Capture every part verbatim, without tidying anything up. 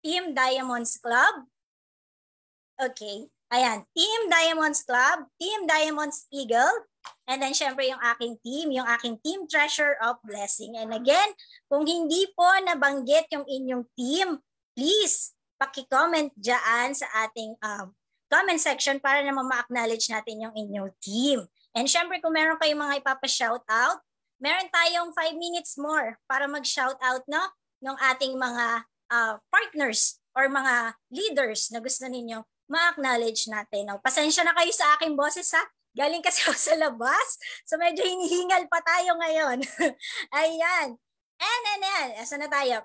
Team Diamonds Club. Okay. Ayan. Team Diamonds Club, Team Diamonds Eagle, and then syempre yung aking team, yung aking Team Treasure of Blessing. And again, kung hindi po nabanggit yung inyong team, please paki-comment dyan sa ating um, comment section para naman ma-acknowledge natin yung inyong team. And syempre kung meron kayong mga ipapa-shoutout, meron tayong five minutes more para mag-shoutout no, ng ating mga uh, partners or mga leaders na gusto ninyo ma-acknowledge natin. No? Pasensya na kayo sa aking boses ha. Galing kasi ako sa labas. So medyo hinihingal pa tayo ngayon. Ayan. And then, and, asa na tayo?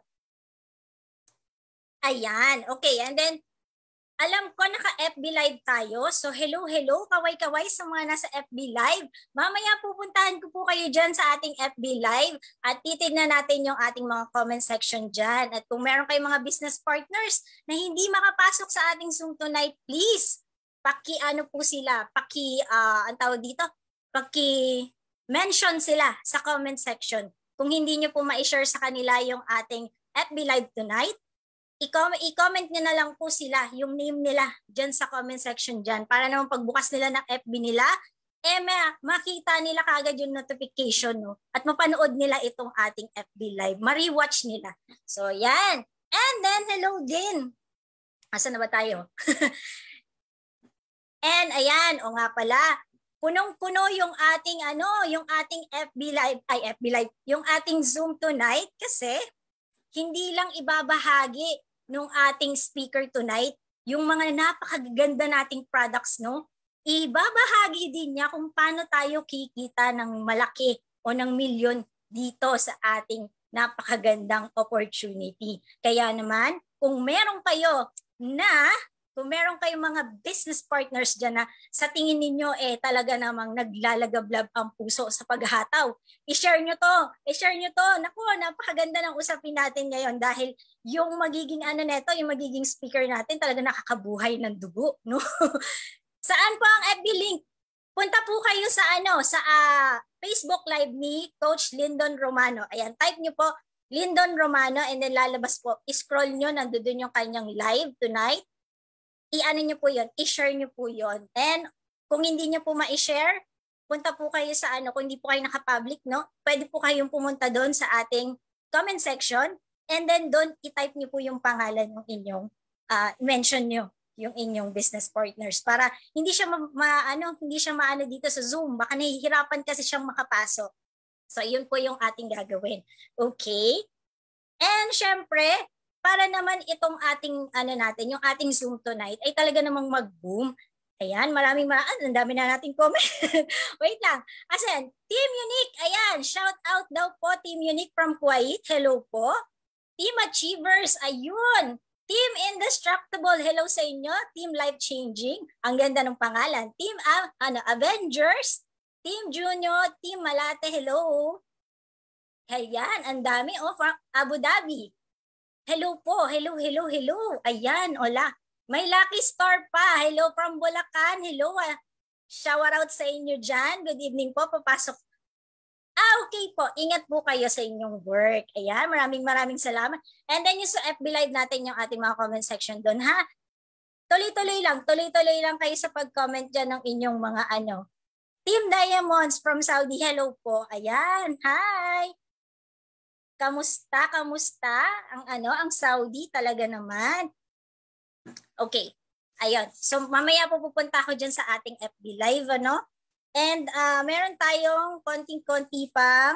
Ayan. Okay. And then, alam ko naka-F B Live tayo. So hello, hello. Kaway-kaway sa mga nasa F B Live. Mamaya pupuntahan ko po kayo dyan sa ating F B Live at titignan natin yung ating mga comment section dyan. At kung meron kayong mga business partners na hindi makapasok sa ating Zoom tonight, please, paki-ano po sila, paki, uh, ang tawag dito, paki-mention sila sa comment section. Kung hindi nyo po ma-share sa kanila yung ating F B Live tonight, i-comment nyo na lang po sila, yung name nila dyan sa comment section dyan. Para naman pagbukas nila ng F B nila, eh makita nila kagad yung notification, no? At mapanood nila itong ating F B Live. Ma-rewatch nila. So, yan. And then, hello din. Asa na ba tayo? And ayan, o nga pala, punong-puno yung ating, ano, yung ating F B Live, ay F B Live, yung ating Zoom tonight kasi hindi lang ibabahagi nung ating speaker tonight, yung mga napakaganda nating products, no? Ibabahagi din niya kung paano tayo kikita ng malaki o ng milyon dito sa ating napakagandang opportunity. Kaya naman, kung meron kayo na, kung meron kayong mga business partners dyan na sa tingin ninyo eh talaga namang naglalagablab ang puso sa paghataw, i-share nyo to, i-share nyo to. Naku, napakaganda ng usapin natin ngayon dahil yung magiging ano neto, yung magiging speaker natin talaga nakakabuhay ng dugo, no? Saan po ang F B link? Punta po kayo sa ano, sa uh, Facebook Live ni Coach Lyndon Romano. Ayan, type nyo po Lyndon Romano and then lalabas po. I-scroll nyo, nandoon yung kanyang live tonight. I-ano nyo po yun, i-share nyo po yun. And kung hindi nyo po ma-share, punta po kayo sa ano, kung hindi po kayo naka-public, no? Pwede po kayong pumunta doon sa ating comment section and then doon i-type nyo po yung pangalan ng inyong, uh, mention nyo yung inyong business partners para hindi siya ma, ma ano, hindi siya maano dito sa Zoom. Baka nahihirapan kasi siyang makapasok. So, yun po yung ating gagawin. Okay? And syempre, para naman itong ating ano natin, yung ating Zoom tonight ay talaga namang mag-boom. Ayan, maraming maraming, ang dami na nating comment. Wait lang. Asan? Team Unique, ayan, shout out daw po Team Unique from Kuwait. Hello po. Team Achievers, ayun. Team Indestructible, hello sa inyo. Team Life Changing, ang ganda ng pangalan. Team uh, ano, Avengers, Team Junior, Team Malate, hello. Ayan, ang dami. Oh, from Abu Dhabi. Hello po. Hello, hello, hello. Ayan, hola. May Lucky Star pa. Hello from Bulacan. Hello. Ah. Shout out sa inyo dyan. Good evening po. Papasok. Ah, okay po. Ingat po kayo sa inyong work. Ayan, maraming maraming salamat. And then yung sa F B Live natin, yung ating mga comment section doon, ha? Tuloy-tuloy lang. Tuloy-tuloy lang kayo sa pag-comment dyan ng inyong mga ano. Team Diamonds from Saudi. Hello po. Ayan. Hi. Kamusta? Kamusta? Ang ano, ang Saudi talaga naman. Okay. Ayun. So mamaya po pupunta ako dyan sa ating F B Live, ano? And uh, meron tayong konting-konti pang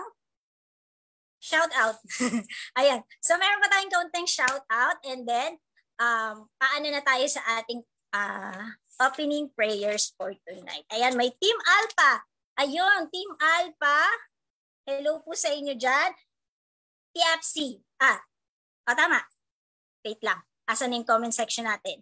shout out. Ayan. So meron pa tayong konting shout out and then um, paano na tayo sa ating uh, opening prayers for tonight. Ayan, may Team Alpha. Ayun, Team Alpha. Hello po sa inyo dyan. T F C. Ah, o tama. Wait lang. Asan yung comment section natin?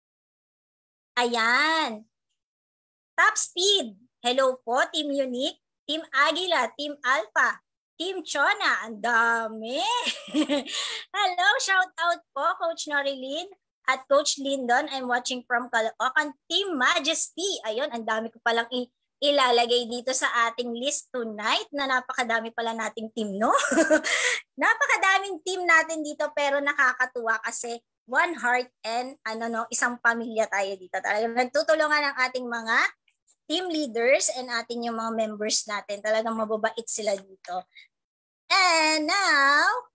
Ayan. Top Speed. Hello po, Team Unique, Team Aguila, Team Alpha, Team Chona. Ang dami. Hello, shout out po, Coach Norilyn at Coach Lyndon. I'm watching from Caloocan. Team Majesty. Ayun, ang dami ko palang ilalagay dito sa ating list tonight na napakadami pala nating team, no? Napakadaming team natin dito pero nakakatuwa kasi one heart and ano no, isang pamilya tayo dito. Talagang nagtutulungan ang ating mga team leaders and ating yung mga members natin. Talagang mababait sila dito. And now,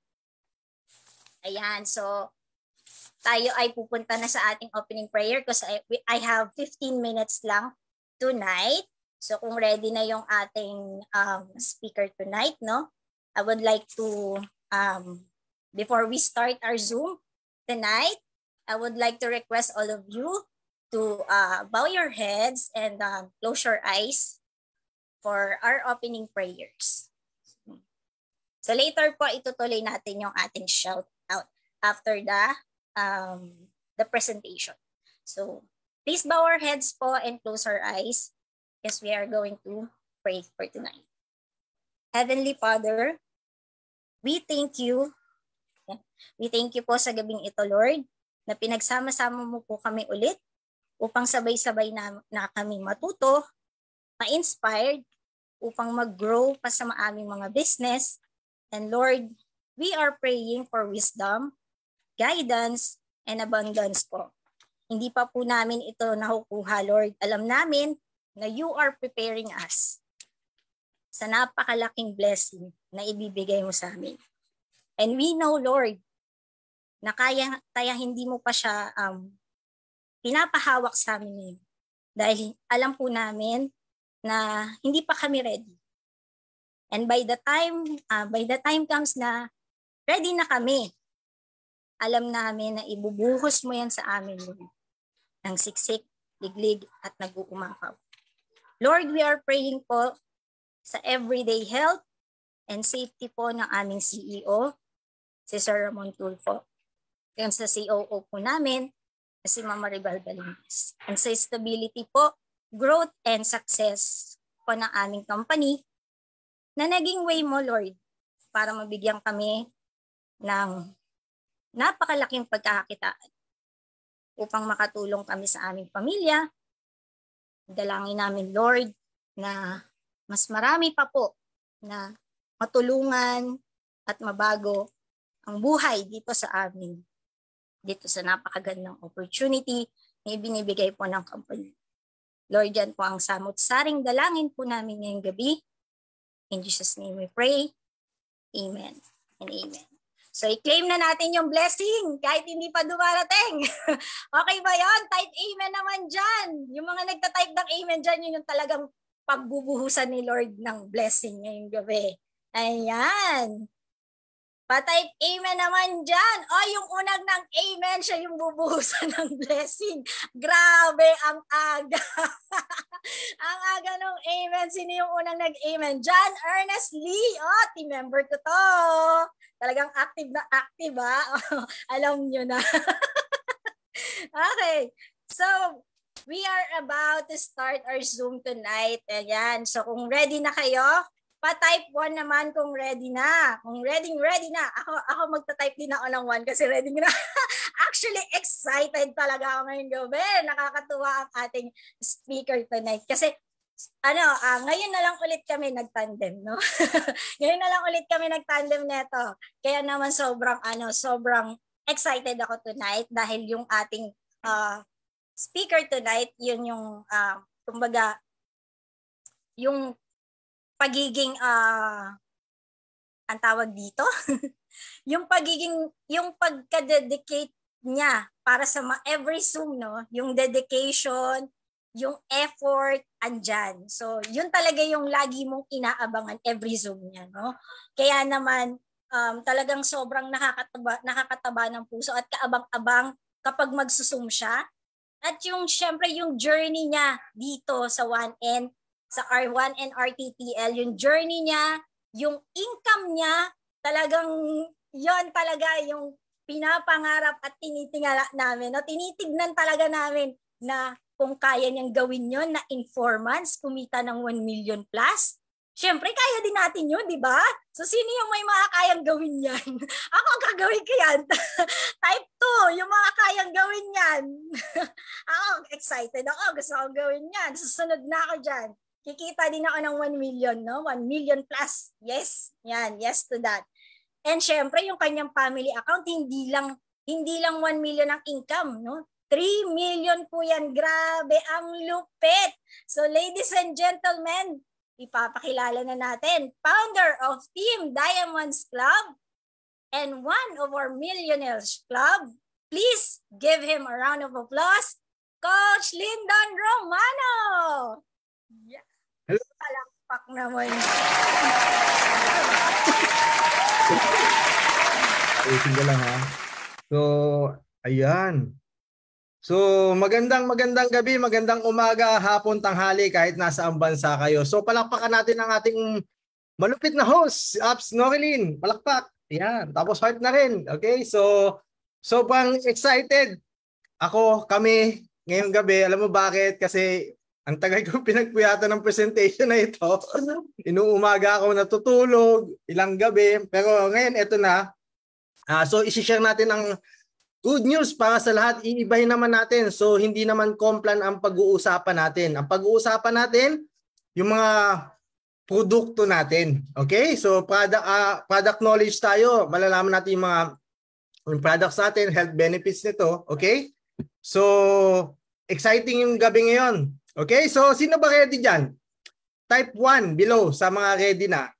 ayan, so tayo ay pupunta na sa ating opening prayer because I, I have fifteen minutes lang tonight. So kung ready na yung ating um, speaker tonight, no? I would like to, um, before we start our Zoom tonight, I would like to request all of you to uh, bow your heads and um, close your eyes for our opening prayers. So later po, itutuloy natin yung ating shout out after the, um, the presentation. So please bow our heads po and close our eyes. Yes, we are going to pray for tonight. Heavenly Father, we thank you. We thank you po sa gabing ito, Lord, na pinagsama-sama mo po kami ulit upang sabay-sabay na, na kami matuto, ma-inspired, upang mag-grow pa sa aming mga business. And Lord, we are praying for wisdom, guidance, and abundance po. Hindi pa po namin ito nakukuha, Lord. Alam namin na you are preparing us sa napakalaking blessing na ibibigay mo sa amin. And we know, Lord, na kaya, kaya hindi mo pa siya um, pinapahawak sa amin ngayon. Dahil alam po namin na hindi pa kami ready. And by the time, uh, by the time comes na ready na kami, alam namin na ibubuhos mo yan sa amin, Lord, ng siksik, liglig, at nag-uumapaw. Lord, we are praying po sa everyday health and safety po ng aming C E O, si Sir Ramon Tulfo. Yan sa C O O po namin, si Mama Ribal Balinas. And sa stability po, growth and success po ng aming company na naging way mo, Lord, para mabigyan kami ng napakalaking pagkakakitaan upang makatulong kami sa aming pamilya. Dalangin namin, Lord, na mas marami pa po na matulungan at mabago ang buhay dito sa amin. Dito sa napakagandang opportunity na ibinibigay po ng company. Lord, yan po ang samot-saring dalangin po namin ngayong gabi. In Jesus' name we pray. Amen and amen. So, i-claim na natin yung blessing kahit hindi pa dumarating. Okay ba yon? Type amen naman dyan. Yung mga nagta-type ng amen dyan, yun yung talagang pagbubuhusan ni Lord ng blessing ngayong gabi. Ayan. Pa-type amen naman dyan. O, yung unang ng amen, siya yung bubuhusan ng blessing. Grabe, ang aga. Ang aga ng amen. Sino yung unang nag-amen? John Ernest Lee. O, team member ko to. Talagang active na active, ha? Alam nyo na. Okay. So, we are about to start our Zoom tonight. Ayan. So, kung ready na kayo, pa-type one naman kung ready na. Kung ready, ready na. Ako, ako magta-type din ako ng one kasi ready na. Actually, excited talaga ako ngayong gabi. Nakakatuwa ang ating speaker tonight. Kasi, ano, uh, ngayon na lang ulit kami nagtandem, no? Ngayon na lang ulit kami nagtandem neto. Kaya naman sobrang, ano, sobrang excited ako tonight dahil yung ating uh, speaker tonight, yun yung, uh, kumbaga, yung pagiging, uh, ang tawag dito, yung pagiging, yung pagka-dedicate niya para sa ma- every Zoom, no? Yung dedication, yung effort, andyan. So, yun talaga yung lagi mong inaabangan every Zoom niya, no? Kaya naman, um, talagang sobrang nakakataba, nakakataba ng puso at kaabang-abang kapag magsusum siya. At yung, syempre, yung journey niya dito sa one N, sa R one N R T T L, yung journey niya, yung income niya, talagang yon talaga yung pinapangarap at tinitingala namin. No? Tinitignan talaga namin na kung kaya niyang gawin yon na in four months, kumita ng one million plus. Siyempre, kaya din natin yun, di ba? So, sino yung may mga kayang gawin yan? Ako ang gagawin ko yan. Type two, yung mga kayang gawin yan. Ako, excited ako. Gusto ko gawin yan. Susunod na ako dyan. kikita din ako ng one million, no? one million plus. Yes. Yan, yes to that. And syempre, yung kanyang family account, hindi lang hindi lang one million ang income, no? three million po yan. Grabe, ang lupit. So ladies and gentlemen, ipapakilala na natin, founder of Team Diamonds Club and one of our Millionaires Club. Please give him a round of applause, Coach Lyndon Romano. Yeah. Hello. Palakpak naman. Ayusin ko lang ha. So, ayan. So, magandang magandang gabi, magandang umaga, hapon, tanghali, kahit nasa ang bansa kayo. So, palakpakan natin ang ating malupit na host, Abs Norilyn. Palakpak. Ayan. Tapos heart na rin. Okay? So, sobrang excited ako, kami, ngayong gabi. Alam mo bakit? Kasi ang tagal ko pinagpuyatan ng presentation na ito. Inuumaga ako natutulog, ilang gabi. Pero ngayon, eto na. Uh, so, isi-share natin ang good news para sa lahat. Iibahin naman natin. So, hindi naman komplan ang pag-uusapan natin. Ang pag-uusapan natin, yung mga produkto natin. Okay? So, product, uh, product knowledge tayo. Malalaman natin yung mga yung products natin, health benefits nito. Okay? So, exciting yung gabi ngayon. Okay? So, sino ba ready dyan? Type one below sa mga ready na.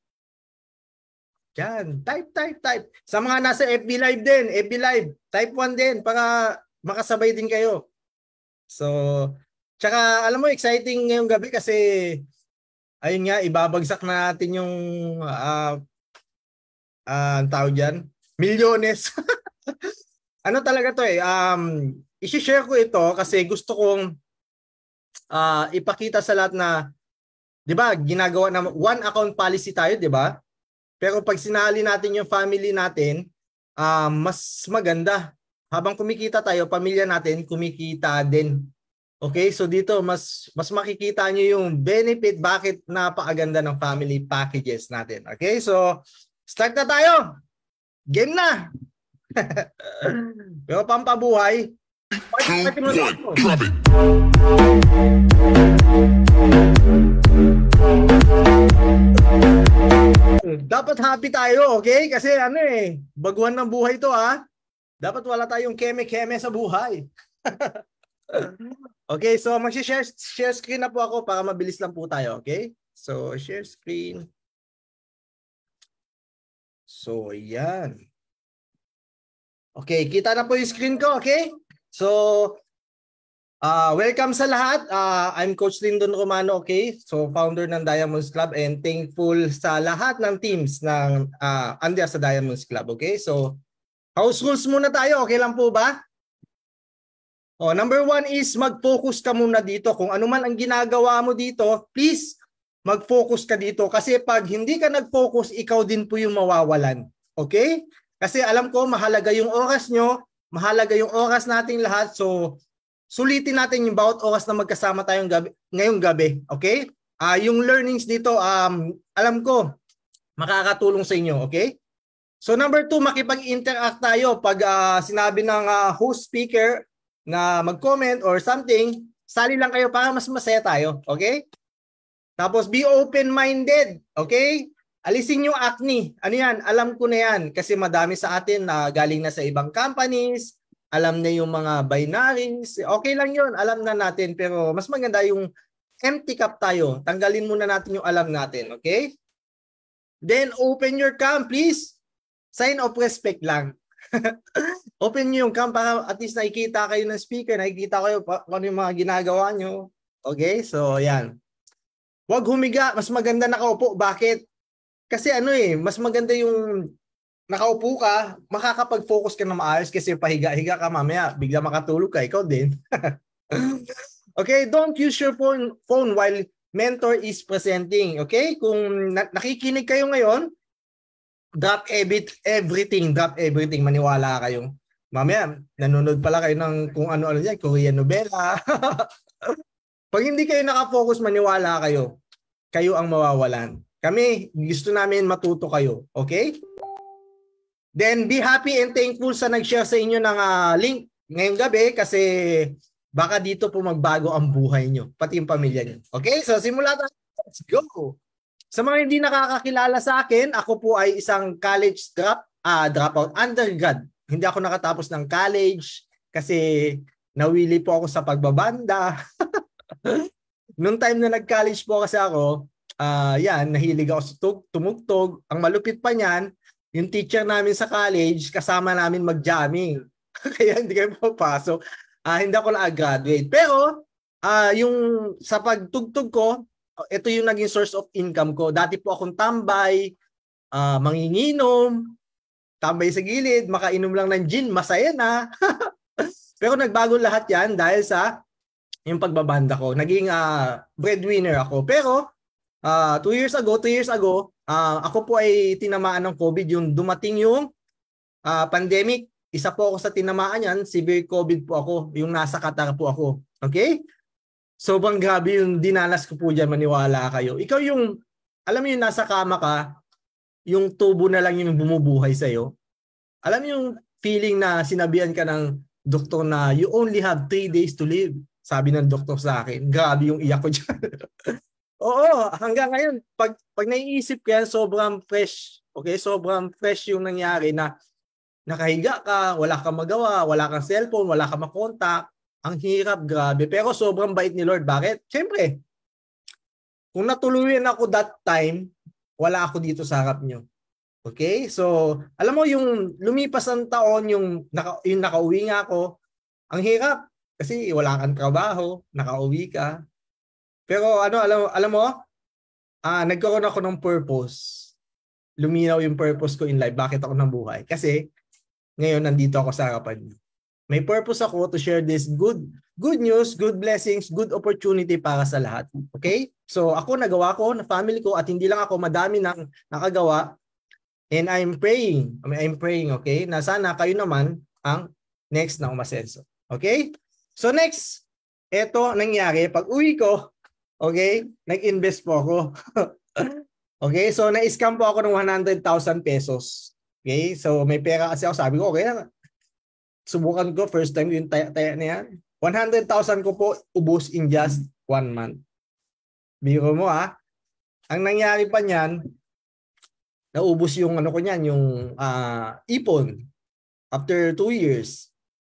Yan. Type, type, type. Sa mga nasa F B Live din, F B Live, type one din para makasabay din kayo. So, tsaka alam mo, exciting ngayong gabi kasi ayun nga, ibabagsak na natin yung uh, uh, tawag dyan, milyones. Ano talaga to eh, um, isi-share ko ito kasi gusto kong uh, ipakita sa lahat na, di ba, ginagawa na one account policy tayo, di ba? Pero pag sinali natin yung family natin, uh, mas maganda. Habang kumikita tayo, pamilya natin, kumikita din. Okay? So dito, mas mas makikita nyo yung benefit, bakit napakaganda ng family packages natin. Okay? So, start na tayo! Game na! Pero pampabuhay, Two, one, drop it. Dapat happy tayo, okay? Kasi ano eh, baguhan ng buhay to ha. Dapat wala tayong keme-keme sa buhay. Okay, so mag-share share screen na po ako para mabilis lang po tayo, okay? So, share screen. So, yan. Okay, kita na po yung screen ko, okay? So, uh, welcome sa lahat. Uh, I'm Coach Lyndon Romano, okay? So, founder ng Diamonds Club and thankful sa lahat ng teams ng uh, under sa Diamonds Club, okay? So, house rules muna tayo, okay lang po ba? Oh, number one is mag-focus ka muna dito. Kung ano man ang ginagawa mo dito, please mag-focus ka dito. Kasi pag hindi ka nag-focus, ikaw din po yung mawawalan. Okay? Kasi alam ko, mahalaga yung oras nyo, mahalaga yung oras nating lahat. So, sulitin natin yung bawat oras na magkasama tayong gabi, ngayong gabi. Okay? Uh, yung learnings dito, um, alam ko, makakatulong sa inyo. Okay? So, number two, makipag-interact tayo. Pag uh, sinabi ng uh, host speaker na mag-comment or something, sali lang kayo para mas masaya tayo. Okay? Tapos, be open-minded. Okay? Alisin yung acne. Ano yan? Alam ko na yan. Kasi madami sa atin na galing na sa ibang companies. Alam na yung mga binaries. Okay lang yun. Alam na natin. Pero mas maganda yung empty cup tayo. Tanggalin muna natin yung alam natin. Okay? Then, open your cam, please. Sign of respect lang. Open nyo yung cam para at least nakikita kayo ng speaker. Nakikita kayo kung ano yung mga ginagawa nyo. Okay? So, yan. Huwag humiga. Mas maganda nakaupo. Bakit? Kasi ano eh, mas maganda yung nakaupo ka, makakapag-focus ka na maayos kasi pahiga-higa ka mamaya, bigla makatulog ka, ikaw din. Okay, don't use your phone, phone while mentor is presenting. Okay, kung na nakikinig kayo ngayon, drop every, everything, drop everything, maniwala kayo. Mamaya, nanonood pala kayo ng kung ano-ano dyan, Korean novela. Pag hindi kayo nakafocus, maniwala kayo. Kayo ang mawawalan. Kami, gusto namin matuto kayo. Okay? Then, be happy and thankful sa nag-share sa inyo ng uh, link ngayong gabi kasi baka dito po magbago ang buhay nyo, pati yung pamilya nyo. Okay? So, simula tayo. Let's go! Sa mga hindi nakakakilala sa akin, ako po ay isang college drop, ah, dropout, undergrad. Hindi ako nakatapos ng college kasi nawili po ako sa pagbabanda. Noong time na nag-college po kasi ako, uh, yan, nahilig ako sa tumugtog. Ang malupit pa niyan, yung teacher namin sa college, kasama namin mag-jamming. Kaya hindi kayo papasok. Uh, hindi ako na-graduate. Pero, uh, yung sa pagtugtog ko, ito yung naging source of income ko. Dati po akong tambay, uh, manginginom, tambay sa gilid, makainom lang ng gin, masaya na. Pero nagbago lahat yan dahil sa yung pagbabanda ko. Naging uh, breadwinner ako. Pero, uh, two years ago, two years ago, uh, ako po ay tinamaan ng COVID. Yung dumating yung uh, pandemic, isa po ako sa tinamaan yan, severe COVID po ako. Yung nasa Qatar po ako. Okay? Sobrang grabe yung dinanas ko po dyan, maniwala kayo. Ikaw yung, alam mo yung nasa kama ka, yung tubo na lang yung bumubuhay sa'yo. Alam mo yung feeling na sinabihan ka ng doktor na you only have three days to live. Sabi ng doktor sa akin. Grabe yung iyak ko dyan. Oo, hanggang ngayon, pag, pag naiisip ko yan, sobrang fresh. Okay, sobrang fresh yung nangyari na nakahiga ka, wala kang magawa, wala kang cellphone, wala kang makontak. Ang hirap, grabe. Pero sobrang bait ni Lord. Bakit? Siyempre, kung natuluyan ako that time, wala ako dito sa harap nyo. Okay? So, alam mo, yung lumipas ang taon, yung, naka, yung nakauwi nga ako, ang hirap. Kasi wala kang trabaho, nakauwi ka. Pero ano, alam, alam mo, ah, nagkaroon ako ng purpose. Luminaw yung purpose ko in life. Bakit ako nabuhay? Kasi ngayon nandito ako sa harapan niyo. May purpose ako to share this good good news, good blessings, good opportunity para sa lahat. Okay? So ako nagawa ko, na family ko, at hindi lang ako, madami nang nakagawa. And I'm praying. I mean, I'm praying, okay? Na sana kayo naman ang next na umasenso. Okay? So next, eto nangyari, pag uwi ko, okay, nag-invest po ako. Okay, so na-scam po ako ng one hundred thousand pesos. Okay, so may pera kasi ako, sabi ko, okay na. Subukan ko, first time yung taya-taya na yan. one hundred thousand ko po, ubos in just one month. Biro mo ah. Ang nangyari pa niyan, naubos yung ano ko niyan, yung uh, ipon after two years.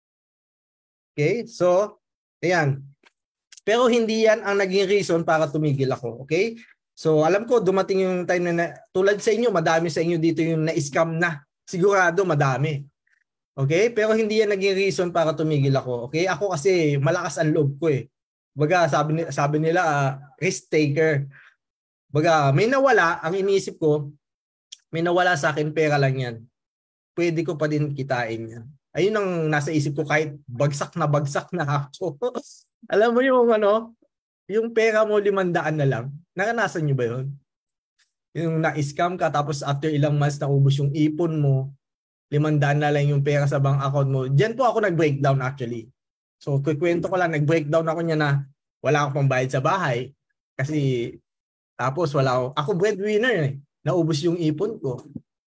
Okay? So, ayan. Pero hindi yan ang naging reason para tumigil ako. Okay? So, alam ko, dumating yung time na, na tulad sa inyo, madami sa inyo dito yung na-scam na. Sigurado, madami. Okay? Pero hindi yan naging reason para tumigil ako. Okay? Ako kasi malakas ang loob ko eh. Baga, sabi, sabi nila, uh, risk taker. Baga, may nawala, ang iniisip ko, may nawala sa akin, pera lang yan. Pwede ko pa din kitain yan. Ayun ang nasa isip ko kahit bagsak na bagsak na ako. Alam mo yung ano, yung pera mo limandaan na lang. Naranasan nyo ba yun? Yung na-scam ka tapos after ilang months naubos yung ipon mo, limandaan na lang yung pera sa bank account mo. Diyan po ako nag-breakdown actually. So kukwento ko lang, nag-breakdown ako niya na wala akong pambayad sa bahay. Kasi tapos wala ako. Ako breadwinner eh. Naubos yung ipon ko.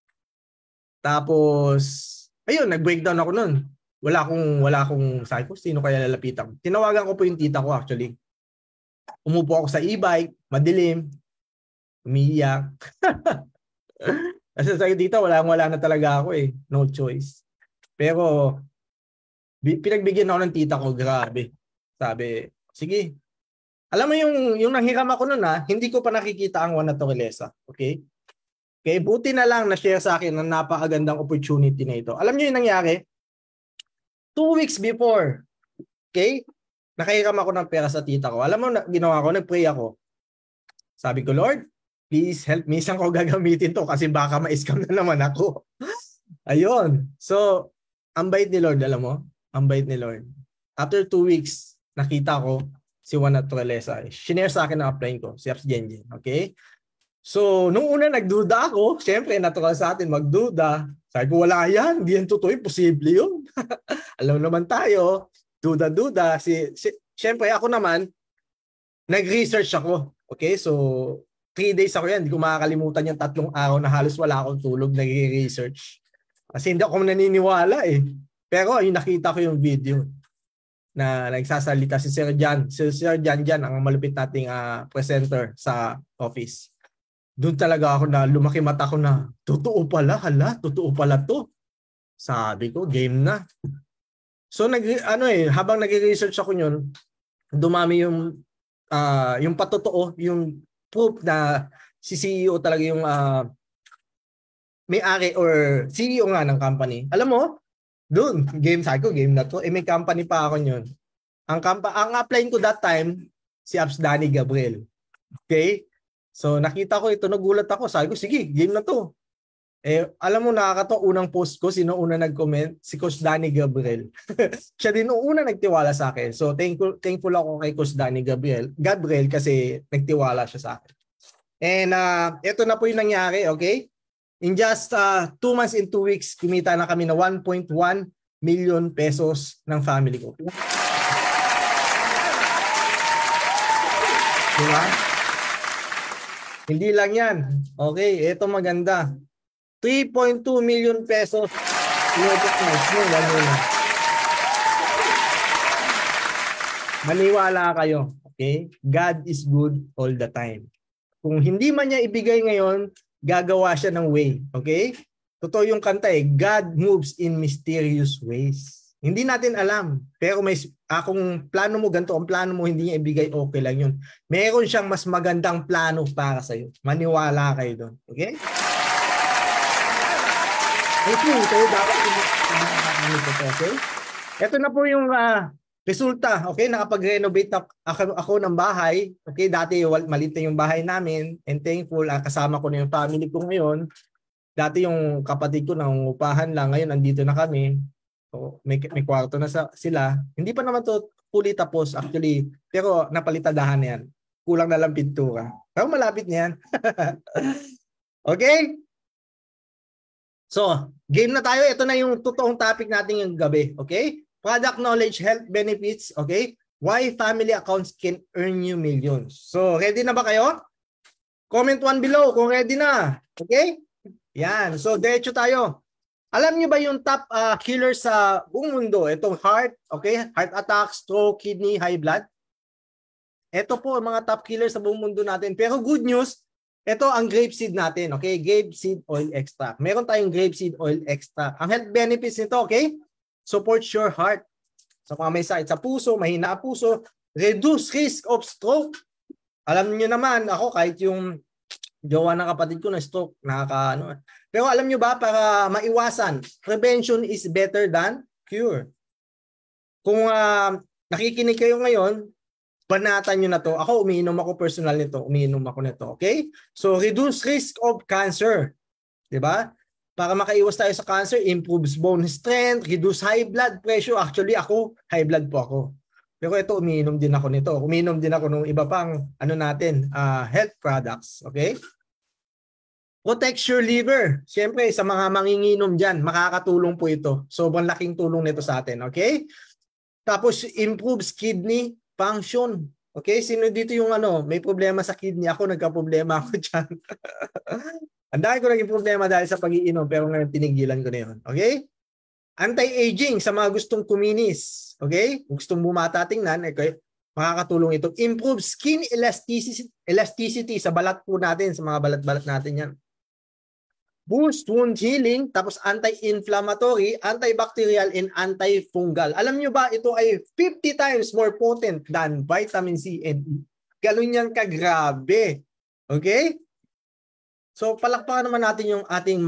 Tapos ayun, nag-breakdown ako nun. Wala akong, wala akong, sabi ko, sino kaya lalapitan? Tinawagan ko po yung tita ko actually. Umupo ako sa e-bike, madilim, umiiyak. Kasi sa tita, wala, wala na talaga ako eh. No choice. Pero, pinagbigyan ako ng tita ko, grabe. Sabi, sige. Alam mo yung, yung nanghiram ako nun ha, hindi ko pa nakikita ang Juan Naturaleza. Okay? Okay, buti na lang na-share sa akin ng napakagandang opportunity na ito. Alam niyo yung nangyari? Two weeks before, okay, nakahiram ako ng pera sa tita ko. Alam mo, na, ginawa ko, nag-pray ako. Sabi ko, Lord, please help me. Saan ko gagamitin to? Kasi baka ma-scam na naman ako. Ayun. So, ang bait ni Lord, alam mo? Ang bait ni Lord. After two weeks, nakita ko si Juan Naturaleza. Shinare sa akin ang upline ko, si Aps Genjen. Okay? So, nung una nagduda ako, syempre natural sa atin magduda. Sabi ko, wala yan, hindi yan totoo, posible yun. Alam naman tayo, duda-duda. Si, si, syempre ako naman, nag-research ako. Okay, so three days ako yan, hindi ko makakalimutan yung tatlong araw na halos wala akong tulog, nag-research. Kasi hindi ako naniniwala eh. Pero yung nakita ko yung video. na nagsasalita si Sir Jan. Si Sir Jan Jan ang malupit nating uh, presenter sa office. Doon talaga ako na lumaki mata ko na totoo pala, hala, totoo pala to. Sabi ko, game na. So nag ano eh, habang nagre-research ako ñun, dumami yung uh, yung patotoo, yung proof na si C E O talaga yung uh, may-ari or C E O nga ng company. Alam mo, doon, game sa ko, game na to. Eh may company pa ako ñun. Ang kampa ang apply ko that time si Abs Danny Gabriel. Okay? So nakita ko ito, nagulat ako. Sabi ko, sige, game na to. Eh alam mo, nakakatawa, unang post ko, sino una nag-comment? Si Coach Danny Gabriel. Siya din una nagtiwala sa akin. So thankful thankful ako kay Coach Danny Gabriel. Gabriel kasi nagtiwala siya sa akin. And uh, ito na po yung nangyari, okay? In just uh, two months and two weeks, kumita na kami na one point one million pesos ng family ko. Diba? Hindi lang yan. Okay, ito maganda. three point two million pesos. Maniwala kayo. Okay? God is good all the time. Kung hindi man niya ibigay ngayon, gagawa siya ng way. Okay? Totoo yung kanta eh. God moves in mysterious ways. Hindi natin alam. Pero may akong plano mo, ganito ang plano mo, hindi niya ibigay, okay lang yun. Meron siyang mas magandang plano para sa'yo. Maniwala kayo doon. Okay? Okay, so dapat okay? Ito na po yung uh, resulta. Okay, nakapag-renovate ako, ako ng bahay. Okay, dati maliit na yung bahay namin, and thankful, uh, kasama ko na yung family ko ngayon. Dati yung kapatid ko nangungupahan lang, ngayon andito na kami. So, may, may kwarto na sa, sila. Hindi pa naman to fully tapos actually, pero napalitadahan na yan. Kulang na lang pintura. Pero malapit na yan. Okay? So, game na tayo. Ito na yung totoong topic natin yung gabi. Okay? Product knowledge, health benefits. Okay? Why family accounts can earn you millions. So, ready na ba kayo? Comment one below kung ready na. Okay? Yan. So, diretso tayo. Alam niyo ba yung top uh, killer sa buong mundo? Itong heart, okay? Heart attack, stroke, kidney, high blood. Ito po ang mga top killer sa buong mundo natin. Pero good news, ito ang grapeseed natin, okay? Grapeseed oil extract. Meron tayong grapeseed oil extract. Ang health benefits nito, okay? Supports your heart. Sa mga may sakit sa puso, mahina ang puso, reduce risk of stroke. Alam niyo naman, ako kahit yung jowa ng kapatid ko na stroke, nakaka ano. Pero alam niyo ba, para maiwasan, prevention is better than cure. Kung uh, nakikinig kayo ngayon, banatan nyo na to. Ako, umiinom ako personal nito. Umiinom ako nito. Okay? So, reduce risk of cancer. Diba? Para makaiwas tayo sa cancer, improves bone strength, reduce high blood pressure. Actually, ako, high blood po ako. Pero ito, umiinom din ako nito. Umiinom din ako ng iba pang, ano natin, uh, health products. Okay? Protects your liver. Siyempre, sa mga manginginom dyan, makakatulong po ito. Sobrang laking tulong nito sa atin. Okay? Tapos, improves kidney function. Okay? Sino dito yung ano, may problema sa kidney? Ako, nagka-problema ako dyan. Ang dahil ko naging problema dahil sa pag-iinom, pero ngayon tinigilan ko na yun. Okay? Anti-aging sa mga gustong kuminis. Okay? Kung gustong bumata tingnan, okay? Makakatulong ito. Improve skin elasticity, elasticity sa balat po natin, sa mga balat-balat natin yan. Boost wound healing, tapos anti-inflammatory, antibacterial, and antifungal. Alam nyo ba, ito ay fifty times more potent than vitamin C and E. Ganun yan kagrabe. Okay? So, palakpakan naman natin yung ating...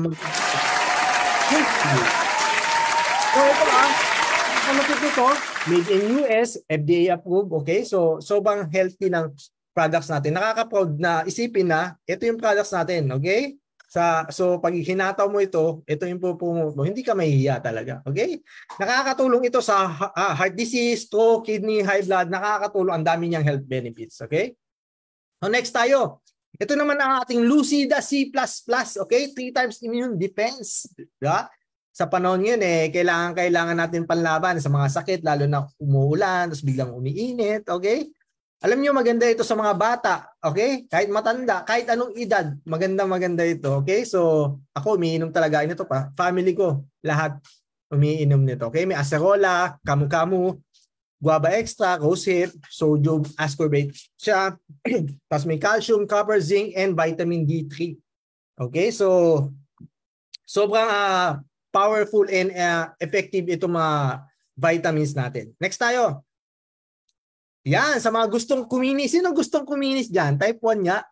So, ito ah, ano ito? Made in U S, F D A approved. Okay? So, sobrang healthy ng products natin. Nakaka-proud na isipin na, ito yung products natin. Okay? Sa, so pag hinataw mo ito, ito yung pupo mo, hindi ka mahihiya talaga. Okay? Nakakatulong ito sa uh, heart disease, stroke, kidney, high blood. Nakakatulong. Ang dami niyang health benefits. Okay? So next tayo. Ito naman ang ating Lucida C plus plus. Okay? Three times immune defense. Diba? Sa panahon yun, eh, kailangan, kailangan natin panlaban sa mga sakit, lalo na umuulan, tapos biglang umiinit. Okay? Alam niyo, maganda ito sa mga bata, okay? Kahit matanda, kahit anong edad, maganda maganda ito, okay? So, ako umiinom talaga nito pa. Family ko, lahat umiinom nito, okay? May acerola, kamu-kamu, guava extra, rosehip, sodium ascorbate siya. Tapos may calcium, copper, zinc, and vitamin D three. Okay, so sobrang uh, powerful and uh, effective itong mga vitamins natin. Next tayo. Yan, sa mga gustong kuminis. Sino gustong kuminis dyan? Type one nga.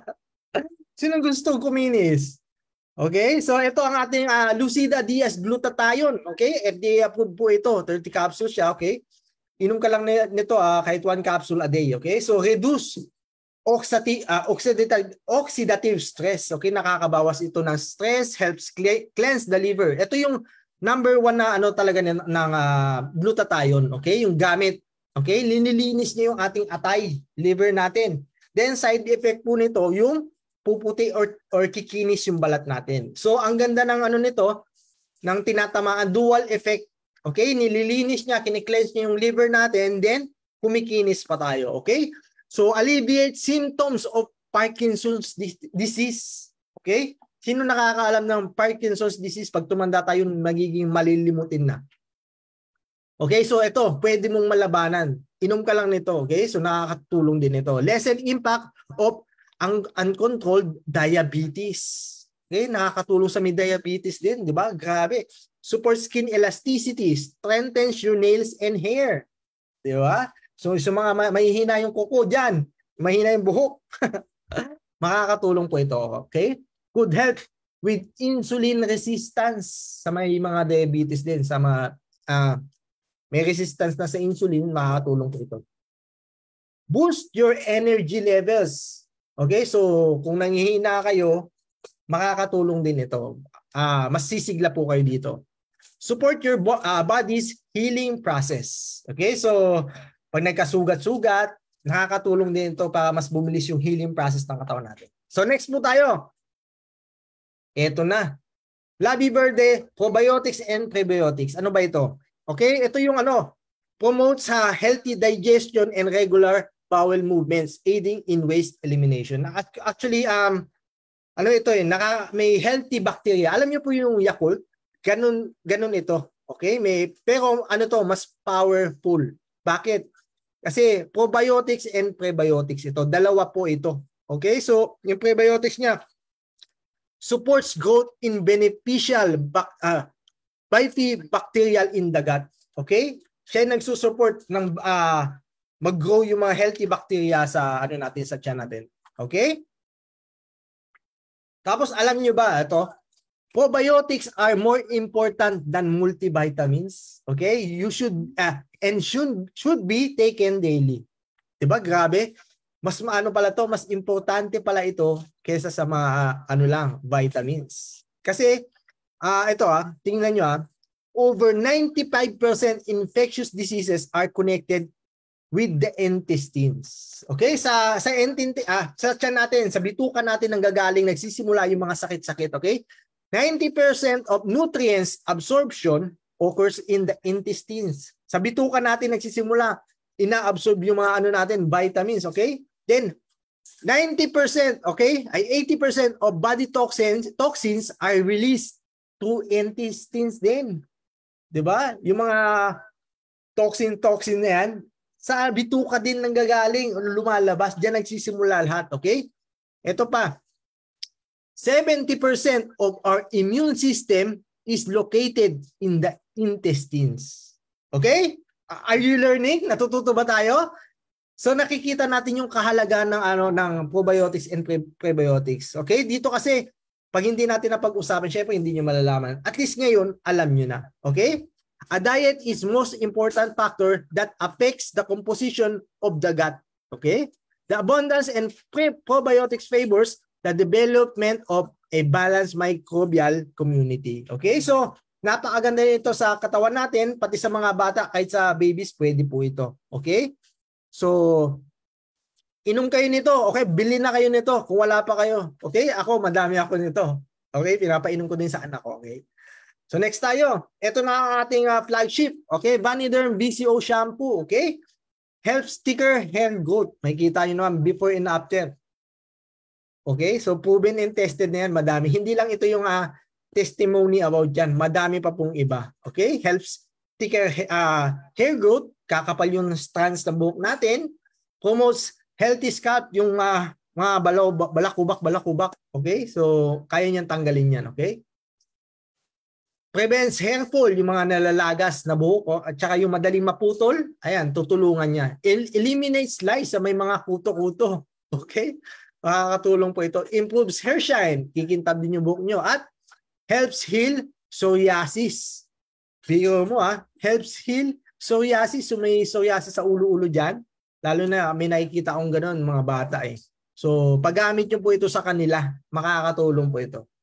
Sino gustong kuminis? Okay, so ito ang ating uh, Lucida Diaz Glutathione. Okay, F D A approved po ito. thirty capsules siya. Okay, inom ka lang nito uh, kahit one capsule a day. Okay, so reduce oxidative, uh, oxidative, oxidative stress. Okay, nakakabawas ito ng stress, helps cleanse the liver. Ito yung number one na ano talaga ng, ng uh, glutathione. Okay, yung gamit. Okay, linilinis niya yung ating atay, liver natin. Then side effect po nito, yung puputi or, or kikinis yung balat natin. So ang ganda ng ano nito, ng tinatamaan, dual effect. Okay, nililinis niya, kini-cleanse niya yung liver natin, then kumikinis pa tayo. Okay, so alleviate symptoms of Parkinson's disease. Okay, sino nakakaalam ng Parkinson's disease? Pag tumanda tayo, magiging malilimutin na. Okay, so ito, pwede mong malabanan. Inom ka lang nito, okay? So nakakatulong din ito. Lessen impact of un uncontrolled diabetes. Okay, nakakatulong sa may diabetes din, di ba? Grabe. Support skin elasticity, strengthens your nails and hair. Di ba? So sa mga mahihina yung kuko diyan, mahina yung buhok. Makakatulong po ito, okay? Could help with insulin resistance sa may mga diabetes din, sa mga uh, may resistance na sa insulin, makakatulong po ito. Boost your energy levels. Okay, so kung nanghihina kayo, makakatulong din ito. Uh, mas sisigla po kayo dito. Support your bo uh, body's healing process. Okay, so pag nagkasugat-sugat, nakakatulong din ito para mas bumilis yung healing process ng katawan natin. So next po tayo. Ito na. Labi Verde, probiotics and prebiotics. Ano ba ito? Okay, ito yung ano, promotes sa healthy digestion and regular bowel movements, aiding in waste elimination. Actually, um, ano ito eh, naka, may healthy bacteria. Alam niyo po yung Yakult, ganun, ganun ito. Okay, may, pero ano to, mas powerful. Bakit? Kasi probiotics and prebiotics ito, dalawa po ito. Okay, so yung prebiotics niya, supports growth in beneficial bacteria, uh, bifidobacterial in the gut. Okay? Siya yung nagsusupport ng uh, mag-grow yung mga healthy bacteria sa ano natin, sa tiyan natin. Okay? Tapos alam niyo ba ito? Probiotics are more important than multivitamins. Okay? You should uh, and should should be taken daily. 'Di ba? Grabe. Mas maano pala to, mas importante pala ito kaysa sa mga uh, ano lang, vitamins. Kasi Ah, uh, ito ah, tingnan nyo ah. Over ninety-five percent infectious diseases are connected with the intestines. Okay? Sa sa intestine ah, sa tiyan natin, sa bituka natin nanggagaling nagsisimula yung mga sakit-sakit, okay? ninety percent of nutrients absorption occurs in the intestines. Sa bituka natin nagsisimula, ina-absorb yung mga ano natin, vitamins, okay? Then ninety percent, okay? Ay eighty percent of body toxins toxins are released through intestines din. 'Di ba? Yung mga toxin-toxin na yan, sa bituka din nanggagaling, lumalabas, diyan nagsisimula lahat, okay? Ito pa. seventy percent of our immune system is located in the intestines. Okay? Are you learning? Natututo ba tayo? So nakikita natin yung kahalagaan ng ano ng probiotics and pre prebiotics. Okay? Dito kasi pag hindi natin napag-usapan, syempre hindi niyo malalaman. At least ngayon, alam niyo na. Okay? A diet is most important factor that affects the composition of the gut. Okay? The abundance and probiotics favors the development of a balanced microbial community. Okay? So, napakaganda nito sa katawan natin, pati sa mga bata, kahit sa babies, pwede po ito. Okay? So, inom kayo nito. Okay, bili na kayo nito kung wala pa kayo. Okay, ako madami ako nito. Okay, pinapainom ko din sa anak ko. Okay. So next tayo. Ito na ang ating uh, flagship. Okay, Vaniderm B C O shampoo. Okay, helps thicker hair growth. Makikita niyo naman before and after. Okay, so proven and tested na yan. Madami. Hindi lang ito yung uh, testimony about yan. Madami pa pong iba. Okay, helps thicker uh, hair growth, kakapal yung strands ng buhok natin. Promotes healthy scalp, yung uh, mga balaw, balakubak, balakubak. Okay? So, kaya niyang tanggalin yan. Okay? Prevents hair fall, yung mga nalalagas na buhok, at saka yung madaling maputol, ayan, tutulungan niya. El eliminates lice sa may mga kuto-kuto. Okay? Makakatulong po ito. Improves hair shine, kikintab din yung buhok nyo. At helps heal psoriasis. Biro mo ha, helps heal psoriasis. So may psoriasis sa ulo-ulo dyan. Lalo na may nakikita akong ganun mga bata eh. So paggamit nyo po ito sa kanila, makakatulong po ito.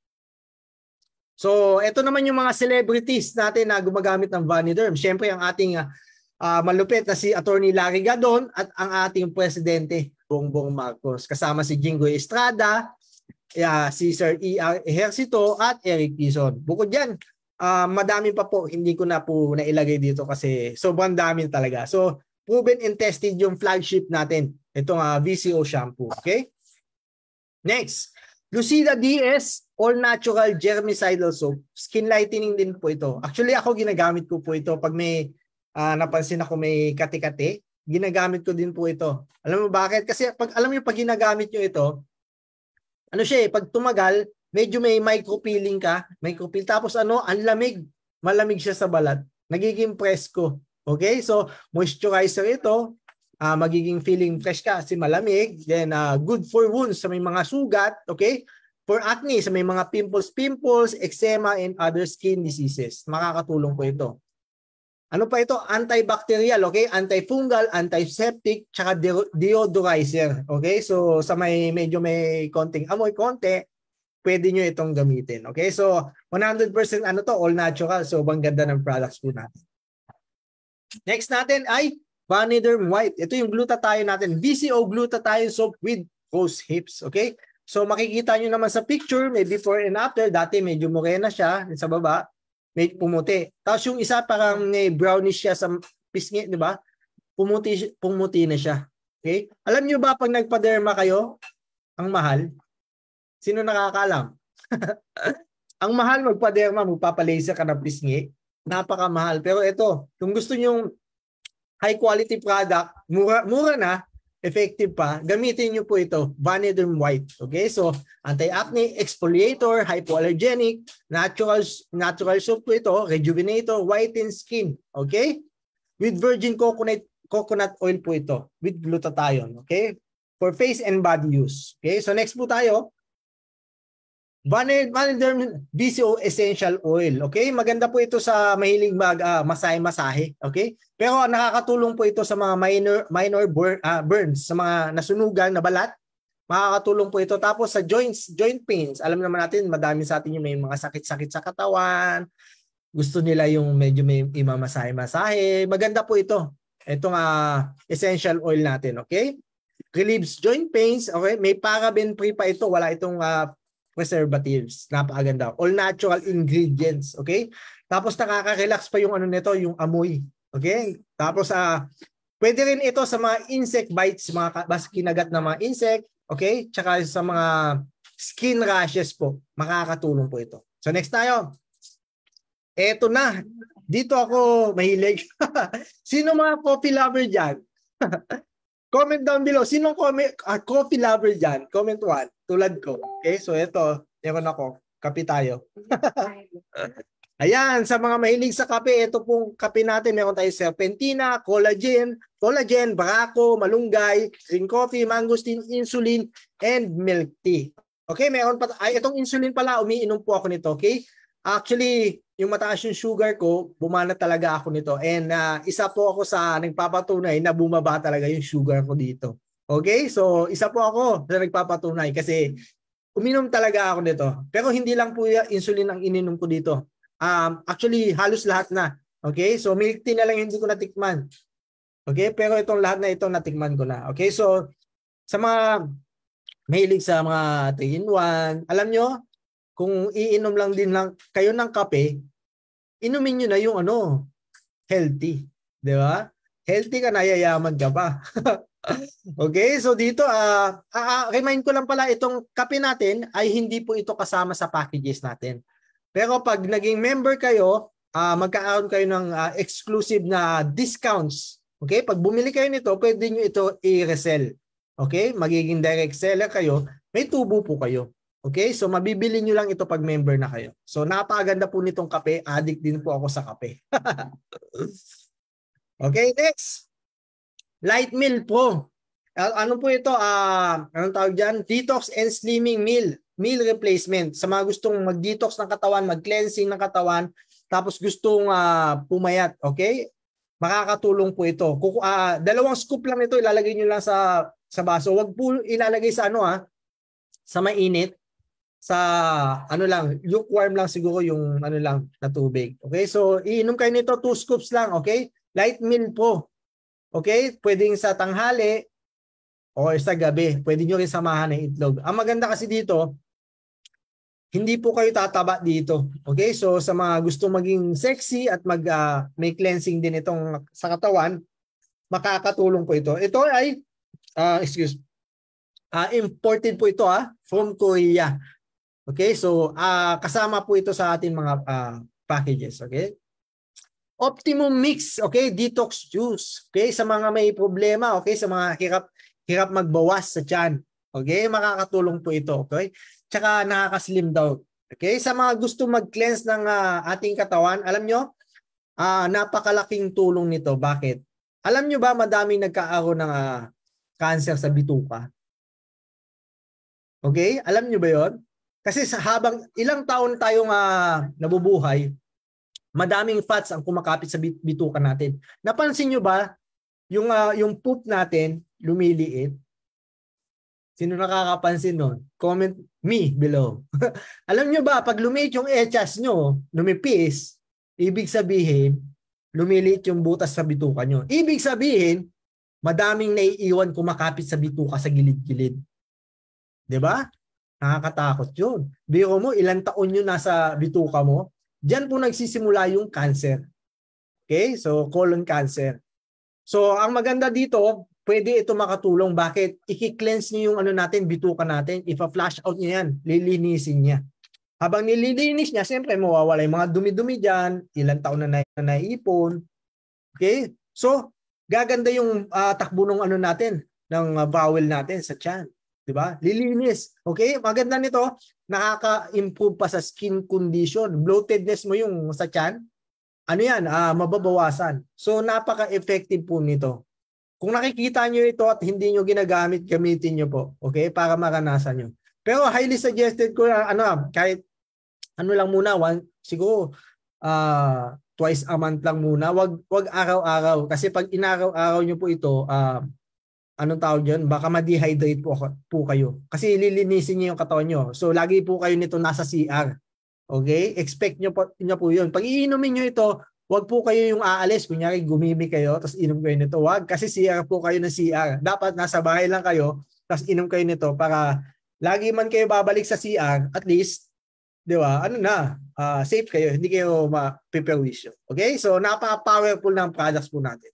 So ito naman yung mga celebrities natin na gumagamit ng Vaniderm. Siyempre ang ating uh, malupit na si Attorney Larry Gadon at ang ating Presidente Bongbong Marcos. Kasama si Jinggoy Estrada, uh, si Sir E R Ejercito at Eric Tizon. Bukod dyan, uh, madami pa po. Hindi ko na po nailagay dito kasi sobrang dami talaga. So proven and tested yung flagship natin. Itong uh, V C O shampoo. Okay? Next, Lucida D S All Natural Germicidal Soap. Skin lightening din po ito. Actually ako ginagamit ko po ito pag may uh, napansin ako may kati-kati. Ginagamit ko din po ito. Alam mo bakit? Kasi pag alam niyo pag ginagamit niyo ito, ano siya eh, pag tumagal, medyo may micro-peeling ka, micro-peel. Tapos ano, ang lamig. Malamig siya sa balat. Nagiging presko. Okay? So, moisturizer ito. Uh, magiging feeling fresh ka kasi malamig. Then, uh, good for wounds sa may mga sugat. Okay? For acne, sa may mga pimples, pimples, eczema, and other skin diseases. Makakatulong po ito. Ano pa ito? Antibacterial, okay? Antifungal, antiseptic, tsaka deodorizer. Okay? So, sa may medyo may konting amoy, konti, pwede nyo itong gamitin. Okay? So, one hundred percent ano to? All natural. So, bang ganda ng products po natin. Next natin ay Vaniderm White. Ito yung glutathione natin. V C O glutathione soap with rose hips. Okay? So, makikita nyo naman sa picture, may before and after. Dati medyo morena siya sa baba. May pumuti. Tapos yung isa parang may brownish siya sa pisngi, di ba? Pumuti, pumuti na siya. Okay? Alam niyo ba pag nagpa-derma kayo, ang mahal? Sino nakakaalam? Ang mahal magpa-derma, magpapalaser ka ng pisngi. Napakamahal. Pero ito, kung gusto niyo high quality product, mura, mura na, effective pa, gamitin nyo po ito, Vaniderm White. Okay? So, anti-acne, exfoliator, hypoallergenic, natural natural soap po ito, rejuvenator, whiten skin. Okay? With virgin coconut coconut oil po ito, with glutathione. Okay? For face and body use. Okay? So, next po tayo, Vaniderm V C O Essential Oil. Okay? Maganda po ito sa mahilig mag uh, masahe-masahe. Okay? Pero nakakatulong po ito sa mga minor minor burn, uh, burns, sa mga nasunugan na balat. Makakatulong po ito. Tapos sa joints, joint pains. Alam naman natin, madami sa atin yung may mga sakit-sakit sa katawan. Gusto nila yung medyo may imamasahe-masahe. Maganda po ito. Itong uh, essential oil natin. Okay? Relieves joint pains. Okay? May paraben-free pa ito. Wala itong uh, preservatives. Napakaganda. All natural ingredients. Okay? Tapos nakaka-relax pa yung ano nito, yung amoy. Okay? Tapos uh, pwede rin ito sa mga insect bites, mga bas kinagat na mga insect. Okay? Tsaka sa mga skin rashes po. Makakatulong po ito. So next tayo. Eto na. Dito ako mahilig. Sino mga coffee lover dyan? Comment down below. Sinong comment, uh, coffee lover dyan? Comment one. Tulad ko. Okay, so ito, meron ako. Kape tayo. Ayan, sa mga mahilig sa kape, ito pong kape natin. Meron tayo serpentina, collagen, collagen, barako, malunggay, green coffee, mangosteen, insulin, and milk tea. Okay, meron pa. Ay, itong insulin pala, umiinom po ako nito. Okay? Actually, yung mataas yung sugar ko, bumana talaga ako nito. And uh, isa po ako sa nagpapatunay na bumaba talaga yung sugar ko dito. Okay? So, isa po ako na nagpapatunay kasi uminom talaga ako nito. Pero hindi lang po yung insulin ang ininom ko dito. Um, actually, halos lahat na. Okay? So, milk tea na lang hindi ko natikman. Okay? Pero itong lahat na ito natikman ko na. Okay? So, sa mga mahilig sa mga three in one, alam nyo, kung iinom lang din lang kayo ng kape, inumin nyo na yung ano, healthy. Di ba? Healthy ka na, yayaman ka pa. Okay, so dito, uh, uh, remind ko lang pala, itong kape natin ay hindi po ito kasama sa packages natin. Pero pag naging member kayo, uh, magkakaroon kayo ng uh, exclusive na discounts Okay? Pag bumili kayo nito, pwede nyo ito i-resell. Okay? Magiging direct seller kayo. May tubo po kayo. Okay? So, mabibili nyo lang ito pag member na kayo. So, napakaganda po nitong kape. Addict din po ako sa kape. Okay, next. Light Meal Pro. Ano po ito? Uh, anong tawag dyan? Detox and Slimming Meal. Meal replacement. Sa mga gustong mag-detox ng katawan, mag-cleansing ng katawan, tapos gustong uh, pumayat. Okay? Makakatulong po ito. Kung, uh, dalawang scoop lang ito, ilalagay nyo lang sa, sa baso. Huwag po ilalagay sa ano ha, sa mainit. Sa ano lang, lukewarm lang siguro yung ano lang na tubig. Okay? So, iinom kayo nito, two scoops lang. Okay? Light Meal Pro. Okay? Pwedeng sa tanghali, o sa gabi, pwede nyo rin samahan ng itlog. Ang maganda kasi dito, hindi po kayo tataba dito. Okay? So sa mga gusto maging sexy at mag uh, may cleansing din itong sa katawan, makakatulong po ito. Ito ay uh, excuse uh, imported po ito ah from Korea. Okay? So uh, kasama po ito sa ating mga uh, packages. Okay? Optimum Mix, okay? Detox juice. Okay? Sa mga may problema, okay? Sa mga hirap hirap magbawas sa tiyan. Okay? Makakatulong po ito. Okay? Tsaka nakaka-slim daw. Okay? Sa mga gusto mag-cleanse ng uh, ating katawan, alam nyo, uh, napakalaking tulong nito. Bakit? Alam nyo ba madaming nagkaaroon ng uh, cancer sa bituka? Okay? Alam nyo ba yon? Kasi sa habang ilang taon tayong uh, nabubuhay, madaming fats ang kumakapit sa bituka natin. Napansin nyo ba yung, uh, yung poop natin, lumiliit? Sino nakakapansin nun? Comment me below. Alam nyo ba, pag lumiit yung echas nyo, lumipis, ibig sabihin, lumiliit yung butas sa bituka nyo. Ibig sabihin, madaming naiiwan kumakapit sa bituka sa gilid-gilid. Diba? Nakakatakot yun. Biro mo, ilang taon yun nasa bituka mo, diyan po nagsisimula yung cancer. Okay? So, colon cancer. So, ang maganda dito, pwede ito makatulong. Bakit? I-cleanse niyo yung ano natin, bituka natin. Ipa-flush out niya yan. Lilinisin niya. Habang nililinis niya, siyempre mawawala yung mga dumi-dumi dyan. Ilang taon na, na naiipon. Okay? So, gaganda yung uh, takbo ng ano natin, ng uh, bowel natin sa tiyan. Diba? Lilinis. Okay? Maganda nito, nakaka-improve pa sa skin condition. Bloatedness mo yung sa tiyan. Ano yan? Uh, mababawasan. So, napaka-effective po nito. Kung nakikita nyo ito at hindi nyo ginagamit, gamitin nyo po. Okay? Para maranasan nyo. Pero highly suggested ko na, ano, kahit ano lang muna, one, siguro uh, twice a month lang muna. Wag, wag araw-araw. Kasi pag inaraw-araw nyo po ito, uh, anong tawag yun? Baka ma-dehydrate po, po kayo. Kasi lilinisin nyo yung katawan nyo. So, lagi po kayo nito nasa C R. Okay? Expect nyo po, nyo po yun. Pag iinumin nyo ito, wag po kayo yung aalis. Kunyari, gumimi kayo, tapos inom kayo nito. Wag, kasi C R po kayo ng C R. Dapat nasa bahay lang kayo, tapos inom kayo nito para lagi man kayo babalik sa C R, at least, di ba, ano na, uh, safe kayo. Hindi kayo ma-preparation. Okay? So, napaka-powerful ng products po natin.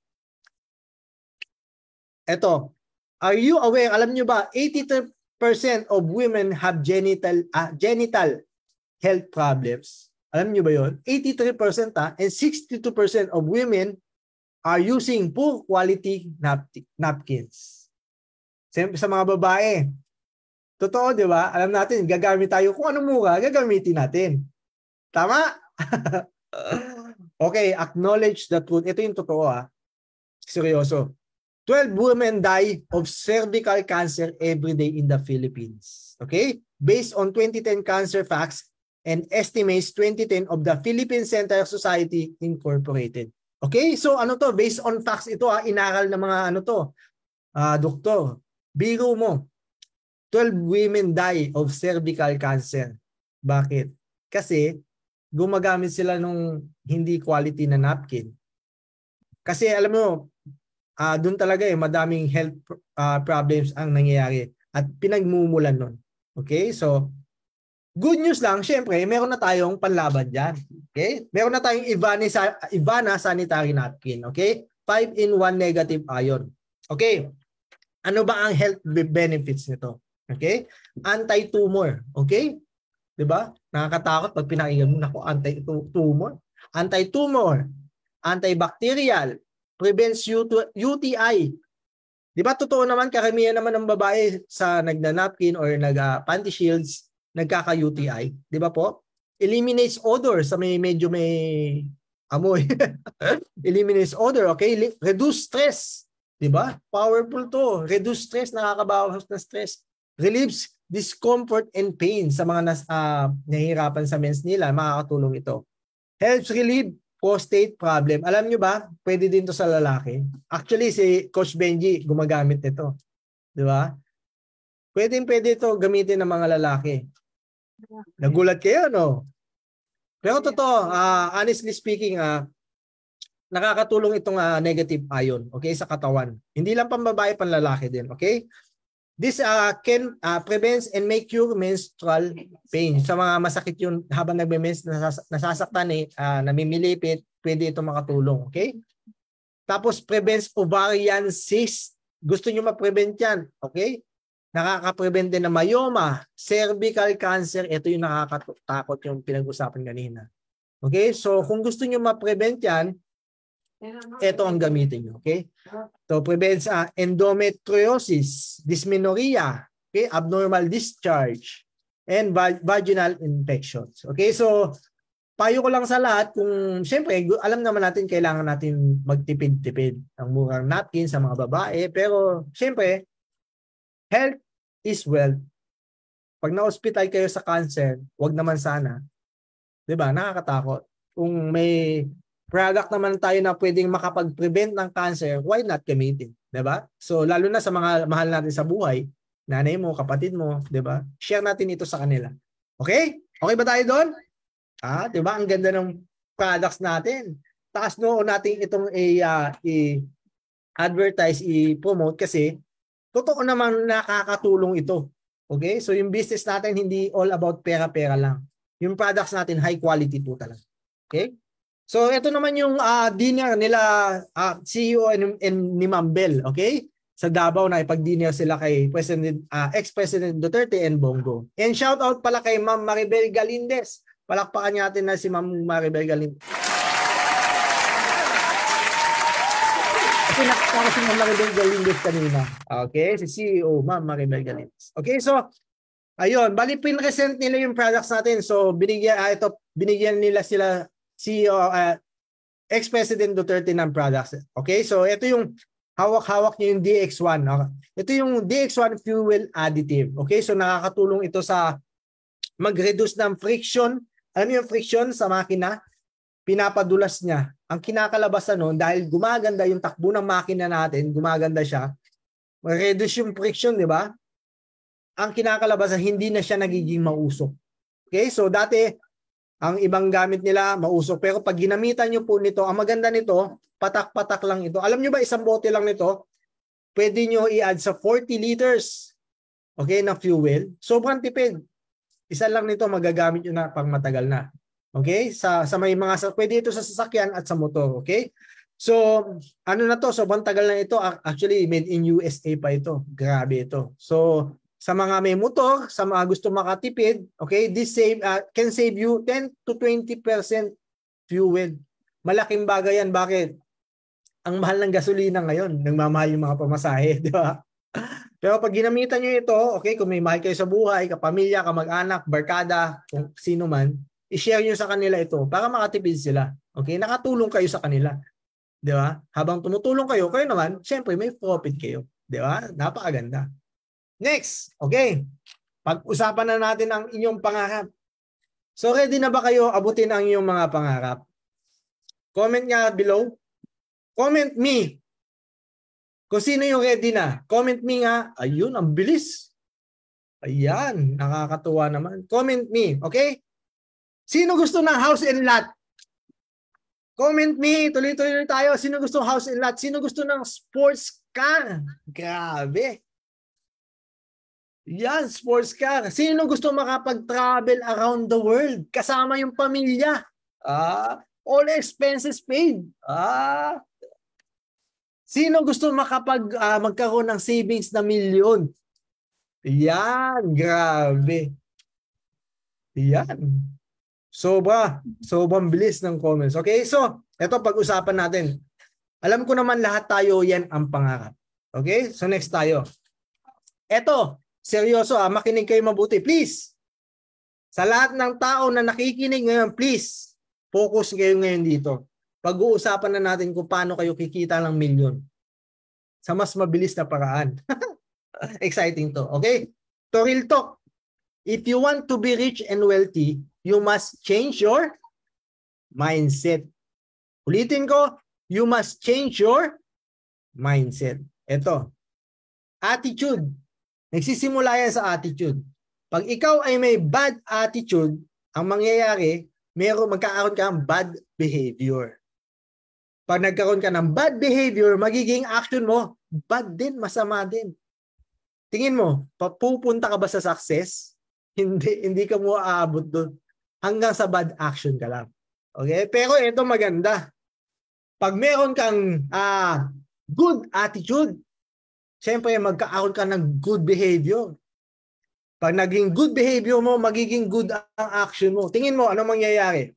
Eto, are you aware, alam nyo ba, eighty-two percent of women have genital, uh, genital health problems. Alam nyo ba yun? eighty-three percent ha, and sixty-two percent of women are using poor quality nap napkins. Siyempre sa mga babae, totoo, di ba? Alam natin, gagamit tayo kung ano mura, gagamitin natin. Tama? Okay, acknowledge the truth. Ito yung totoo ha. Seryoso. twelve women die of cervical cancer every day in the Philippines. Okay? Based on twenty ten cancer facts, and estimates twenty ten of the Philippine Center Society Incorporated. Okay? So ano to? Based on facts ito ha, inaral ng mga ano to, uh, doktor. Biro mo, twelve women die of cervical cancer. Bakit? Kasi gumagamit sila nung hindi quality na napkin. Kasi alam mo, uh, doon talaga eh, madaming health uh, problems ang nangyayari at pinagmumulan nun. Okay? So, good news lang, syempre, meron na tayong panlaban dyan. Okay? Meron na tayong Ivana, Ivana sanitary napkin. Okay? five in one negative ion. Okay? Ano ba ang health benefits nito? Okay? Anti-tumor. Okay? Diba? Nakakatakot pag pinakinggan mo, naku, anti-tumor. Anti-tumor. Antibacterial. prevents U T I. Di ba totoo naman, karamihan naman ng babae sa nagna-napkin or nag-panty uh, shields, nagkaka-U T I. Di ba po? Eliminates odor sa may medyo may amoy. Eliminates odor, okay? Reduce stress. Di ba? Powerful to. Reduce stress, nakakabawas ng stress. Relieves discomfort and pain sa mga nas, uh, nahihirapan sa mens nila, makakatulong ito. Helps relieve prostate problem. Alam nyo ba, pwede din to sa lalaki. Actually, si Coach Benji gumagamit nito. Di ba? Pwede pwede ito gamitin ng mga lalaki. Nagulat kayo, no? Pero totoo, uh, honestly speaking, uh, nakakatulong itong uh, negative ion, okay, sa katawan. Hindi lang pambabae, panlalaki din, okay? This uh, can uh, prevents and make cure menstrual pain. Sa mga masakit yun habang nagme-mens, nasas nasasaktan eh, uh, namimilipit, pwede ito makatulong. Okay? Tapos prevents ovarian cyst. Gusto nyo ma-prevent yan. Okay? Nakaka-prevent din ng myoma, cervical cancer. Ito yung nakakatakot yung pinag-usapan kanina. Okay? So kung gusto nyo ma-prevent yan, ito ang gamitin nyo. Okay? So prevents uh, endometriosis, dysmenorrhea, okay, abnormal discharge, and vaginal infections. Okay, so payo ko lang sa lahat kung siyempre alam naman natin kailangan natin magtipid-tipid ang murang napkin sa mga babae, pero siyempre health is wealth. Pag na-hospital kayo sa cancer, wag naman sana. 'Di ba? Nakakatakot. Kung may product naman tayo na pwedeng makapag-prevent ng cancer, why not gamitin? Diba? So, lalo na sa mga mahal natin sa buhay, nanay mo, kapatid mo, diba? Share natin ito sa kanila. Okay? Okay ba tayo doon? Ah, diba? Ang ganda ng products natin. Taas noon natin itong i-advertise, uh, i-promote kasi totoo namang nakakatulong ito. Okay? So, yung business natin hindi all about pera-pera lang. Yung products natin, high quality po talaga. Okay? So, ito naman yung uh, dinner nila uh, C E O and, and ni Ma'am Bel, okay? Sa Davao na ipag-dinner sila kay President, uh, ex-President Duterte and Bongo. And shout out pala kay Ma'am Maribel Galindez. Palakpakan natin na si Ma'am Maribel Galindez. Pinakita ko si Ma'am Maribel Galindez kanina. Okay? Si C E O, Ma'am Maribel Galindez. Okay, so, ayun. Bali, pinresent nila yung products natin. So, binigyan, uh, ito, binigyan nila sila C E O, uh, ex-President Duterte ng products. Okay, so ito yung hawak-hawak niya yung D X one. Okay? Ito yung D X one fuel additive. Okay, so nakakatulong ito sa mag-reduce ng friction. Alam niyo yung friction sa makina? Pinapadulas niya. Ang kinakalabasan nun, dahil gumaganda yung takbo ng makina natin, gumaganda siya, mag-reduce yung friction, di ba? Ang kinakalabasan, hindi na siya nagiging mausok. Okay, so dati, ang ibang gamit nila, mausok. Pero pag ginamitan nyo po nito, ang maganda nito, patak-patak lang ito. Alam nyo ba, isang bote lang nito, pwede nyo i-add sa forty liters, okay, na fuel. Sobrang tipid. Isa lang nito, magagamit nyo na pang matagal na. Okay? Sa, sa may mga, pwede ito sa sasakyan at sa motor. Okay? So, ano na to? Sobrang tagal na ito. Actually, made in U S A pa ito. Grabe ito. So, sa mga may motor, sa mga gusto makatipid, okay, this save, uh, can save you ten to twenty percent fuel. Malaking bagay yan. Bakit? Ang mahal ng gasolina ngayon, nagmamahal yung mga pamasahe, di ba? Pero pag ginamitan nyo ito, okay, kung may mahal kayo sa buhay, kapamilya, kamag-anak, barkada, kung sino man, i-share nyo sa kanila ito para makatipid sila. Okay, nakatulong kayo sa kanila. Di ba? Habang tumutulong kayo, kayo naman, syempre may profit kayo. Di ba? Napakaganda. Next, okay. Pag-usapan na natin ang inyong pangarap. So ready na ba kayo abutin ang inyong mga pangarap? Comment nga below. Comment me. Kung sino yung ready na. Comment me nga. Ayun, ang bilis. Ayan, nakakatuwa naman. Comment me, okay? Sino gusto ng house and lot? Comment me. Tuloy-tuloy tayo. Sino gusto ng house and lot? Sino gusto ng sports car? Grabe. Yan, sports car. Sino gusto makapag-travel around the world? Kasama yung pamilya. Ah, all expenses paid. Ah. Sino gusto makapag uh, magkaroon ng savings na milyon? Yan, grabe. Yan. Sobra, sobrang bilis ng comments. Okay, so ito pag-usapan natin. Alam ko naman lahat tayo yan ang pangarap. Okay? So next tayo. Eto, seryoso ah, makinig kayo mabuti. Please, sa lahat ng tao na nakikinig ngayon, please, focus kayo ngayon dito. Pag-uusapan na natin kung paano kayo kikita ng milyon sa mas mabilis na paraan. Exciting to. Okay? To real talk. If you want to be rich and wealthy, you must change your mindset. Ulitin ko, you must change your mindset. Ito, attitude. Nagsisimula yan sa attitude. Pag ikaw ay may bad attitude, ang mangyayari, mayroon magkakaroon ka ng bad behavior. Pag nagkaroon ka ng bad behavior, magiging action mo, bad din, masama din. Tingin mo, pupunta ka ba sa success? Hindi, hindi ka mo aabot doon. Hanggang sa bad action ka lang. Okay? Pero ito maganda. Pag meron kang uh, good attitude, siyempre magkakaroon ka ng good behavior. Pag naging good behavior mo, magiging good ang action mo. Tingin mo, ano mangyayari?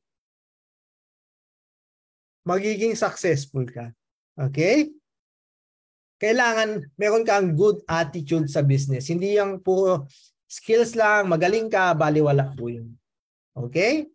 Magiging successful ka. Okay? Kailangan meron kang good attitude sa business. Hindi yung puro skills lang, magaling ka, baliwala po yun. Okay?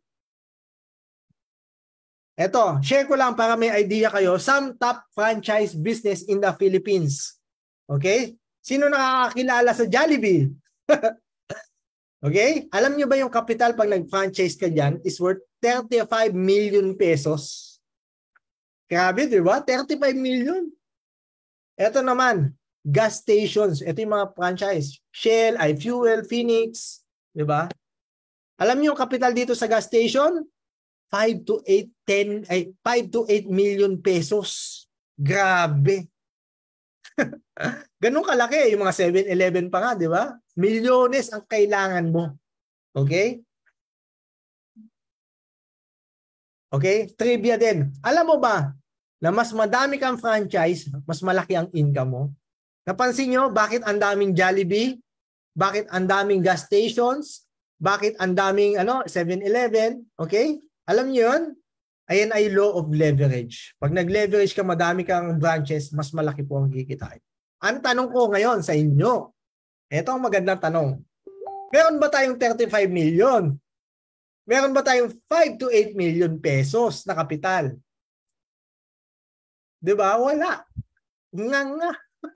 Eto, share ko lang para may idea kayo. Some top franchise business in the Philippines. Okay? Sino nakakakilala sa Jollibee? Okay? Alam nyo ba yung capital pag nag-franchise ka dyan is worth thirty-five million pesos? Grabe, di ba? thirty-five million. Ito naman, gas stations. Ito yung mga franchise. Shell, iFuel, Phoenix. Di ba? Alam niyo yung capital dito sa gas station? five to eight, ten, ay, five to eight million pesos. Grabe. Ganun kalaki. Yung mga seven eleven pa nga, di ba? Milyones ang kailangan mo. Okay? Okay? Trivia din. Alam mo ba na mas madami kang franchise, mas malaki ang income mo? Napansin nyo, bakit ang daming Jollibee? Bakit ang daming gas stations? Bakit ang daming ano, seven eleven? Okay? Alam niyo yun? Ayan ay law of leverage. Pag nag-leverage ka, madami kang branches, mas malaki po ang kikitain. Ang tanong ko ngayon sa inyo, ito ang magandang tanong. Meron ba tayong thirty-five million? Meron ba tayong five to eight million pesos na kapital? Di ba? Wala. Nga nga.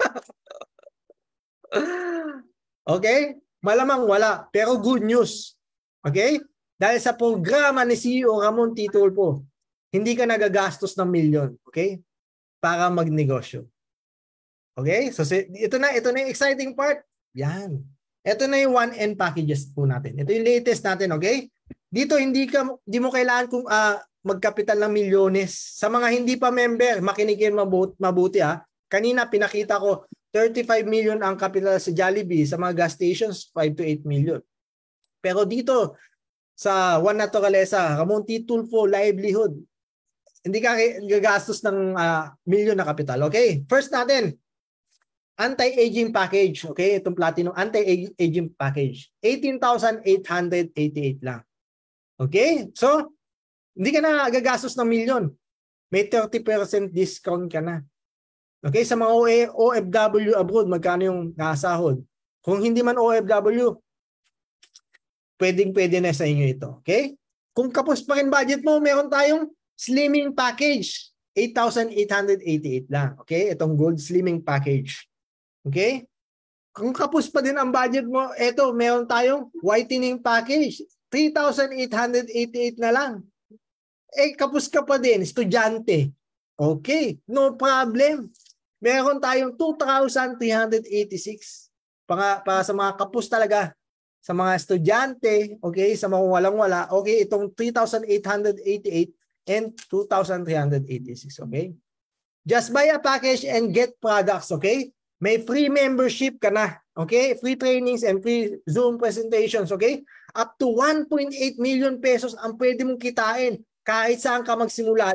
Okay? Malamang wala. Pero good news. Okay? Dahil sa programa ni C E O Ramon T. Tulfo, hindi ka nagagastos ng milyon. Okay? Para magnegosyo. Okay? So ito na, ito na yung exciting part. Yan. Ito na yung one-end packages po natin. Ito yung latest natin. Okay? Dito hindi ka hindi mo kailangan kung uh, magkapital ng milyones. Sa mga hindi pa member, makinigin mabuti, mabuti ha. Kanina pinakita ko thirty-five million ang kapital sa Jollibee, sa mga gas stations five to eight million. Pero dito sa One Naturaleza, Ramon T. Tulfo Livelihood, hindi ka gagastos ng uh, milyon na kapital. Okay? First natin, anti-aging package. Okay? Itong platinum anti-aging package. eighteen thousand eight hundred eighty-eight lang. Okay? So, hindi ka na gagastos ng milyon. May thirty percent discount ka na. Okay? Sa mga O F W abroad, magkano yung nasahod? Kung hindi man O F W, pwedeng-pwede na sa inyo ito. Okay? Kung kapos pa rin budget mo, meron tayong slimming package. eight thousand eight hundred eighty-eight lang. Okay? Itong gold slimming package. Okay? Kung kapos pa din ang budget mo, eto, meron tayong whitening package. three thousand eight hundred eighty-eight na lang. Eh, kapos ka pa din, estudyante. Okay, no problem. Meron tayong two thousand three hundred eighty-six para, para sa mga kapos talaga. Sa mga estudyante, okay, sa mga walang-wala, okay, itong three thousand eight hundred eighty-eight and two thousand three hundred eighty-six, okay? Just buy a package and get products, okay? May free membership ka na, okay? Free trainings and free Zoom presentations, okay? Up to one point eight million pesos ang pwede mong kitain kahit saan ka magsimula.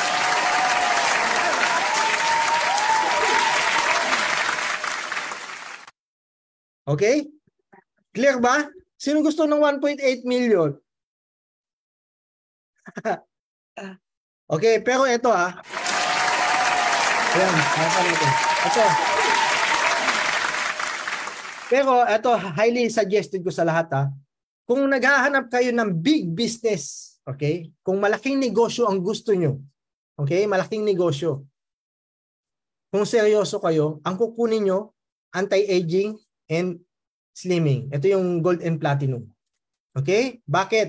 Okay? Clear ba? Sino gusto ng one point eight million? Okay, pero ito ha. Ayan, hanapan natin. Ito. Pero ito, highly suggested ko sa lahat ha. Kung naghahanap kayo ng big business, okay? Kung malaking negosyo ang gusto nyo, okay? Malaking negosyo. Kung seryoso kayo, ang kukunin nyo, anti-aging and slimming. Ito yung gold and platinum. Okay? Bakit?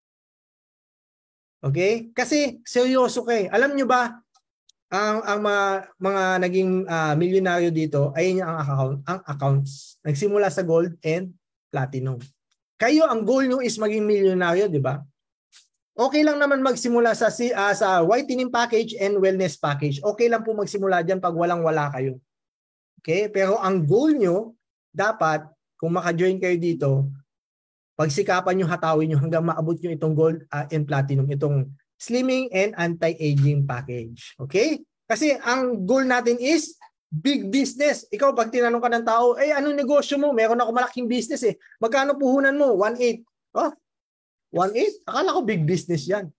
Okay? Kasi seryoso kayo. Alam nyo ba, ang ang mga, mga naging uh, milyonaryo dito, ayun ang account, ang accounts. Nagsimula sa gold and platinum. Kayo, ang goal nyo is maging milyonaryo, di ba? Okay lang naman magsimula sa uh, sa whitening package and wellness package. Okay lang po magsimula diyan pag walang-wala kayo. Okay? Pero ang goal nyo, dapat, kung maka-join kayo dito, pagsikapan nyo, hatawin nyo hanggang maabot nyo itong gold uh, and platinum, itong slimming and anti-aging package. Okay? Kasi ang goal natin is big business. Ikaw, pag tinanong ka ng tao, eh, anong negosyo mo? Meron ako malaking business eh. Magkano puhunan mo? one eight. Oh, one eight? Akala ko big business yan.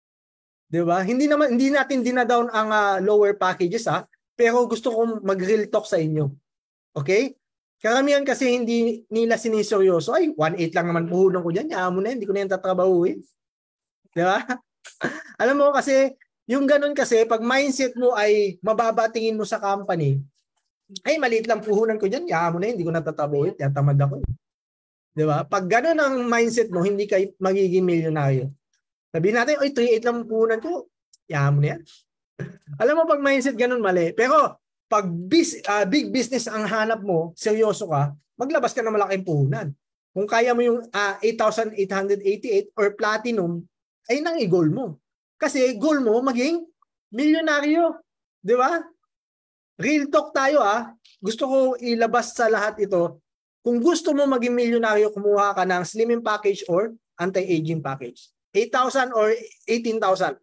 Diba? Hindi naman, hindi natin dinadown ang uh, lower packages ha. Pero gusto kong mag-real talk sa inyo. Okay? Karamihan kasi hindi nila siniseryoso. Ay, one eight lang naman puhunan ko dyan. Yaan mo na, hindi ko na yan tatrabahuin. Diba? Alam mo kasi, yung ganun kasi, pag mindset mo ay mababa tingin mo sa company, ay maliit lang puhunan ko dyan, yaan mo na, hindi ko natatabuhin, yan tamad ako. Diba? Pag ganun ang mindset mo, hindi ka magiging milyonaryo. Sabihin natin, oy, three eight lang puhunan ko, yaan mo na yan. Alam mo, pag mindset ganun, mali. Pero, pag bis, uh, big business ang hanap mo, seryoso ka, maglabas ka ng malaking puhunan. Kung kaya mo yung uh, eight thousand eight hundred eighty-eight or platinum, ay nang i-goal mo. Kasi goal mo maging milyonaryo. Di ba? Real talk tayo ah. Gusto ko ilabas sa lahat ito. Kung gusto mo maging milyonaryo, kumuha ka ng slimming package or anti-aging package. eight thousand or eighteen thousand.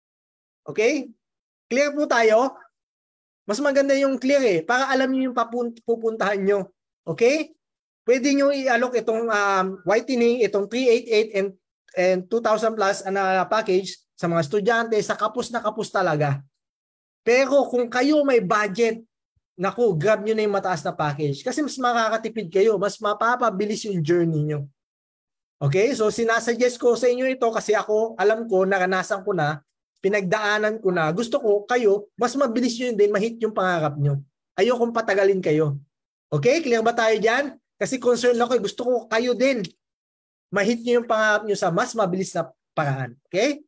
Okay? Clear po tayo? Mas maganda yung clear eh. Para alam niyo yung pupuntahan nyo. Okay? Pwede nyo i-alok itong um, whitening, itong three eighty-eight and and two thousand plus na uh, package sa mga estudyante, sa kapos na kapos talaga. Pero kung kayo may budget, naku, grab nyo na yung mataas na package. Kasi mas makakatipid kayo, mas mapapabilis yung journey nyo. Okay? So sinasuggest ko sa inyo ito kasi ako, alam ko, naranasan ko na, pinagdaanan ko na, gusto ko kayo, mas mabilis nyo din, mahit yung pangarap nyo. Ayokong patagalin kayo. Okay? Clear ba tayo dyan? Kasi concern ako, gusto ko kayo din. Mahit nyo yung pangarap nyo sa mas mabilis na paraan. Okay?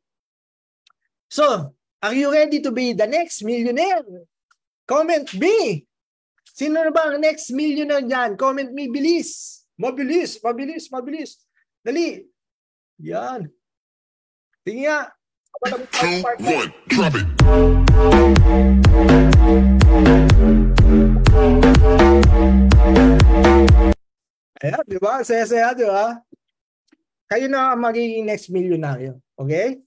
So, are you ready to be the next millionaire? Comment B. Sino na ba ang next millionaire dyan? Comment me, bilis. Mabilis, mabilis, mabilis. Dali. Yan. Tingin nga. Two, one, drop it. Ayan, di ba? Saya-saya, di ba? Kayo na ang magiging next millionaire. Okay?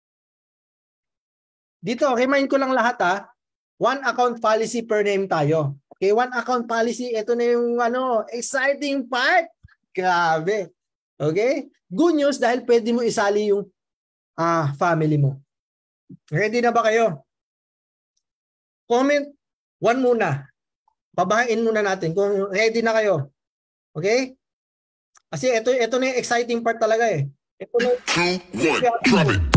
Dito, remind ko lang lahat ha. One account policy per name tayo. Okay, one account policy. Ito na yung ano, exciting part. Grabe. Okay? Good news dahil pwede mo isali yung uh, family mo. Ready na ba kayo? Comment one muna. Pabahain muna natin kung ready na kayo. Okay? Kasi ito, ito na yung exciting part talaga eh. Ito na Two, one, drop it.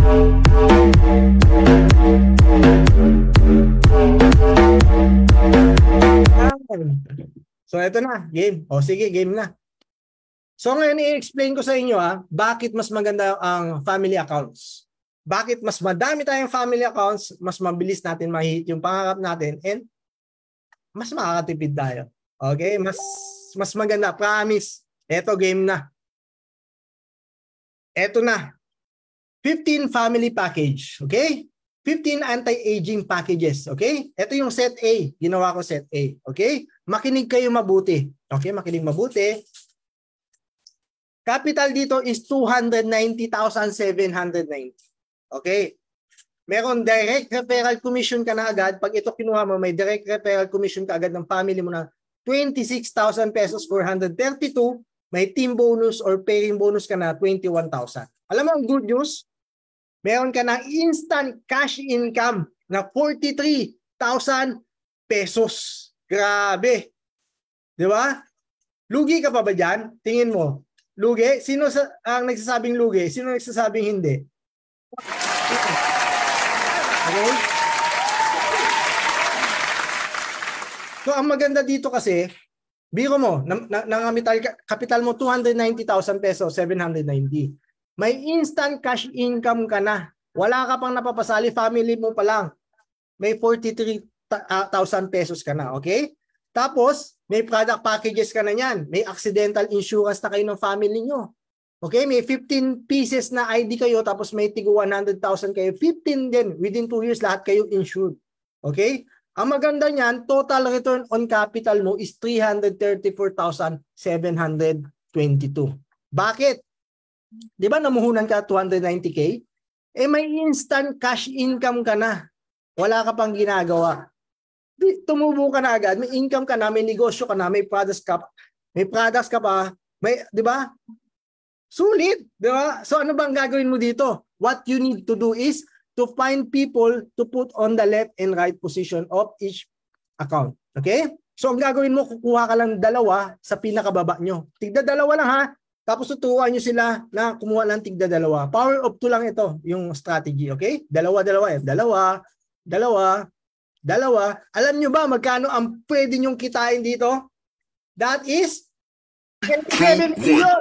So ito na, game. O sige, game na. So ngayon i-explain ko sa inyo ha, bakit mas maganda ang family accounts. Bakit mas madami tayong family accounts, mas mabilis natin mahit yung pangarap natin and mas makakatipid tayo. Okay? Mas mas maganda, promise. Ito game na. Ito na. fifteen family package, okay? fifteen anti-aging packages, okay? Ito yung set A. Ginawa ko set A, okay? Makinig kayo mabuti. Okay, makinig mabuti. Capital dito is two hundred ninety thousand seven hundred ninety. Okay? Meron direct referral commission ka na agad. Pag ito kinuha mo, may direct referral commission ka agad ng family mo na twenty-six thousand pesos four hundred thirty-two. May team bonus or pairing bonus ka na twenty-one thousand. Alam mo ang good news? Meron ka na instant cash income na forty-three thousand pesos. Grabe. Di ba? Lugi ka pa ba dyan? Tingin mo. Lugi? Sino sa, ang nagsasabing lugi? Sino nagsasabing hindi? Okay? So, ang maganda dito kasi, biro mo, nangangapital kapital mo two hundred ninety thousand pesos, seven hundred ninety. May instant cash income ka na. Wala ka pang napapasali, family mo pa lang. May forty-three thousand pesos ka na, okay? Tapos, may product packages ka na yan. May accidental insurance na kayo ng family nyo. Okay, may fifteen pieces na I D kayo, tapos may tigo one hundred thousand kayo. fifteen din, within two years, lahat kayo insured. Okay? Ang maganda niyan, total return on capital mo is three hundred thirty-four thousand seven hundred twenty-two. Bakit? Di ba namuhunan ka two hundred ninety K? Eh may instant cash income ka na. Wala ka pang ginagawa. Tumubo ka na agad, may income ka na, may negosyo ka na, may products ka, may products ka pa, may, di ba? Sulit, di ba? So ano bang gagawin mo dito? What you need to do is to find people to put on the left and right position of each account. Okay? So ang gagawin mo, kukuha ka lang dalawa sa pinakababa nyo. Tigda dalawa lang ha. Tapos tuturuan nyo sila na kumuha lang tigda dalawa. Power of two lang ito, yung strategy. Okay? Dalawa, dalawa. Eh. Dalawa, dalawa, dalawa. Alam nyo ba magkano ang pwede nyong kitain dito? That is twenty-seven million.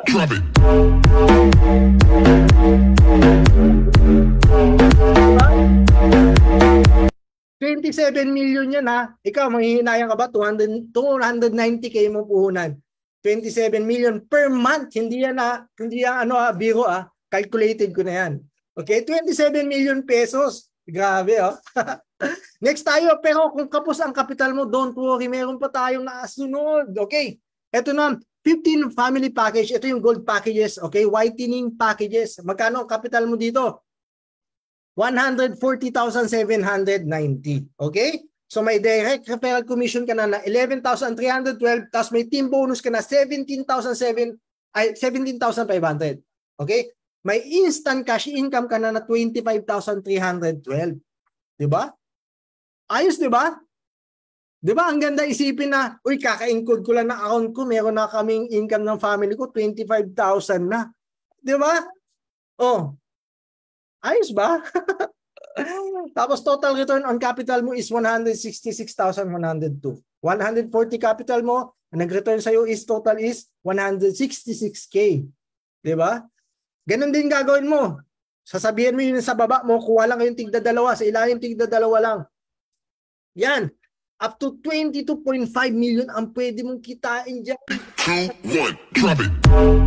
twenty-seven million yan ha. Ikaw, manghihinayang ka ba? two hundred ninety K mo puhunan. twenty-seven million per month. Hindi yan ha. Hindi yan ano ha, biro ha. Calculated ko na yan. Okay, twenty-seven million pesos. Grabe oh. Next tayo, pero kung kapos ang kapital mo, don't worry. Meron pa tayong naasunod. Okay, eto na. fifteen family package. Ito yung gold packages. Okay, whitening packages. Magkano ang kapital mo dito? one hundred forty thousand seven hundred ninety. Okay? So may direct referral commission ka na na eleven thousand three hundred twelve, tapos may team bonus ka na seventeen thousand five hundred. Okay? May instant cash income ka na na twenty-five thousand three hundred twelve. 'Di ba? Ayos, 'di ba? 'Di ba? Ang ganda isipin na, uy, kaka-encode ko lang na account ko, meron na kaming income ng family ko twenty-five thousand na. 'Di ba? Oh. Ayos ba? Tapos total return on capital mo is one hundred sixty-six thousand one hundred two. one hundred forty capital mo, ang nag-return sa'yo is total is one hundred sixty-six K. Diba? Ganun din gagawin mo. Sasabihin mo yun sa baba mo, kuha lang kayong tigda dalawa, sa ilalim tigda dalawa lang. Yan. Up to twenty-two point five million ang pwede mong kitain dyan. two, one, drop it.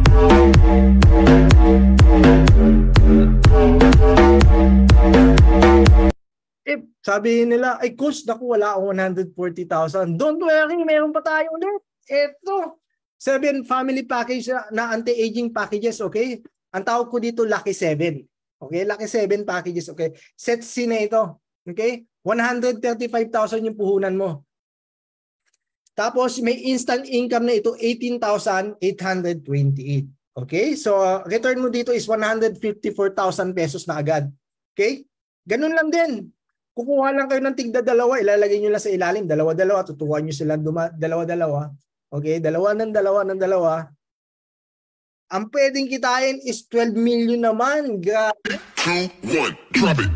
Eh, sabihin nila, ay coach, naku, wala akong one hundred forty thousand. Don't worry, meron pa tayo ulit. Ito, seven family package na, na anti-aging packages, okay? Ang tawag ko dito, Lucky seven. Okay, Lucky seven packages, okay? Set C na ito, okay? one hundred thirty-five thousand yung puhunan mo. Tapos, may instant income na ito, eighteen thousand eight hundred twenty-eight. Okay, so uh, return mo dito is one hundred fifty-four thousand pesos na agad. Okay, ganun lang din. Kukuha lang kayo ng tigda dalawa, ilalagay nyo lang sa ilalim, dalawa-dalawa, tuturuan nyo sila dalawa-dalawa. Okay, dalawa ng dalawa ng dalawa. Ang pwedeng kitain is twelve million naman. Grabe. two, one, drop it.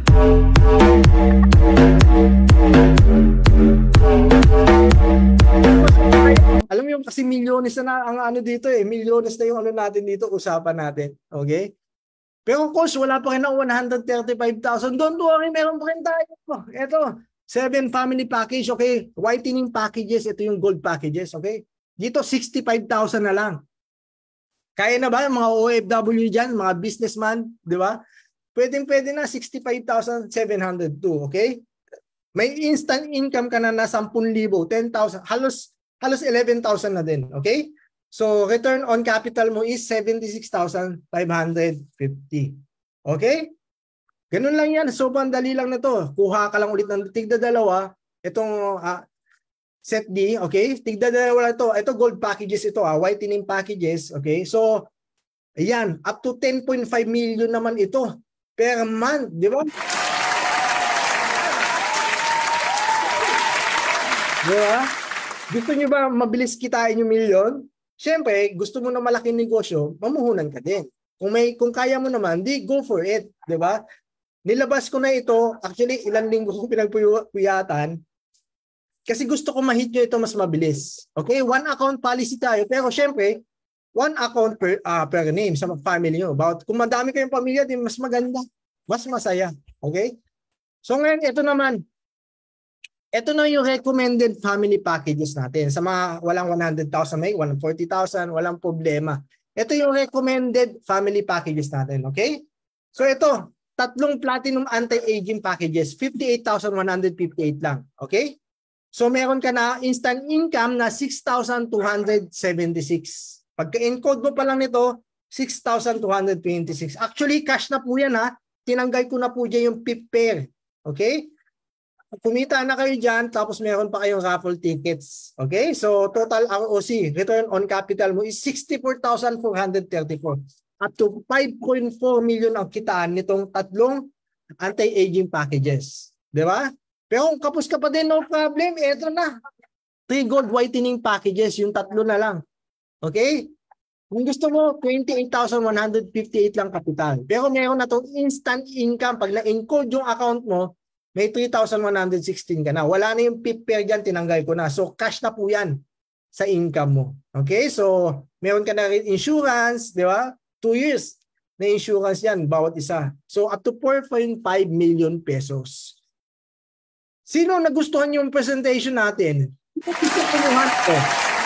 Alam mo yung kasi milyones na, na ang ano dito eh, milyones na yung ano natin dito, usapan natin. Okay? Pero course, wala pa rin ang one hundred thirty-five thousand. Don't worry, meron pa rin tayo. Ito, seven family package, okay? Whitening packages, ito yung gold packages, okay? Dito, sixty-five thousand na lang. Kaya na ba yung mga O F W dyan, mga businessman, di ba? Pwedeng pwede na sixty-five thousand seven hundred two, okay? May instant income ka na na ten thousand, ten thousand, halos halos eleven thousand na din, okay? So return on capital mo is seventy-six thousand five hundred fifty. Okay? Ganun lang yan, sobrang dali lang na to. Kuha ka lang ulit ng tigda dalawa, itong uh, set D, okay? Tigda dalawa lang to. Ito gold packages ito, ah, whitening packages, okay? So ayan, up to ten point five million naman ito per month, di ba? Diba? Gusto nyo ba mabilis kitain yung milyon? Siyempre, gusto mo na malaking negosyo, mamuhunan ka din. Kung may kung kaya mo naman, di go for it, 'di ba? Nilabas ko na ito, actually ilang linggo ko pinagpuyatan kasi gusto ko ma-hit nyo ito mas mabilis. Okay? One account policy tayo, pero siyempre, one account per uh, per name sa family nyo. About kung madami kayong pamilya, din mas maganda, mas masaya. Okay? So ngayon, ito naman. Ito na yung recommended family packages natin. Sa mga walang one hundred thousand, may walang forty thousand, walang problema. Ito yung recommended family packages natin. Okay? So ito, tatlong platinum anti-aging packages, fifty-eight thousand one hundred fifty-eight lang. Okay? So meron ka na instant income na six thousand two hundred seventy-six. Pagka-encode mo pa lang nito, six thousand two hundred twenty-six. Actually, cash na po yan ha. Tinanggal ko na po dyan yung P I P pair. Okay? Kumita na kayo dyan, tapos meron pa kayong raffle tickets. Okay? So, total R O C, return on capital mo is sixty-four thousand four hundred thirty-four. Up to five point four million ang kitaan nitong tatlong anti-aging packages. Di ba? Pero kung kapos ka pa din, no problem. Ito na. Three gold whitening packages, yung tatlo na lang. Okay? Kung gusto mo, twenty-eight thousand one hundred fifty-eight lang kapital. Pero meron na itong instant income. Pag na-encode yung account mo, may three thousand one hundred sixteen ka na. Wala na yung P I P pair dyan, tinanggal ko na. So, cash na po yan sa income mo. Okay? So, meron ka na rin insurance, di ba? Two years na insurance yan, bawat isa. So, up to four point five million pesos. Sino nagustuhan yung presentation natin? Kumuhan ko.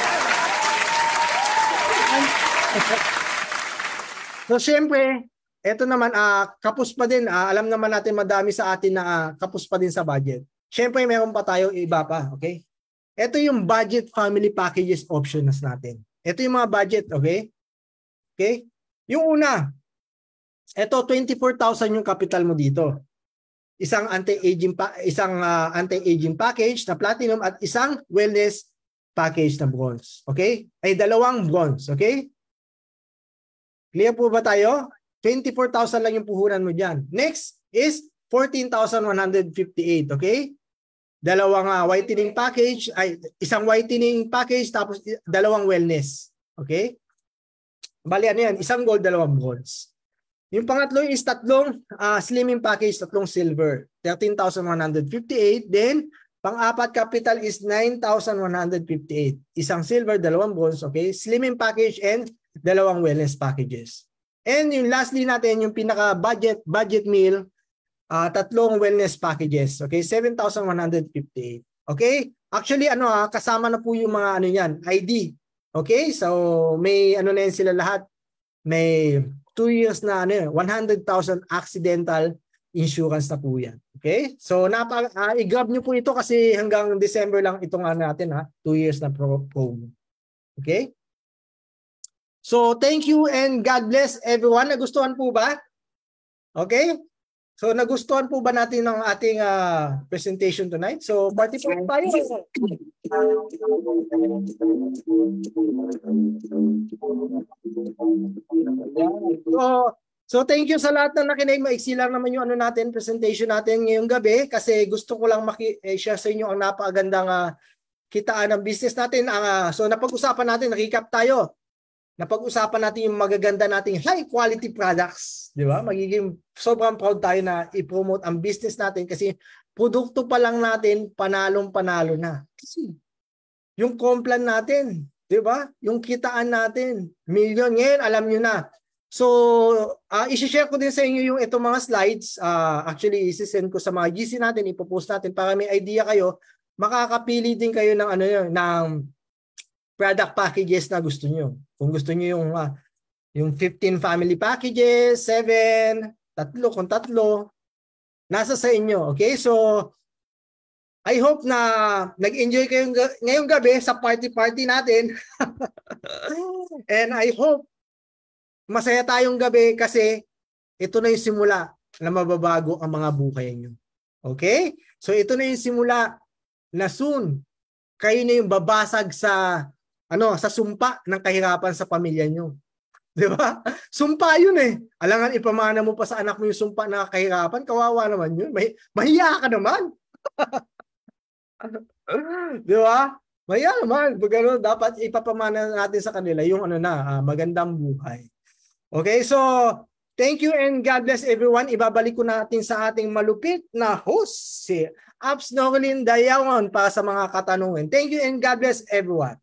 So, syempre, ito naman, uh, kapos pa din. Uh, alam naman natin madami sa atin na uh, kapos pa din sa budget. Siyempre, meron pa tayo iba pa. Okay? Ito yung budget family packages options natin. Ito yung mga budget. Okay? Okay? Yung una, ito twenty-four thousand yung capital mo dito. Isang anti-aging pa isang uh, anti-aging package na platinum at isang wellness package na bronze. Okay? Ay dalawang bronze. Okay? Clear po ba tayo? twenty-four thousand lang yung puhunan mo diyan. Next is fourteen thousand one hundred fifty-eight, okay? Dalawang uh, whitening package, ay isang whitening package tapos dalawang wellness. Okay? Bali ano yan, isang gold, dalawang bronze. Yung pangatlo is tatlong uh, slimming package, tatlong silver, thirteen thousand one hundred fifty-eight. Then pang-apat capital is nine thousand one hundred fifty-eight. Isang silver, dalawang bronze, okay? Slimming package and dalawang wellness packages. And yung lastly natin, yung pinaka-budget budget meal, uh, tatlong wellness packages. Okay, seven thousand one hundred fifty-eight. Okay? Actually, ano ha, kasama na po yung mga ano yan, I D. Okay? So, may ano na yan sila lahat. May two years na ano, one hundred thousand accidental insurance na po yan. Okay? So, napa, uh, i-grab nyo po ito kasi hanggang December lang itong ano natin ha, two years na promo. Okay? So, thank you and God bless everyone. Nagustuhan po ba? Okay? So, nagustuhan po ba natin ang ating uh, presentation tonight? So, party po tayo. So, so, thank you sa lahat na nakinig. Maiksi lang naman yung ano natin, presentation natin ngayong gabi kasi gusto ko lang maki-share sa inyo ang napakagandang uh, kitaan ng business natin. Uh, so, napag-usapan natin, recap tayo. Napag-usapan natin yung magaganda nating high quality products, di ba? Magiging sobrang proud tayo na i-promote ang business natin kasi produkto pa lang natin panalong-panalo na. Kasi yung complan natin, di ba? Yung kitaan natin, million ngayon, alam nyo na. So, uh, i-share ko din sa inyo yung itong mga slides. Uh, actually, isi-send ko sa mga G C natin, ipopost natin para may idea kayo. Makakapili din kayo ng ano yun, ng product packages na gusto nyo. Kung gusto niyo yung uh, yung fifteen family packages, seven, tatlo kung tatlo, nasa sa inyo. Okay? So I hope na nag-enjoy kayo ngayong gabi sa party-party natin. And I hope masaya tayong gabi kasi ito na yung simula na mababago ang mga buhay niyo. Okay? So ito na yung simula na soon kayo na yung babasag sa ano, sa sumpa ng kahirapan sa pamilya nyo. Di ba? Sumpa yun eh. Alangan ipamana mo pa sa anak mo yung sumpa na kahirapan, kawawa naman yun. May, mahiya ka naman. Di ba? Maya naman, pag ano, dapat ipapamana natin sa kanila yung ano na, uh, magandang buhay. Okay, so thank you and God bless everyone. Ibabalik ko natin sa ating malupit na host, si Abs Novelin Dayawan para sa mga katanungan. Thank you and God bless everyone.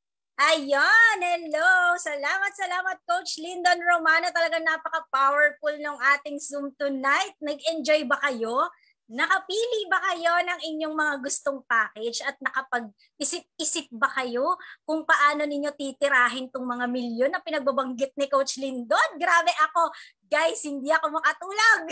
Ayan, hello. Salamat, salamat Coach Lyndon Romano. Talagang napaka-powerful ng ating Zoom tonight. Nag-enjoy ba kayo? Nakapili ba kayo ng inyong mga gustong package at nakapag-isip-isip ba kayo kung paano ninyo titirahin tong mga milyon na pinagbabanggit ni Coach Lyndon? Grabe ako. Guys, hindi ako makatulog.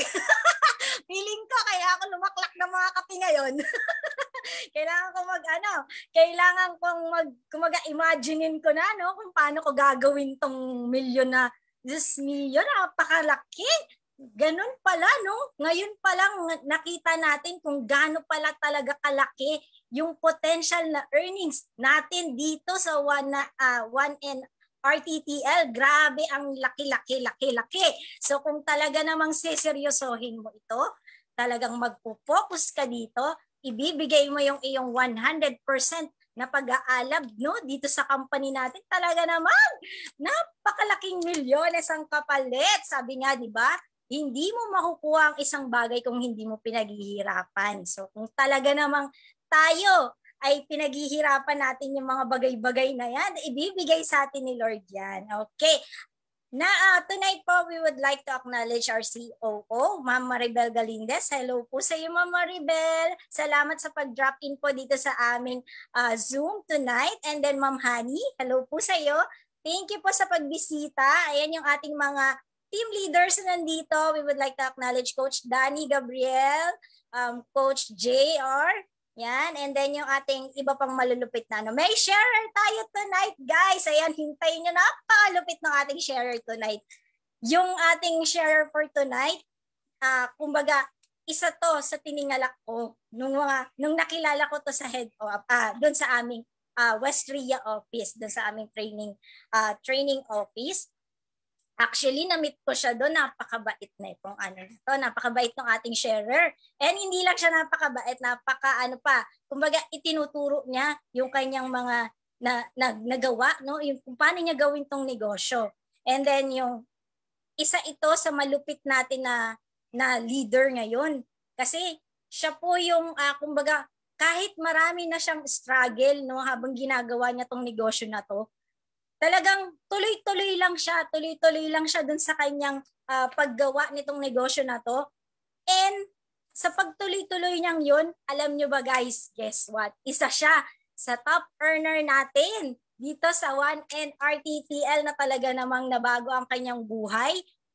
Feeling ko kaya ako lumaklak ng mga kape ngayon. Kailangan ko mag ano, kailangan kong mag kumaga imaginein ko na no kung paano ko gagawin tong milyon na this million, napakalaki. Ganun pala, no? Ngayon pa lang nakita natin kung gaano pala talaga kalaki yung potential na earnings natin dito sa one, uh, one N R T T L. Grabe ang laki-laki, laki-laki. So kung talaga namang seseryosohin mo ito, talagang magpo-focus ka dito, ibibigay mo yung iyong one hundred percent na pag-aalab no dito sa company natin, talaga naman napakalaking milyones ang kapalit. Sabi nga, di ba? Hindi mo makukuha ang isang bagay kung hindi mo pinaghihirapan. So kung talaga namang tayo ay pinaghihirapan natin yung mga bagay-bagay na yan, ibibigay sa atin ni Lord yan. Okay. Na uh, tonight po, we would like to acknowledge our C O O, Ma'am Maribel Galindez. Hello po sa iyo, Ma'am Maribel. Salamat sa pag-drop in po dito sa aming uh, Zoom tonight. And then Ma'am Honey, hello po sa iyo. Thank you po sa pagbisita. Ayan yung ating mga team leaders na nandito. We would like to acknowledge Coach Danny Gabriel, um, Coach J R, yan, and then yung ating iba pang malulupit na. No? May sharer tayo tonight, guys. Ayan, hintayin nyo, napakalupit ng ating sharer tonight. Yung ating sharer for tonight, uh, kumbaga, isa to sa tiningalak ko nung, mga, nung nakilala ko to sa head of, uh, doon sa aming uh, West Ria office, doon sa aming training, uh, training office. Actually, na-meet ko siya doon, napakabait na itong ano to, napakabait ng ating sharer. And hindi lang siya napakabait, napaka ano pa, kumbaga itinuturo niya yung kanyang mga na, na, nagawa, no? Yung kung paano niya gawin tong negosyo. And then yung isa ito sa malupit natin na, na leader ngayon. Kasi siya po yung, uh, kumbaga, kahit marami na siyang struggle, no, habang ginagawa niya tong negosyo na to, talagang tuloy-tuloy lang siya, tuloy-tuloy lang siya dun sa kanyang uh, paggawa nitong negosyo na to. And sa pagtuloy-tuloy niyang yun, alam nyo ba guys, guess what? Isa siya sa top earner natin dito sa one N R T T L na talaga namang nabago ang kanyang buhay.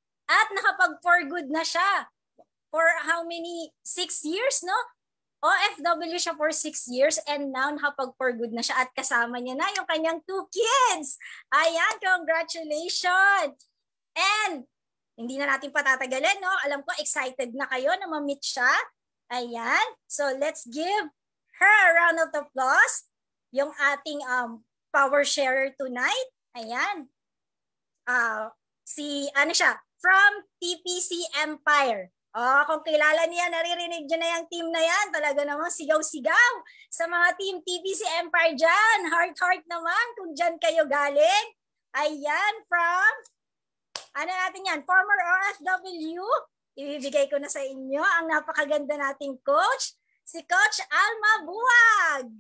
At nakapag for good na siya. For how many? Six years, no? O F W siya for six years and now nakapag-for good na siya at kasama niya na yung kanyang two kids. Ayan, congratulations! And hindi na natin patatagalin, no? Alam ko excited na kayo na ma-meet siya. Ayan, so let's give her a round of applause. Yung ating um, power sharer tonight. Ayan. Uh, si, ano siya? From T P C Empire. Oh, kung kilala niya, naririnig niyo na yung team na yan. Talaga namang sigaw-sigaw sa mga team T V C Empire dyan. Heart-heart naman kung dyan kayo galing. Ayan, from, ano natin yan, former O F W. Ibibigay ko na sa inyo ang napakaganda nating coach, si Coach Alma Buwag.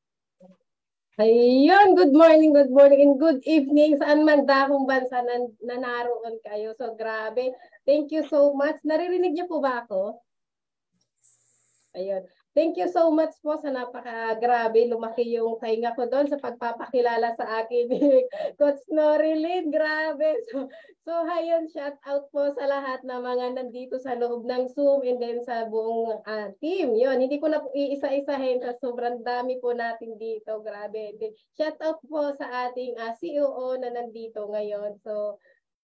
Ayun, good morning, good morning, and good evening saan man dakong bansa na, na naroon kayo. So grabe, thank you so much. Naririnig niyo po ba ako? Ayun. Thank you so much po sa napaka-grabe. Lumaki yung tainga ko doon sa pagpapakilala sa akin ni Coach Norilyn. Grabe. So, so ayun, shout out po sa lahat na mga nandito sa loob ng Zoom and then sa buong uh, team. Yun, hindi ko na po iisa-isahin sa sobrang dami po natin dito. Grabe. And then, shout out po sa ating uh, C O O na nandito ngayon. So,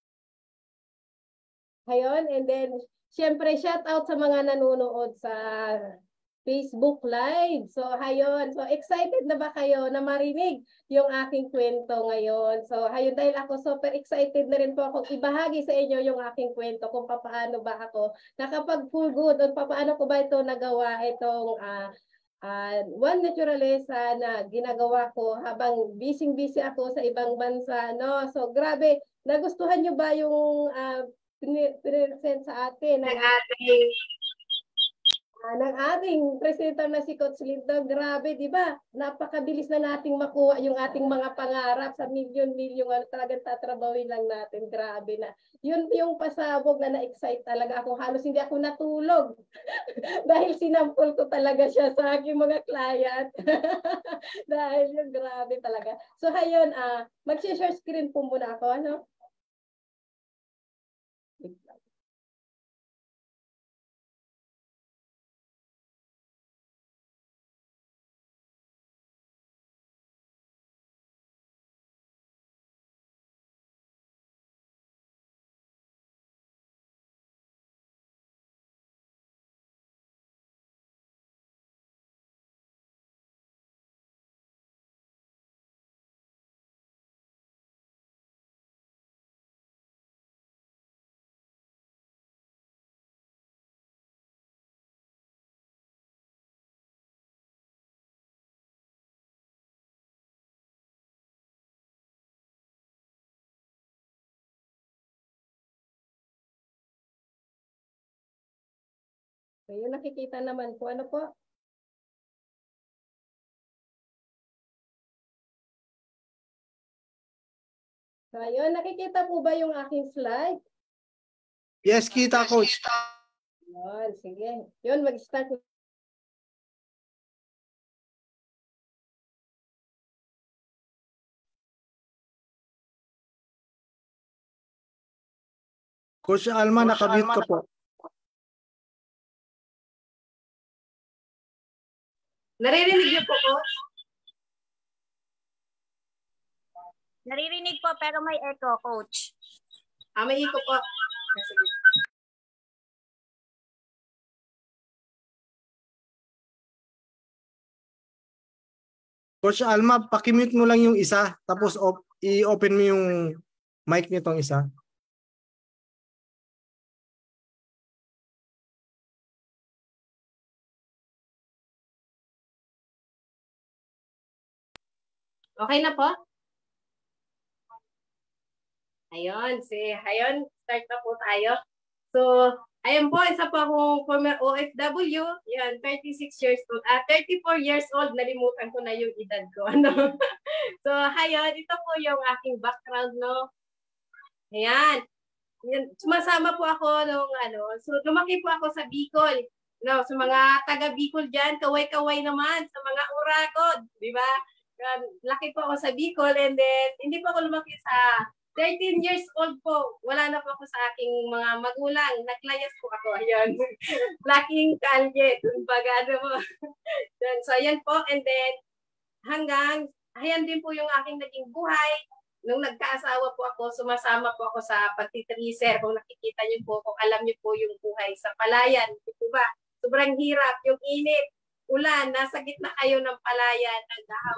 ayun. And then, syempre, shout out sa mga nanonood sa Facebook Live. So, hayon. So, excited na ba kayo na marinig yung aking kwento ngayon? So, hayon, dahil ako super excited na rin po akong ibahagi sa inyo yung aking kwento kung paano ba ako nakapag-full good o paano ko ba ito nagawa itong uh, Uh, one naturalesa na ginagawa ko habang busy-busy ako sa ibang bansa, no? So, grabe, nagustuhan nyo ba yung uh, present sa atin ng ating uh, ng ating presenter na si Coach Lindo? Grabe, di ba? Napakabilis na nating makuha yung ating mga pangarap sa milyon-milyon, ano, talagang tatrabawin lang natin. Grabe na. Yun yung pasabog na na-excite talaga ako. Halos hindi ako natulog. Dahil sinampol ko talaga siya sa aking mga client. Dahil yun, grabe talaga. So, ayun, uh, mag-share screen po muna ako. Ano? So, yun nakikita naman po. Ano po? So, yun, nakikita po ba yung aking slide? Yes, kita, Coach. Yun, sige. Yun, mag-start. Coach Alma, nakamute ka po. Naririnig niyo po, Coach? Naririnig po pero may echo, Coach. Ah, may echo po. Sige. Coach Alma, pakimute mo lang yung isa, tapos op- i-open mo yung mic nitong isa. Okay na po? Ayun, si, ayun, start na po tayo. So, ayun po, isa po akong former O F W, yan, thirty-six years old, ah, thirty-four years old, nalimutan ko na yung edad ko, ano. So, ayun, ito po yung aking background, no. Ayan, yan, sumasama po ako nung, ano, so, lumaki po ako sa Bicol, no, sa mga taga Bicol dyan, kaway-kaway naman, sa mga Uragod, di ba? Laki po ako sa Bicol, and then, hindi po ako lumaki sa thirteen years old po, wala na po ako sa aking mga magulang. Naglayas po ako. Ayun. Laking kalye. Kumbaga, ano mo. So, ayan po. And then, hanggang, ayan din po yung aking naging buhay. Nung nagkaasawa po ako, sumasama po ako sa pagtitriser. Kung nakikita niyo po, kung alam niyo po yung buhay sa palayan. Di ba? Sobrang hirap. Yung init, ulan, nasa gitna kayo ng palayan, ng dahaw,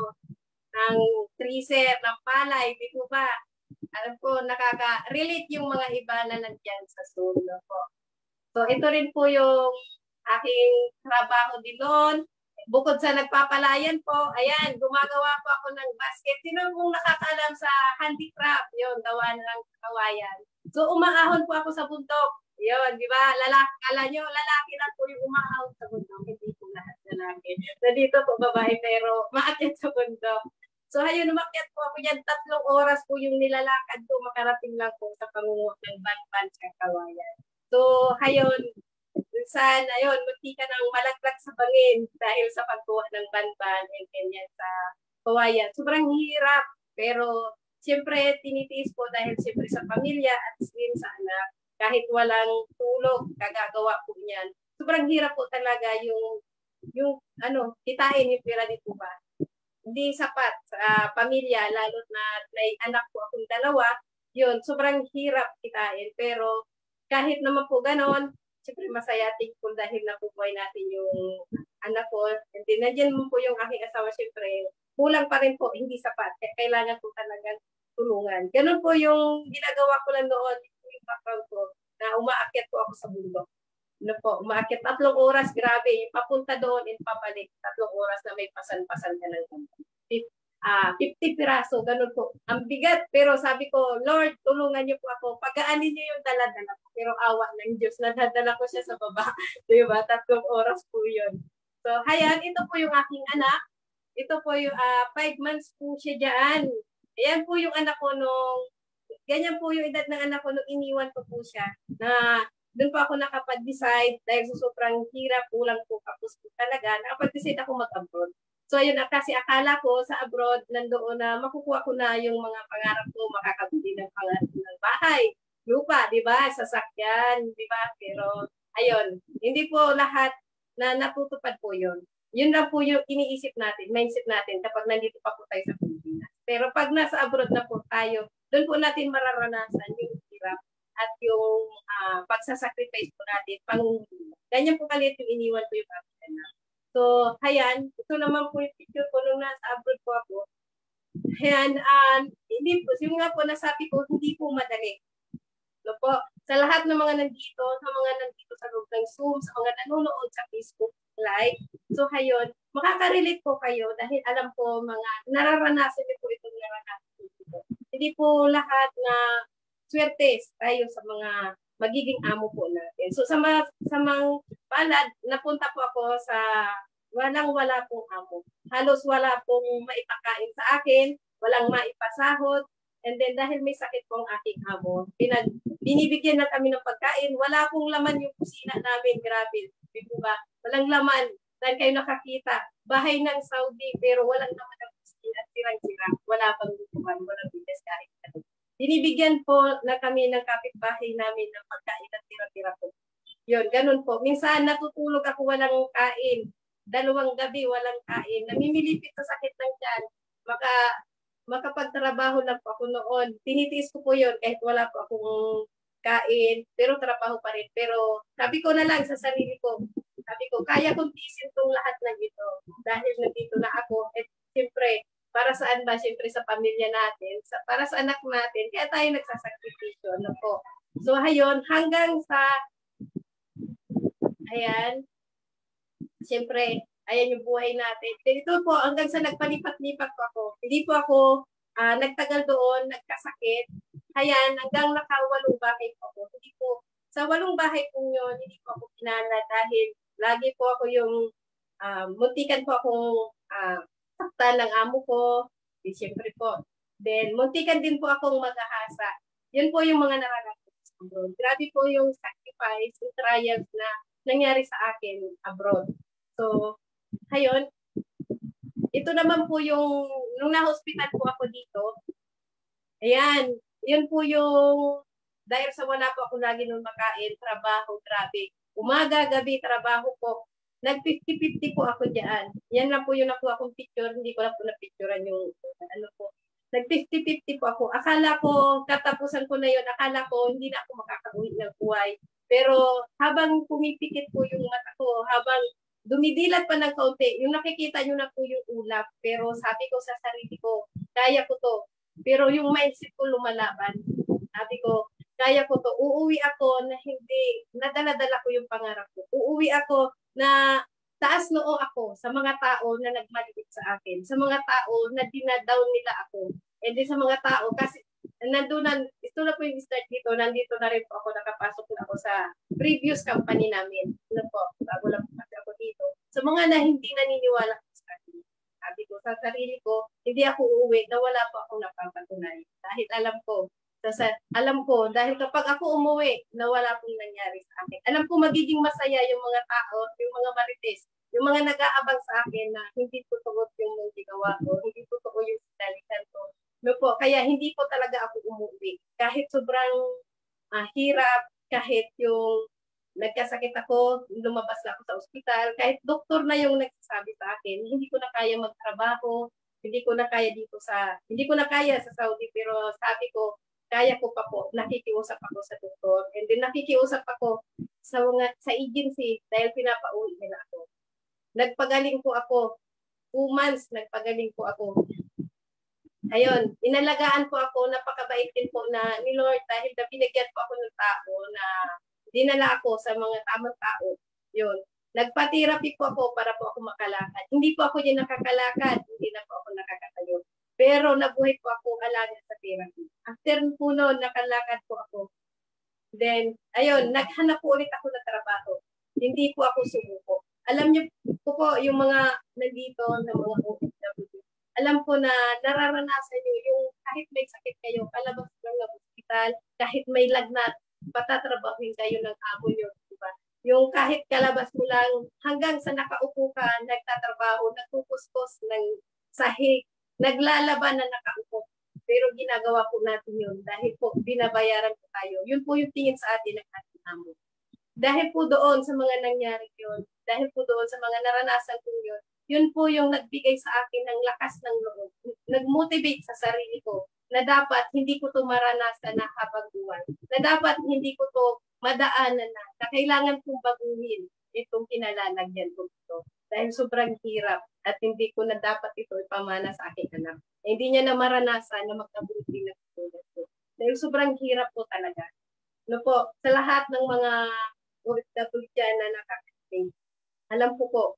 ng triser, ng palay. Di ba? Alam ko, nakaka-relate yung mga iba na nandiyan sa Zoom. No po. So, ito rin po yung aking trabaho din doon. Bukod sa nagpapalayan po, ayan, gumagawa po ako ng basket. Sino kung nakakaalam sa handicraft, yun, gawa ng kawayan. So, umaahon po ako sa bundok. Yun, di ba? Lalaki, kala nyo, lalaki lang po yung umaahon sa bundok. Hindi po lahat lalaki. Nandito po babae, pero maakyat sa bundok. So, ayun, umakyat po ako yan. Tatlong oras po yung nilalakad ko. Makarating lang po sa pangunguha ng ban-ban sa kawayan. So, ayun, saan, ayun, magti ka ng malaglag sa bangin dahil sa pagkuha ng ban-ban and ganyan sa kawayan. Sobrang hirap. Pero, siyempre, tinitiis po dahil siyempre sa pamilya at din sa anak. Kahit walang tulog, kagagawa po niyan. Sobrang hirap po talaga yung, yung, ano, kitain yung pira dito ba? Hindi sapat sa uh, pamilya, lalo na may anak po akong dalawa, yun, sobrang hirap kitain. Pero kahit naman po ganon, siyempre masaya, thankful dahil napubuhay natin yung anak ko. And then, nandiyan mo po yung aking asawa, siyempre, kulang pa rin po, hindi sapat. Kailangan po talagang tulungan. Ganon po yung ginagawa ko lang noon, yung background ko, na umaakyat po ako sa bundok. Ano po, umaakit tatlong oras, grabe, yung papunta doon and pabalik, tatlong oras na may pasan-pasan ka ng ah, fifty piraso, ganun po. Ang bigat, pero sabi ko, Lord, tulungan niyo po ako. Pagaanin niyo yung dala-dala ko. Pero awa ng Diyos, nadadala ko siya sa baba. Diba? Tatlong oras po yun. So, hayan, ito po yung aking anak. Ito po yung uh, five months po siya dyan. Ayan po yung anak ko nung, ganyan po yung edad ng anak ko nung iniwan ko po siya. Na doon po ako nakapag-decide dahil sa sobrang hirap, kulang po kapos po talaga. Nakapag-decide ako mag-abroad. So, yun, kasi akala ko sa abroad, nandoon na makukuha ko na yung mga pangarap ko, makakabili ng pangarap ng bahay, lupa, di ba? Sasakyan, di ba? Pero, ayun, hindi po lahat na natutupad po yun. Yun lang po yung iniisip natin, mindset natin kapag nandito pa po tayo sa Pilipinas. Pero pag nasa abroad na po tayo, doon po natin mararanasan yung hirap at yung uh, pagsasacrifice po natin. Pang, ganyan po kalit yung iniwan ko yung aking anak. So, hayan, ito naman po yung picture ko nung nasa abroad po ako. Hayan, uh, hindi po, yung nga po nasabi ko, hindi po madali. So po, sa lahat ng mga nandito, sa mga nandito sa loob ng Zoom, sa mga nanonood sa Facebook Live, so hayon, makaka-relate po kayo dahil alam ko mga nararanasan niyo po itong naranasan dito. Hindi po lahat na swerte tayo sa mga magiging amo po natin. So sa mga sa mga palad, napunta po ako sa walang wala pong amo. Halos wala pong maipakain sa akin, walang maipasahod. And then dahil may sakit pong aking amo, pinag binibigyan na kami ng pagkain, wala pong laman yung kusina namin, grabe. Di ba? Walang laman. Dahil kayo nakakita, bahay ng Saudi pero walang laman ng kusina, sirang-sira. Wala pang lutuan, walang bigas kahit ano. Binibigyan po na kami ng kapitbahay namin ng pagkain at tira-tira po. Yun, ganun po. Minsan natutulog ako walang kain. Dalawang gabi walang kain. Namimilipit sa sakit ng tiyan. Maka, makapagtrabaho lang po ako noon. Tinitiis ko po yun kahit wala po akong kain. Pero trabaho pa rin. Pero sabi ko na lang sa sarili ko, sabi ko, kaya kong tiisin itong lahat ng ito. Dahil nandito na ako. At siyempre, para saan ba? Siyempre sa pamilya natin, sa, para sa anak natin, kaya tayo nagsasakripisyo. Ano po? So, hayon, hanggang sa, ayan, siyempre, ayan yung buhay natin. Dito po, hanggang sa nagpalipat-lipat po ako. Hindi po ako uh, nagtagal doon, nagkasakit. Ayan, hanggang nakawalong bahay po ako. Hindi po, sa walong bahay po yun, hindi po ako pinala dahil lagi po ako yung, uh, muntikan po akong, uh, sakta ng amo ko, di siyempre po. Then, muntikan din po akong mag-ahasa. Yun po yung mga naranasan sa abroad. Grabe po yung sacrifice, yung trials na nangyari sa akin abroad. So, hayon, ito naman po yung, nung na-hospital po ako dito, ayan, yun po yung, dahil sa wala po ako lagi nung makain, trabaho, grabe. Umaga, gabi, trabaho po. Nag fifty fifty po ako diyan. Yan lang po yung nakuha kong picture. Hindi ko lang po na-picturean yung ano po. Nag fifty fifty po ako. Akala ko, katapusan ko na yun, akala ko hindi na ako makakauwi ng buhay. Pero habang pumipikit po yung mata ko, habang dumidilat pa ng kaunti, yung nakikita nyo na po yung ulap. Pero sabi ko sa sarili ko, kaya ko to. Pero yung mindset ko lumalaban. Sabi ko, kaya ko to. Uuwi ako na hindi, nadala-dala ko yung pangarap ko. Uuwi ako na taas noo ako sa mga tao na nagmaliit sa akin, sa mga tao na dinadown nila ako, and then sa mga tao, kasi nandun na, ito na po yung start dito, nandito na rin po ako, nakapasok na ako sa previous company namin. Ano po, bago lang po ako dito. Sa mga na hindi naniniwala ko sa akin, sabi ko sa sarili ko, hindi ako uuwi na wala po akong napapatunay. Dahil alam ko, Sa, alam ko, dahil kapag ako umuwi, na wala pong nangyari sa akin. Alam ko magiging masaya yung mga tao, yung mga marites, yung mga nag-aabang sa akin na hindi totoo yung mga ginawa ko, hindi totoo yung sinalitan ko. No po, kaya hindi po talaga ako umuwi. Kahit sobrang uh, hirap, kahit yung nagkasakit ako, lumabas na ako sa ospital, kahit doktor na yung nagsasabi sa akin, hindi ko na kaya magtrabaho, hindi ko na kaya dito sa, hindi ko na kaya sa Saudi, pero sabi ko, kaya ko pa po, nakikiusap ako sa doktor, and then nakikiusap ako sa mga sa agency dahil pinapauwi nila ako. Nagpagaling po ako, two months nagpagaling po ako. Ayun, inalagaan po ako, napakabait din po na ni Lord dahil na binigyan po ako ng tao na dinala ako sa mga tamang tao. Yun. Nagpa-therapy po ako para po ako makalakad. Hindi po ako din nakakalakad, hindi na po ako nakakatayo. Pero nabuhay po ako alaga sa therapy. After po noon, nakalakad po ako. Then, ayun, naghanap po ulit ako ng trabaho. Hindi po ako sumuko. Alam niyo po po, yung mga nandito na mga O F W, alam ko na nararanasan niyo yung kahit may sakit kayo, palabas lang ng hospital, kahit may lagnat, patatrabahin kayo ng amo niyo, diba? Yung kahit kalabas mo lang, hanggang sa nakaupo ka, nagtatrabaho, nagpupuskos ng sahig, naglalaban na nakaupo. Pero ginagawa po natin yun dahil po binabayaran po tayo. Yun po yung tingin sa atin ng ating amo. Dahil po doon sa mga nangyari yun, dahil po doon sa mga naranasan po yun, yun po yung nagbigay sa akin ng lakas ng loob. Nag-motivate sa sarili ko na dapat hindi ko to maranasan na habang buwan. Na dapat hindi ko to madaanan na, na kailangan kong baguhin itong kinalalagyan ko ito. Dahil sobrang hirap at hindi ko na dapat ito ipamana sa aking anak. Eh, hindi niya na maranasan na magkabuti na tulad ko. Dahil sobrang hirap po talaga. No po, sa lahat ng mga O F W dyan na nakaka-train, alam ko po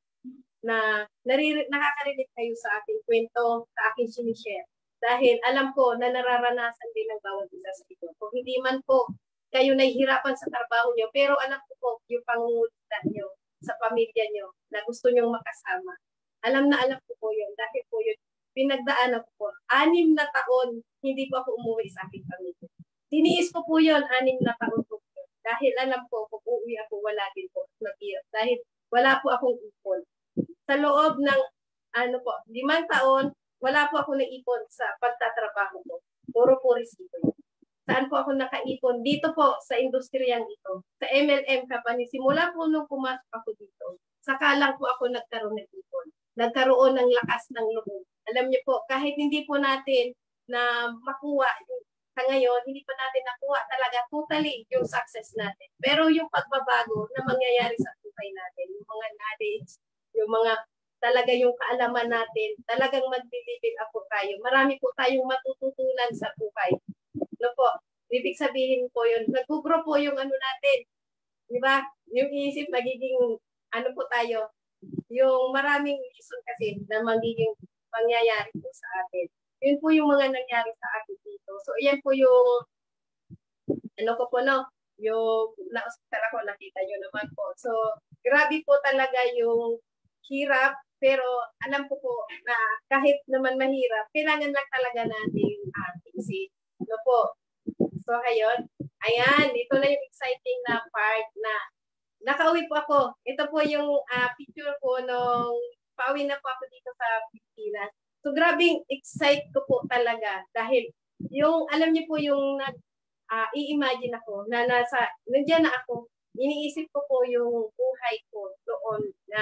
na naririnig, nakakarinig kayo sa aking kwento, sa aking sinishare. Dahil alam ko na nararanasan din ng bawat isa sa ito. Kung hindi man po kayo nahihirapan sa trabaho nyo, pero alam ko po yung pangungutita nyo sa pamilya nyo na gusto nyong makasama. Alam na alam ko po yun. Dahil po yun, pinagdaanan ko po. Anim na taon, hindi po ako umuwi sa aking pamilya. Tiniis ko po yun, anim na taon po. Dahil alam ko, kung uuwi ako, wala din po. Mag-iyak. Dahil wala po akong ipon. Sa loob ng, ano po, limang taon, wala po ako naipon sa pagtatrabaho ko. Puro po resibo yun. Saan po ako nakaipon? Dito po, sa industriyang ito. Sa M L M company. Simula po nung pumasok ako dito, saka lang po ako nagkaroon ng ipon. Nagkaroon ng lakas ng loob. Alam niyo po, kahit hindi po natin na makuha, sa ngayon, hindi pa natin nakuha talaga totally yung success natin. Pero yung pagbabago na mangyayari sa buhay natin, yung mga knowledge, yung mga talaga yung kaalaman natin, talagang mag-living up po tayo. Marami po tayong matututunan sa buhay. No po, ibig sabihin po yun, nag-grow po yung ano natin. Di ba? Yung isip, magiging, ano po tayo, yung maraming reason kasi na magiging pangyayari po sa atin. Yun po yung mga nangyari sa akin dito. So, yan po yung, ano ko po, no? Yung na-hospital ako, nakita nyo naman po. So, grabe po talaga yung hirap, pero alam ko po na kahit naman mahirap, kailangan lang talaga natin uh, isip. No po. So, ayun. Ayan, ito na yung exciting na part na nakauwi po ako. Ito po yung uh, picture ko nung pauwi na po ako dito sa Pilipinas. So, grabing excite ko po talaga dahil yung, alam niyo po yung nag, uh, i-imagine ako na nasa, nandiyan na ako, iniisip ko po yung buhay ko doon na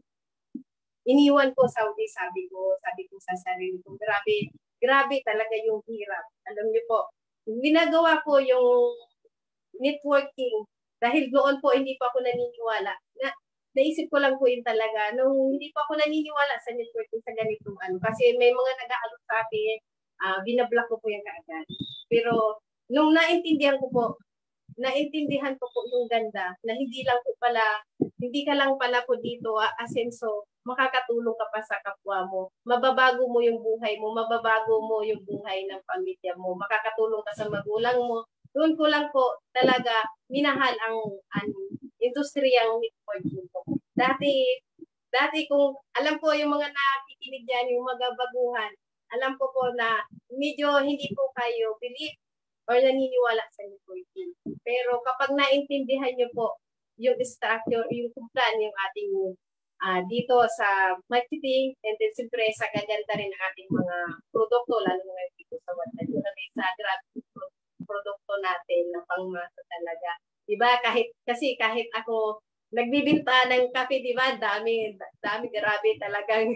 iniwan ko Saudi, sabi ko, sabi ko sa sarili ko, grabe, grabe talaga yung hirap. Alam niyo po, ginagawa ko yung networking dahil doon po hindi pa ako naniniwala na naisip ko lang po yun talaga. Nung hindi pa ako naniniwala sa networking sa ganitong ano. Kasi may mga nag-aalok sa akin, uh, binablock ko po yung kaagad. Pero nung naintindihan ko po, naintindihan ko po yung ganda na hindi lang po pala, hindi ka lang pala po dito uh, asenso, makakatulong ka pa sa kapwa mo. Mababago mo yung buhay mo, mababago mo yung buhay ng pamilya mo, makakatulong ka sa magulang mo. Doon ko lang po talaga minahal ang ano, industriyang networking po. Dati, dati kung alam ko yung mga nakikinig dyan, yung mga baguhan, alam ko po na medyo hindi po kayo believe or naniniwala sa networking. Pero kapag naintindihan nyo po yung structure, yung plan, yung ating uh, dito sa marketing, and then siyempre sa gaganda rin ng ating mga produkto, lalo na dito sa Watan, sa grabe produkto natin na pangmasa talaga. Diba? Kahit, kasi kahit ako nagbibinta ng kape, diba? Dami, dami, grabe talagang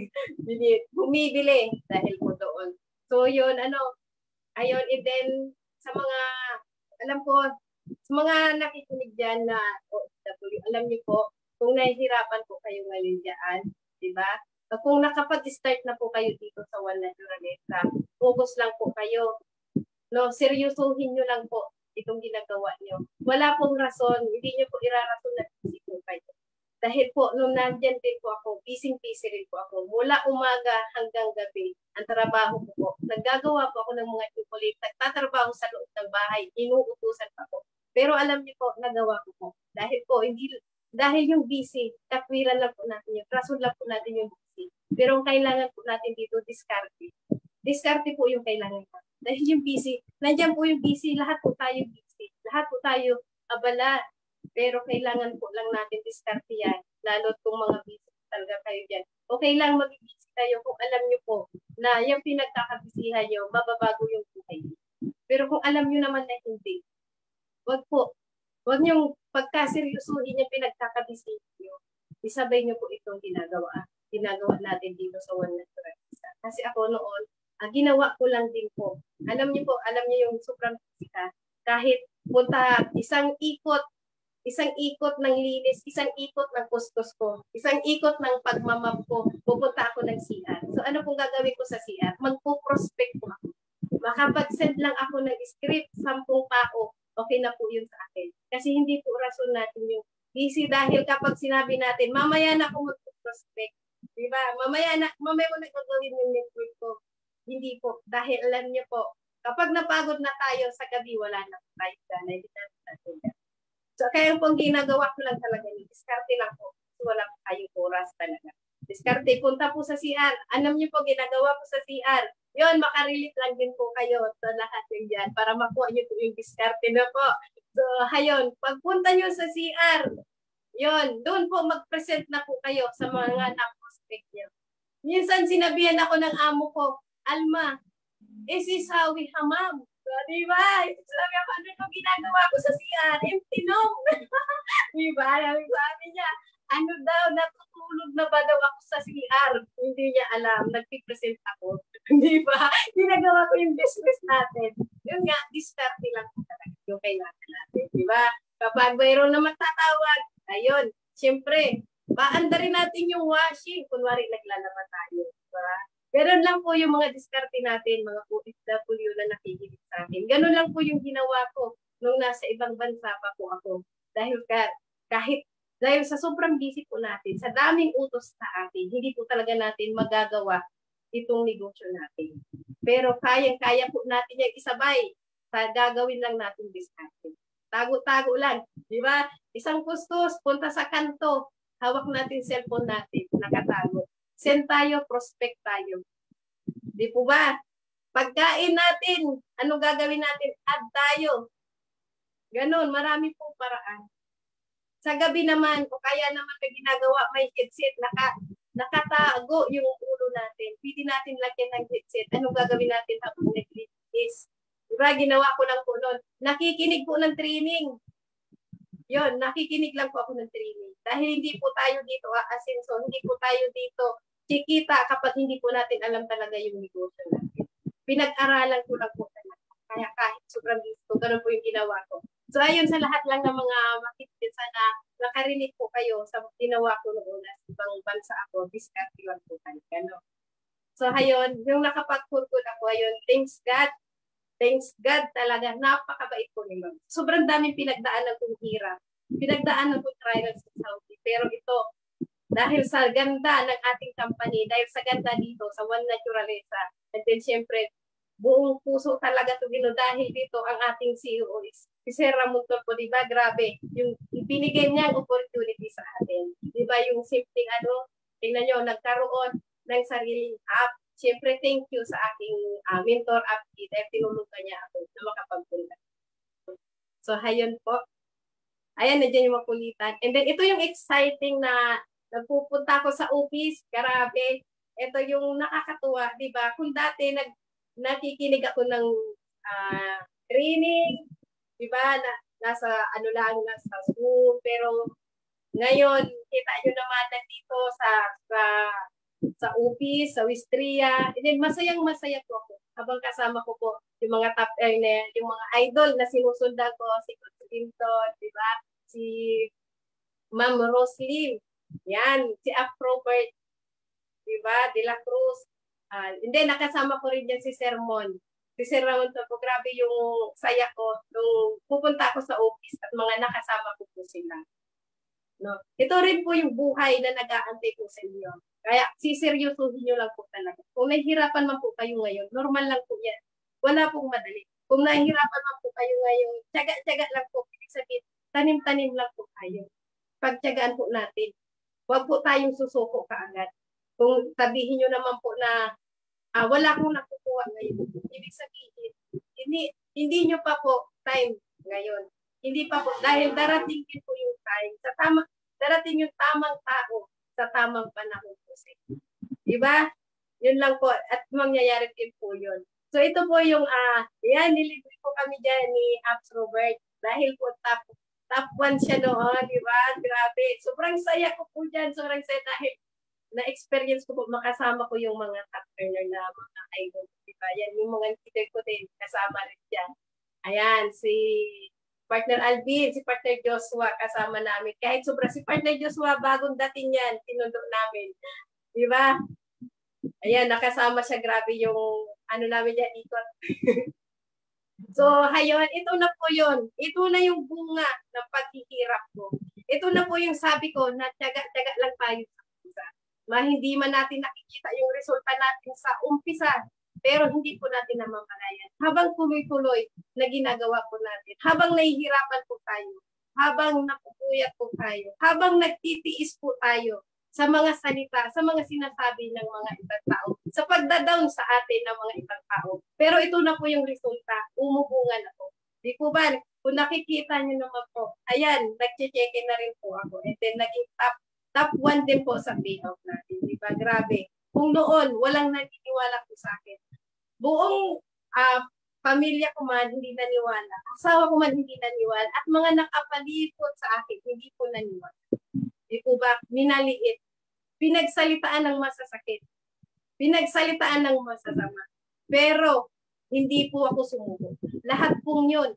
bumibili dahil po doon. So yun, ano, ayun, and then sa mga, alam ko, sa mga nakikinig dyan na O F W, alam niyo po, kung nahihirapan po kayo ngayon dyan, diba? Kung nakapag-start na po kayo dito sa One Naturaleza, focus lang po kayo. No, seryosohin nyo lang po itong ginagawa nyo. wala pong rason, hindi niyo po irarason na busy po kayo. Dahil po, nung nandyan din po ako, busy-busy rin po ako. Mula umaga hanggang gabi, ang trabaho ko po. Naggagawa po ako ng mga chocolate. Nagtatrabaho sa loob ng bahay. Inuutusan pa po. Pero alam niyo po, nagawa ko po. Dahil po, hindi, dahil yung busy, katwiran lang po natin yun. Rason lang po natin yung busy. Pero ang kailangan po natin dito, diskarte. Diskarte po yung kailangan natin. Dahil yung busy, nandyan po yung busy, lahat po tayo busy. Lahat po tayo abala. Pero kailangan po lang natin diskarte yan, lalo kung mga busy talaga kayo dyan. Okay lang mag-busy kayo kung alam nyo po na yung pinagkakabisihan nyo, mababago yung buhay. Pero kung alam nyo naman na hindi, wag po, wag nyo pagkaseryosuhin yung pinagkakabisihan nyo, isabay nyo po itong ginagawa. Ginagawa natin dito sa One Natural. Kasi ako noon, ang ginawa ko lang din po, alam nyo po, alam nyo yung sobrang fisika, kahit punta isang ikot, isang ikot ng linis, isang ikot ng kuskus ko, isang ikot ng pagmamap ko, pupunta ako ng C R. So ano pong gagawin ko sa C R? Magpo-prospect po ako. Makapag-send lang ako ng script, sampung tao, okay na po yun sa akin. Kasi hindi po rason natin yung busy dahil kapag sinabi natin, mamaya na ako magpo-prospect. Diba? Mamaya na, mamaya mo na gagawin yung network ko. Hindi po. Dahil alam niyo po, kapag napagod na tayo sa gabi, wala na tayo dahil hindi natin natin. So, kaya yung pong ginagawa ko lang talaga yun. Diskarte lang po. So, wala po kayong oras talaga. Diskarte, punta po sa C R. Alam niyo po, ginagawa po sa C R. Yun, makarelate lang din po kayo sa lahat yung dyan para makuha niyo po yung diskarte na po. So, hayon, pagpunta niyo sa C R, yun, doon po mag-present na po kayo sa mga na-prospect niyo. Minsan, sinabihan ako ng amo ko, Alma, this is how we hamam. So, diba? Sabi ako, ano yung ginagawa ko sa C R? Empty nung. Diba? Sabi niya, ano daw, natutulog na ba daw ako sa C R? Hindi niya alam, nagpipresent ako. Diba? Ginagawa ko yung business natin. Yun nga, diskarte lang po talaga yung kailangan natin. Diba? Kapag mayroon na magtatawag, ayun, siyempre, paandarin natin yung washing. Kunwari, naglalaman tayo. Diba? Ganun lang po yung mga diskarte natin, mga O F W na nakikinig sa akin. Ganun lang po yung ginawa ko nung nasa ibang bansa pa po ako. Dahil ka, kahit, dahil sa sobrang busy po natin, sa daming utos sa atin, hindi po talaga natin magagawa itong negosyo natin. Pero kayang-kaya po natin yung isabay sa gagawin lang natin diskarte. Tago-tago lang, di ba? Isang kuskus, punta sa kanto, hawak natin cellphone natin, nakatago. Send tayo, prospect tayo. Di po ba? Pagkain natin, ano gagawin natin? Add tayo. Ganon, marami pong paraan. Sa gabi naman, o kaya naman may ginagawa, may headset, naka, nakatago yung ulo natin. Pwede natin lagyan ng headset. Anong gagawin natin habang nag-linis? Diba, ginawa ko lang po noon. Nakikinig po ng training. Yon, nakikinig lang po ako ng training. Dahil hindi po tayo dito aasenso, hindi po tayo dito kikita kapag hindi po natin alam talaga yung negosyo natin. Pinag-aralan ko lang po talaga. Kaya kahit sobrang gusto, ganun po yung ginawa ko. So ayun, sa lahat lang ng mga makikita, sana nakarinig po kayo sa ginawa ko noon na ibang bansa ako, diskarte lang po tayo. Ano? So ayun, yung nakapag-kurkul ako, ayun, thanks God. Thanks God talaga, napakabait po ni Ma'am. Sobrang daming pinagdaanan kong hirap. Pinagdaanan kong trials sa Saudi. Pero ito, dahil sa ganda ng ating company, dahil sa ganda dito, sa One Naturaleza, and then syempre, buong puso talaga ito gino dahil dito ang ating C E O is si Sir Ramon po, di ba? Grabe, yung ibinigay niyang opportunity sa atin. Di ba yung simpleng ano, tingnan nyo, nagkaroon ng sariling app. Siyempre, thank you sa aking uh, mentor app dahil tinulungan niya ako na makapagpunta. So, hayun po. Ayan, nandiyan yung makulitan. And then, ito yung exciting na nagpupunta ako sa office. Grabe. Ito yung nakakatuwa, di ba? Kung dati nag, nakikinig ako ng uh, training, di ba? Na, nasa ano lang, nasa Zoom. Pero ngayon, kita nyo naman nandito sa, sa sa office, sa Wistria. And then, masayang masaya po ako. Habang kasama ko po yung mga top, eh, yung mga idol na sinusundan ko, si Coach Clinton, di ba? Si Ma'am Roslyn. Yan, si Afrobert, di ba? De La Cruz. Uh, hindi, nakasama ko rin dyan si Sermon. si Sir Ramon po, grabe yung saya ko nung pupunta ako sa office at mga nakasama ko po sila. No? Ito rin po yung buhay na nag-aantay po sa inyo. Kaya siseryosohin nyo lang po talaga. Kung nahihirapan man po kayo ngayon, normal lang po yan. Wala pong madali. Kung nahihirapan man po kayo ngayon, tiyaga-tiyaga lang po. Ibig sabihin, tanim-tanim lang po tayo. Pagtiyagaan po natin. Huwag po tayong susuko kaagad. Kung sabihin nyo naman po na ah, wala akong nakukuha ngayon, ibig sabihin, hindi, hindi nyo pa po time ngayon. Hindi pa po, dahil darating din po yung time. Sa tama, darating yung tamang tao sa tamang panahon po. Diba? Yun lang po. At mangyayari din po yun. So ito po yung, ah, uh, yan, nilibre po kami dyan ni Apps Robert. Dahil po top, top one siya noon, diba? Grabe. Sobrang saya ko po dyan. Sobrang saya dahil na-experience ko po, makasama ko yung mga top earner na mga idol. Diba? Yan, yung mga leader ko din, kasama rin dyan. Ayan, si partner Alvin, si partner Joshua, kasama namin. Kahit sobra si partner Joshua, bagong dating yan, tinundo namin. Di ba? Ayan, nakasama siya. Grabe yung ano namin yan, ikot. So, hayon, ito na po yun. Ito na yung bunga ng paghihirap ko. Ito na po yung sabi ko na tiyaga-tiyaga lang tayo sa umpisa. Ma, hindi man natin nakikita yung resulta natin sa umpisa, pero hindi po natin namamalayan. Habang tuloy-tuloy na ginagawa po natin, habang nahihirapan po tayo, habang napupuyat po tayo, habang nagtitiis po tayo sa mga salita, sa mga sinasabi ng mga ibang tao, sa pagdadown sa atin ng mga ibang tao. Pero ito na po yung resulta, umubunga na po. Di po ba? Kung nakikita nyo naman po, ayan, nag-check-in na rin po ako. And then naging top, top one din po sa payout natin. Di ba? Grabe. Kung noon, walang naniniwala po sa akin. Buong uh, pamilya ko man hindi naniwala, asawa ko man hindi naniwala, at mga nakapalipot sa akin hindi po naniwala. Di po ba? Minaliit. Pinagsalitaan ng masasakit. Pinagsalitaan ng masasama. Pero hindi po ako sumuko. Lahat pong yun.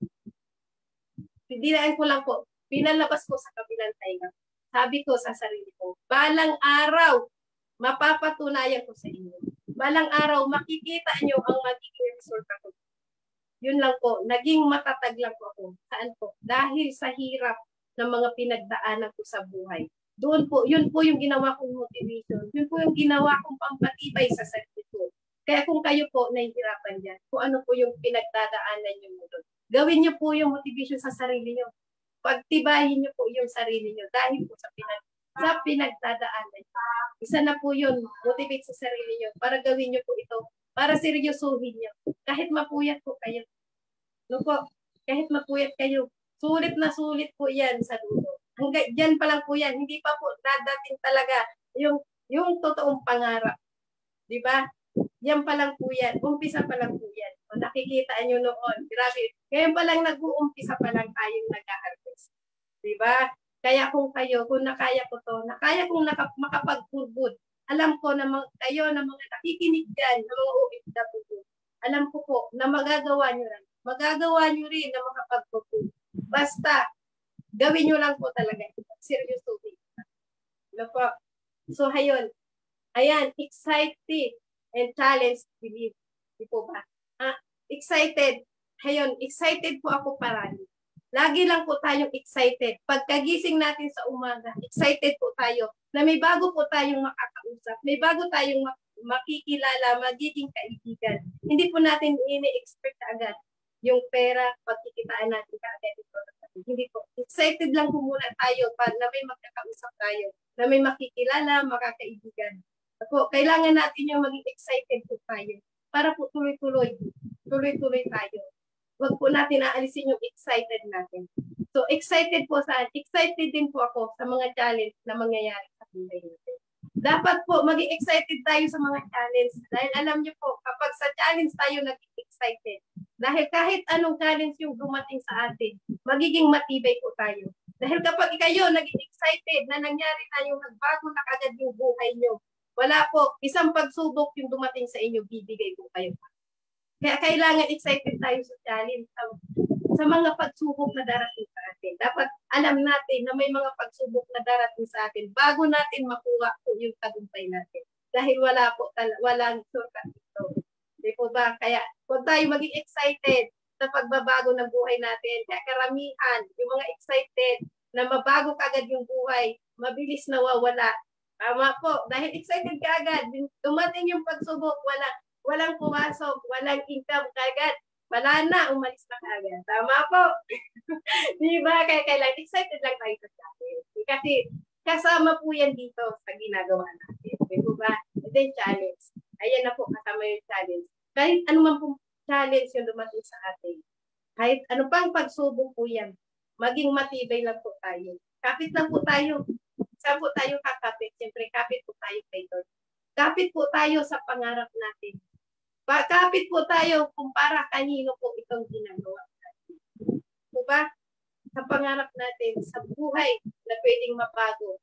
Dinaan ko lang po. Pinalabas ko sa kabilang tainga. Sabi ko sa sarili ko, balang araw, mapapatunayan ko sa inyo. Balang araw, makikita nyo ang magiging resulta ko. Yun lang po, naging matatag lang po ako. Saan po? Dahil sa hirap ng mga pinagdaanan ko sa buhay. Doon po, yun po yung ginawa kong motivation. Yun po yung ginawa kong pampatibay sa sarili ko. Kaya kung kayo po nahihirapan dyan, kung ano po yung pinagdadaanan nyo mo doon, gawin nyo po yung motivation sa sarili nyo. Pagtibahin nyo po yung sarili nyo dahil po sa pinag sa pinagdadaanan. Isa na po yun, motivate sa sarili nyo para gawin nyo po ito, para seryosohin nyo. Kahit mapuyat po kayo. No po, kahit mapuyat kayo, sulit na sulit po yan sa dulo. Hanggang dyan pa lang po yan, hindi pa po dadating talaga yung, yung totoong pangarap. Di ba? Yan pa lang po yan, umpisa pa lang po yan. O nakikita nyo noon, grabe, ngayon pa lang nag-uumpisa pa lang tayong nag-harvest. Di ba? Kaya kung kayo, kung nakaya ko to, nakaya kong naka, makapagpurgod, alam ko na mga, kayo na mga nakikinig dyan, na mga O F W, alam ko po na magagawa nyo rin. Magagawa nyo rin na makapagpurgod. Basta, gawin nyo lang po talaga. Seryoso. Ano po? So, hayon. Ayan, excited and challenged believe. Di po ba? Ah, excited. Hayon, excited po ako parang. Lagi lang po tayong excited. Pagkagising natin sa umaga, excited po tayo na may bago po tayong makakausap, may bago tayong makikilala, magiging kaibigan. Hindi po natin ini-expect agad yung pera, pagkikitaan natin kaagad ito. Hindi po. Excited lang po muna tayo para na may magkakausap tayo, na may makikilala, makakaibigan. Ako, kailangan natin yung maging excited po tayo para po tuloy-tuloy, tuloy-tuloy tayo. Huwag po natin aalisin yung excited natin. So, excited po saan? Excited din po ako sa mga challenge na mangyayari sa buhay natin. Dapat po, maging excited tayo sa mga challenge. Dahil alam niyo po, kapag sa challenge tayo naging excited, dahil kahit anong challenge yung dumating sa atin, magiging matibay po tayo. Dahil kapag kayo naging excited na nangyari na yung nagbago na kagad yung buhay nyo, wala po, isang pagsubok yung dumating sa inyo, bibigay po kayo. Kaya kailangan excited tayo sa challenge, sa, sa mga pagsubok na darating sa atin. Dapat alam natin na may mga pagsubok na darating sa atin bago natin makuha po yung tagumpay natin. Dahil wala po, walang shortcut dito. Di po ba? Kaya Huwag tayo maging excited sa pagbabago ng buhay natin. Kaya karamihan, yung mga excited na mabago kagad yung buhay, mabilis nawawala. Tama po, dahil excited ka agad, dumating yung pagsubok, wala, walang pumasok, walang income kagad, wala na, umalis na kagad. Tama po. Di ba? Kaya kailangan, excited lang tayo sa atin. Kasi kasama po yan dito sa ginagawa natin. Di ba? And then challenge. Ayan na po, kasama yung challenge. Kahit ano man po challenge yung dumating sa atin, kahit ano pang pagsubok po yan, maging matibay lang po tayo. Kapit lang po tayo. Saan po tayo kakapit? Siyempre, kapit po tayo kay Lord. Kapit po tayo sa pangarap natin. Kapit po tayo kung para kanino po itong ginagawa natin. Diba? Sa pangarap natin, sa buhay na pwedeng mabago.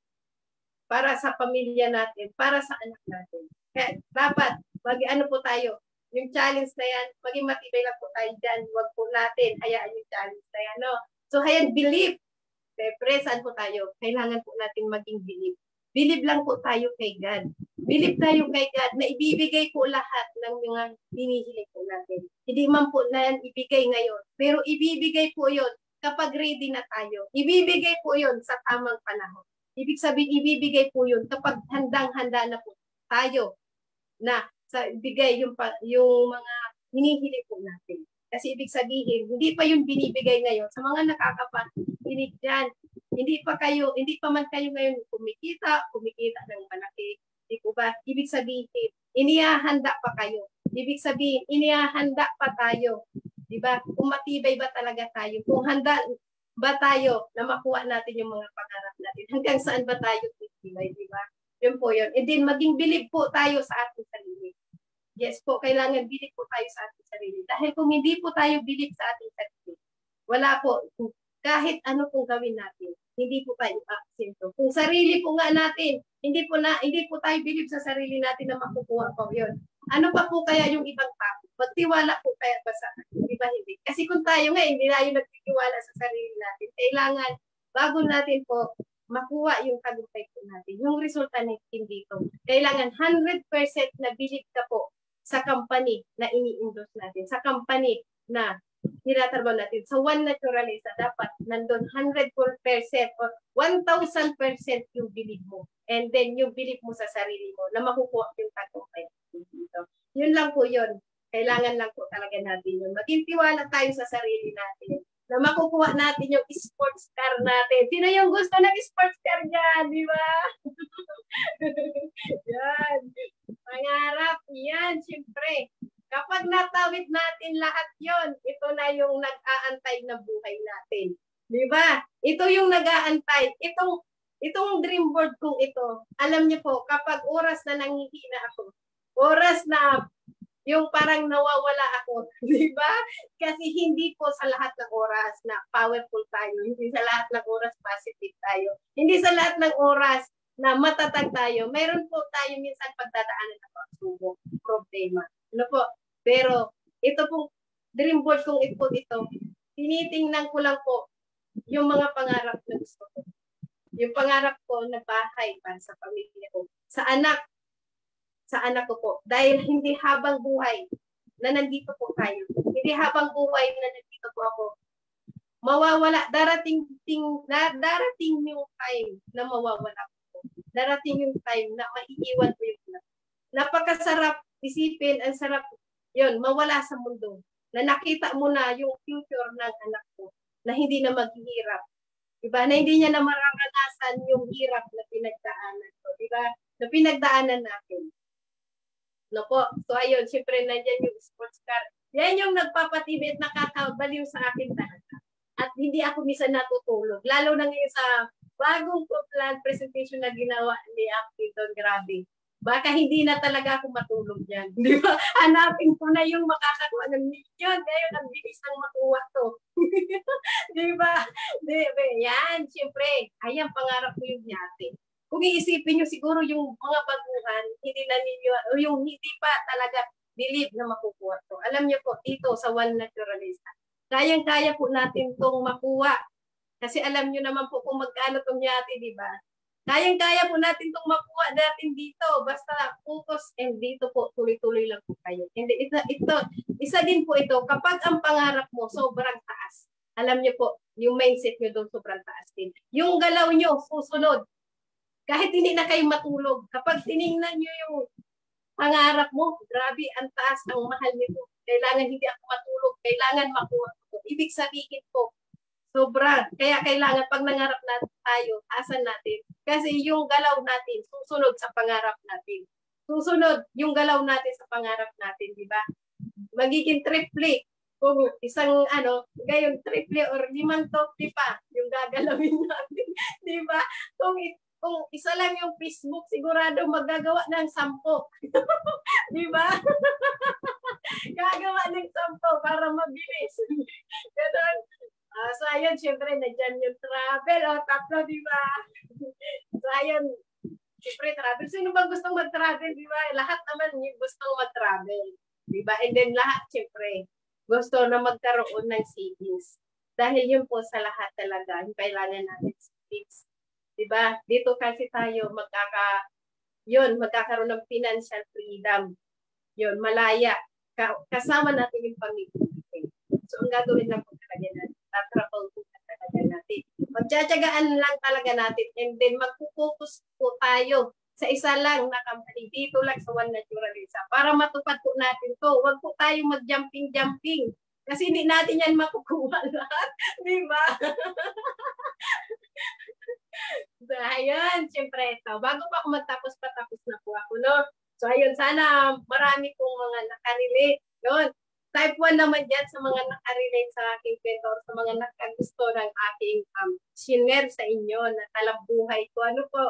Para sa pamilya natin, para sa anak natin. Kaya dapat, mag ano po tayo, yung challenge na yan, maging matibay lang po tayo dyan. Huwag po natin, hayaan yung challenge na yan. No? So, hayaan, believe. Siyempre, saan po tayo? Kailangan po natin maging believe. Believe lang po tayo kay God. Believe tayo kay God na ibibigay po lahat ng mga hinihiling po natin. Hindi man po na yan ibigay ngayon. Pero ibibigay po yon kapag ready na tayo. Ibibigay po yon sa tamang panahon. Ibig sabihin, ibibigay po yon kapag handang-handa na po tayo na sa ibigay yung, yung mga hinihiling po natin. Kasi ibig sabihin, hindi pa yung binibigay ngayon sa mga nakakapakinig dyan. Hindi pa kayo, hindi pa man kayo ngayon kumikita, kumikita ng malaki. Di po ba? Ibig sabihin, inihahanda pa kayo. Ibig sabihin, inihahanda pa tayo. Di ba? Kung matibay ba talaga tayo? Kung handa ba tayo na makuha natin yung mga pangarap natin? Hanggang saan ba tayo titibay? Di ba? Yun po yun. And then, maging believe po tayo sa ating sarili. Yes po, kailangan believe po tayo sa ating sarili. Dahil kung hindi po tayo believe sa ating sarili, wala po, kahit ano pong gawin natin, hindi po tayo aksento. Kung sarili po nga natin, hindi po na hindi po tayo believe sa sarili natin na makukuha po yun. Ano pa po kaya yung ibang tao? Magtiwala po kaya ba sa atin? Di ba hindi? Kasi kung tayo nga, hindi tayo nagtitiwala sa sarili natin. Kailangan, bago natin po makuha yung tagumpay po natin, yung resulta natin dito. Kailangan one hundred percent na believe ka po sa company na ini-endorse natin, sa company na tinatrabaho natin. Sa One Naturalista, dapat nandun one hundred percent or one thousand percent yung believe mo. And then yung believe mo sa sarili mo na makukuha yung tagumpay dito. Yun lang po yun. Kailangan lang po talaga natin yun. Maging tiwala tayo sa sarili natin na makukuha natin yung sports car natin. Sino yung gusto ng sports car dyan? Di ba? Yan. Pangarap. Yan, siyempre. Kapag natawid natin lahat yon, ito na yung nag-aantay na buhay natin. Di ba? Ito yung nag-aantay. Itong, itong dream board kong ito, alam niyo po, kapag oras na nanghihina ako, oras na yung parang nawawala ako, di ba? Kasi hindi po sa lahat ng oras na powerful tayo, hindi sa lahat ng oras positive tayo, hindi sa lahat ng oras na matatag tayo. Meron po tayo minsan pagdadaanan ng pagsubok, problema. Ano po? Pero ito pong dream board kong ito, ito, tinitingnan ko lang po yung mga pangarap na gusto ko. Yung pangarap ko na bahay para sa pamilya ko, sa anak, sa anak ko po. Dahil hindi habang buhay na nandito po tayo. Hindi habang buhay na nandito po ako. Mawawala, darating, ting, na, darating yung time na mawawala po. Darating yung time na maiiwan ko yung anak. Napakasarap isipin, ang sarap yun, mawala sa mundo. Na nakita mo na yung future ng anak ko na hindi na maghihirap. Diba? Na hindi niya na mararanasan yung hirap na pinagdaanan ko. Diba? Na pinagdaanan natin. No po. So ayun, siyempre nandiyan yung sports car. Yan yung nagpapatibit, nakakabaliw sa akin talaga. At hindi ako minsan natutulog. Lalo na ngayon sa bagong plan presentation na ginawa ni Acton, grabe. Baka hindi na talaga ako matulog yan. Di ba? Hanapin ko na yung makakakuha ng million. Ngayon, ang bilis nang makuha to. Di ba? Di ba? Yan, siyempre. Ayan, pangarap ko yung yate. Kung iisipin nyo siguro yung mga baguhan, hindi na ninyo, o yung hindi pa talaga believe na makukuha to. Alam nyo po, dito sa One Naturalista, kayang-kaya po natin itong makuha. Kasi alam nyo naman po kung magkano itong yate, di ba? Kayang-kaya po natin itong makuha natin dito. Basta focus and dito po, tuloy-tuloy lang po kayo. And ito, ito, isa din po ito, kapag ang pangarap mo sobrang taas, alam niyo po, yung mindset niyo doon sobrang taas din. Yung galaw niyo, susunod. Kahit hindi na kayo matulog, kapag tiningnan niyo yung pangarap mo, grabe, ang taas, ang mahal nito. Kailangan hindi ako matulog, kailangan makuha ko. Ibig sabihin po, sobra. Kaya kailangan pag nangarap natin tayo, asan natin. Kasi yung galaw natin, susunod sa pangarap natin. Susunod yung galaw natin sa pangarap natin, di ba? Magiging triple. Kung isang ano, gayon triple or limang topli pa yung gagalawin natin, di ba? Kung kung isa lang yung Facebook, sigurado magagawa ng sampo. Di ba? Gagawa ng sampo para mabilis. Ganun. Uh, so, ayun, syempre, nandyan yung travel. O, tatlo, di ba? So, ayun, syempre, travel. Sino bang gustong mag-travel, di ba? Lahat naman yung gustong mag-travel. Di ba? And then, lahat, syempre, gusto na magkaroon ng savings. Dahil yun po sa lahat talaga, yung kailangan natin savings. Diba? Dito kasi tayo magkaka yun, magkakaroon ng financial freedom. Yun, malaya. Ka- kasama natin yung pamilya. So, ang gagawin lang po talaga natin, tatrabaho po talaga natin. Magtsatsagaan lang talaga natin and then magpo-focus po tayo sa isa lang na company. Dito lang sa One Naturalisa. Para matupad po natin to. Huwag po tayo mag-jumping-jumping. Kasi hindi natin yan makukuha lahat. Diba? So, ayun, siyempre ito. Bago pa ako magtapos, patapos na po ako, no? So, ayun, sana marami pong mga nakarelate. Yun. Type one naman dyan sa mga nakarelate sa aking kwento or sa mga nakagusto ng aking um, share sa inyo na talambuhay ko. Ano po?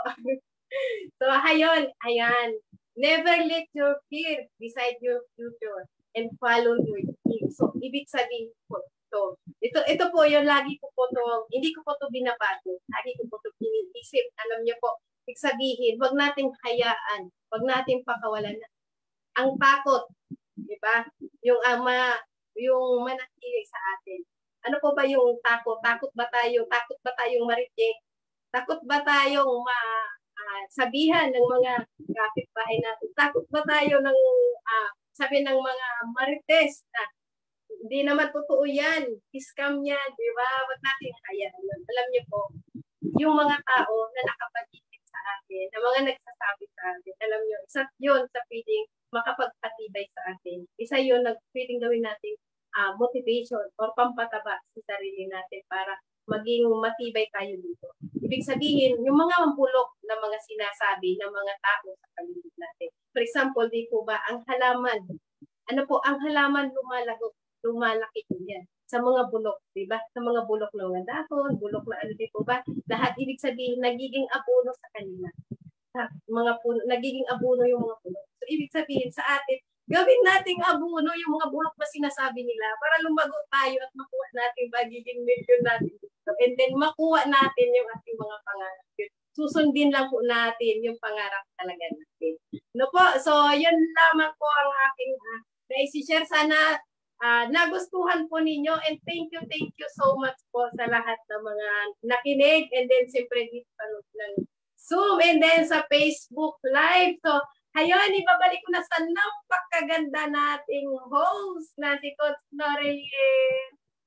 So, ayun, ayan. Never let your fear decide your future and follow your dreams. So, ibig sabihin po, ito. Ito, ito po yung lagi ko po to, hindi ko po to binabago. Lagi ko po to iniisip. Alam niyo po, ibig sabihin, wag nating hayaan, wag nating pakawalan na. Ang takot, di ba? Yung ama, yung manatili sa atin. Ano po ba yung takot? Takot ba tayo? Takot ba tayong ma-reject? Takot ba tayong ma uh, sabihan ng mga kapitbahay natin? Takot ba tayo ng uh, sabi ng mga marites na hindi naman totoo yan. Scam yan, di ba? Wag natin kaya. Alam niyo po, yung mga tao na nakapagigit sa atin, na mga nagsasabi sa atin, alam niyo, isa yun sa pwedeng makapagpatibay sa atin. Isa yun na pwedeng gawin natin uh, motivation or pampataba sa sarili natin para maging matibay tayo dito. Ibig sabihin, yung mga mampulok na mga sinasabi ng mga tao sa paligid natin. For example, di po ba, ang halaman, ano po, ang halaman lumalago, lumalaki po yan sa mga bulok, di ba? Sa mga bulok ng mga dahon, bulok na ano dito ba? Lahat ibig sabihin nagiging abono sa kanila. Sa mga puno, nagiging abono yung mga bulok. So ibig sabihin sa atin, gawin nating abono yung mga bulok na sinasabi nila para lumago tayo at makuha natin magiging milyon natin dito. And then makuha natin yung ating mga pangarap. Susundin lang po natin yung pangarap talaga natin. No po? So yun lamang po ang aking uh, na-share. Sana Uh, nagustuhan po ninyo and thank you, thank you so much po sa lahat ng mga nakinig and then siyempre dito ng Zoom and then sa Facebook Live. So, ayun, ibabalik ko na sa napakaganda nating host na si Coach Noreline.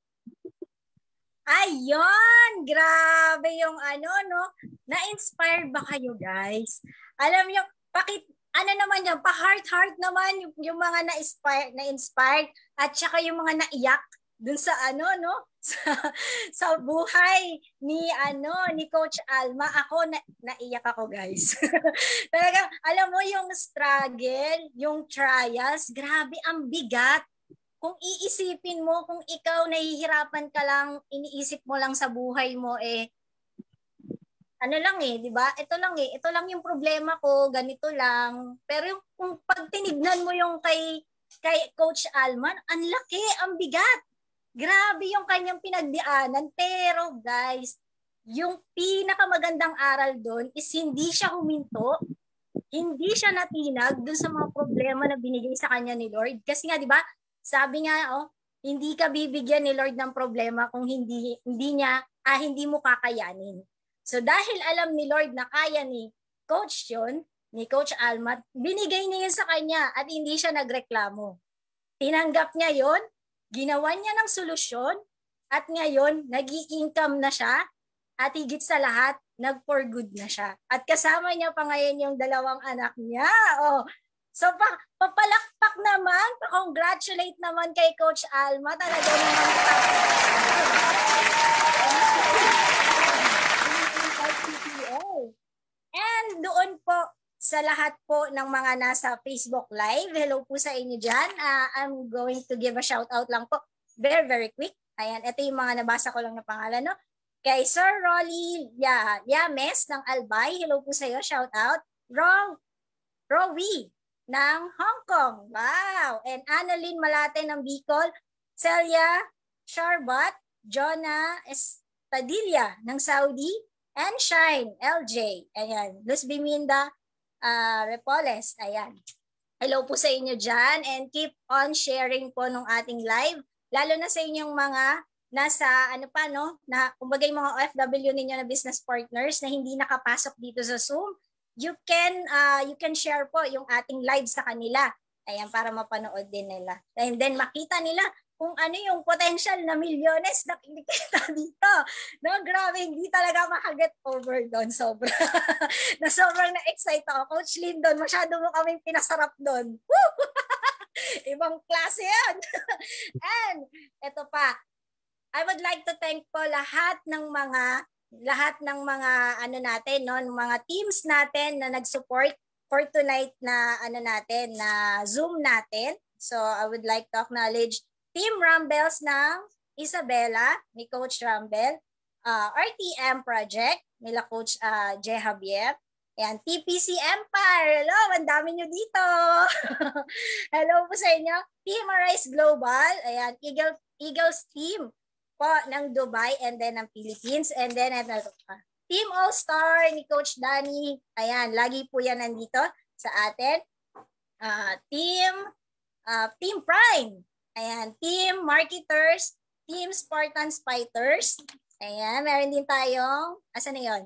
Ayun! Grabe yung ano, no? Na-inspired ba kayo, guys? Alam niyo, pakit ano naman yan, pa-heart-heart naman yung, yung mga na-inspired, na-inspired at saka yung mga naiyak dun sa ano, no? Sa, sa buhay ni ano ni Coach Alma. Ako, na, naiyak ako, guys. Talagang, alam mo yung struggle, yung trials, grabe, ang bigat. Kung iisipin mo, kung ikaw nahihirapan ka lang, iniisip mo lang sa buhay mo, eh, ano lang eh, di ba? Ito lang eh, ito lang yung problema ko, ganito lang. Pero yung, kung pag tinignan mo yung kay, kay Coach Alman, ang laki, ang bigat. Grabe yung kanyang pinagdianan. Pero guys, yung pinakamagandang aral doon is hindi siya huminto, hindi siya natinag doon sa mga problema na binigay sa kanya ni Lord. Kasi nga, di ba, sabi nga, oh, hindi ka bibigyan ni Lord ng problema kung hindi, hindi niya, ah, hindi mo kakayanin. So dahil alam ni Lord na kaya ni Coach yun, ni Coach Alma, binigay niya yun sa kanya at hindi siya nagreklamo. Tinanggap niya yon, ginawa niya ng solusyon, at ngayon, nag-i-income na siya, at higit sa lahat, nag-for good na siya. At kasama niya pa ngayon yung dalawang anak niya. Oh, so, pa papalakpak naman, pa-congratulate naman kay Coach Alma. Talaga naman. And doon po, sa lahat po ng mga nasa Facebook Live, hello po sa inyo dyan. Uh, I'm going to give a shout out lang po. Very, very quick. Ayan, ito yung mga nabasa ko lang na pangalan, no? Kay Sir Rolly yeah, Yames ng Albay, hello po sa iyo, shout out. Ro Rowie ng Hong Kong, wow. And Annalyn Malate ng Bicol, Celia Sharbat, Jonah Estadilla ng Saudi, and Shine L J. Ayan, Luz Biminda uh, Repoles, ayan. Hello po sa inyo dyan, and keep on sharing po nung ating live. Lalo na sa inyong mga nasa ano pa no, na kumbaga yung mga O F W ninyo na business partners na hindi nakapasok dito sa Zoom, you can uh, you can share po yung ating live sa kanila. Ayan, para mapanood din nila. And then makita nila kung ano yung potential na milyones na kinikita dito. No, grabe, hindi talaga makaget over doon. Sobra. na sobrang na-excite ako. Coach Lyndon, masyado mo kaming pinasarap doon. Ibang klase yan. And ito pa, I would like to thank po lahat ng mga lahat ng mga ano natin, no, ng mga teams natin na nag-support for tonight na ano natin, na Zoom natin. So I would like to acknowledge Team Rumbles ng Isabela, ni Coach Rumble, uh, R T M Project, nila Coach uh, J. Javier, ayan, T P C Empire, hello, ang dami nyo dito. Hello po sa inyo. Team Arise Global, ayan, Eagle, Eagles Team po ng Dubai and then ng Philippines, and then uh, Team All-Star ni Coach Danny, ayan, lagi po yan nandito sa atin. Uh, team, uh, Team Prime, ayan, Team Marketers, Team Spartans Fighters, ayan, meron din tayong, asan na yun?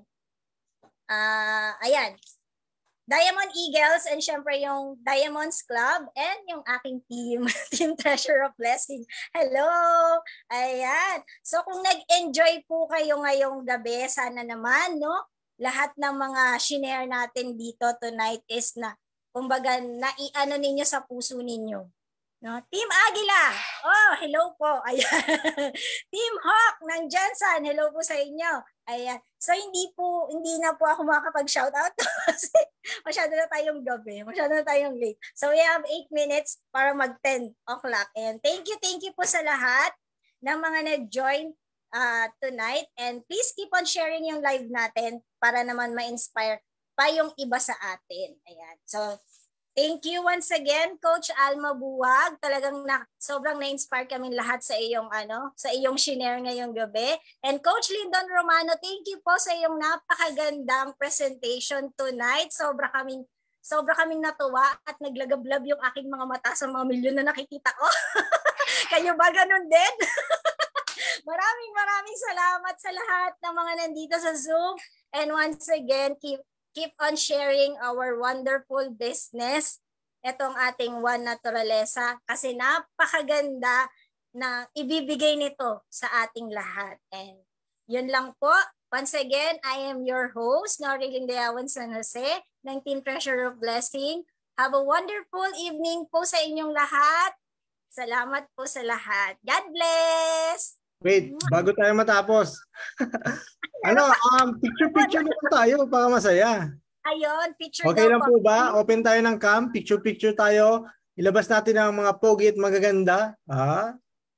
Uh, ayan, Diamond Eagles, and syempre yung Diamonds Club, and yung aking team, Team Treasure of Blessing. Hello! Ayan. So kung nag-enjoy po kayo ngayong gabi, sana naman, no? Lahat ng mga shinare natin dito tonight is na, kumbaga, naiano ninyo sa puso ninyo. No? Team Agila, oh, hello po. Ayan. Team Hawk ng Jensen, hello po sa inyo. Ayan. So hindi po, hindi na po ako makakapag-shoutout kasi masyado na tayong gabi, masyado na tayong late. So we have eight minutes para mag ten o'clock. And thank you, thank you po sa lahat ng mga nag-join uh, tonight. And please keep on sharing yung live natin para naman ma-inspire pa yung iba sa atin. Ayan. So thank you once again, Coach Alma Buwag. Talagang na, sobrang na-inspire kami lahat sa iyong ano, sa iyong shinare ngayong gabi. And Coach Lyndon Romano, thank you po sa iyong napakagandang presentation tonight. Sobra kaming sobra kaming natuwa at naglagablab yung aking mga mata sa mga milyon na nakikita ko. Kayo ba ganun din? Maraming maraming salamat sa lahat ng mga nandito sa Zoom. And once again, keep Keep on sharing our wonderful business, itong ating One Naturaleza, kasi napakaganda na ibibigay nito sa ating lahat. And yun lang po. Once again, I am your host, Nori Lindeawan San Jose, ng Team Treasure of Blessing. Have a wonderful evening po sa inyong lahat. Salamat po sa lahat. God bless! Wait, bago tayo matapos. ano, um, picture-picture na tayo para masaya. Ayun, picture okay daw lang po ba? Open tayo ng cam, picture-picture tayo. Ilabas natin ang mga pogi at magaganda. Ha?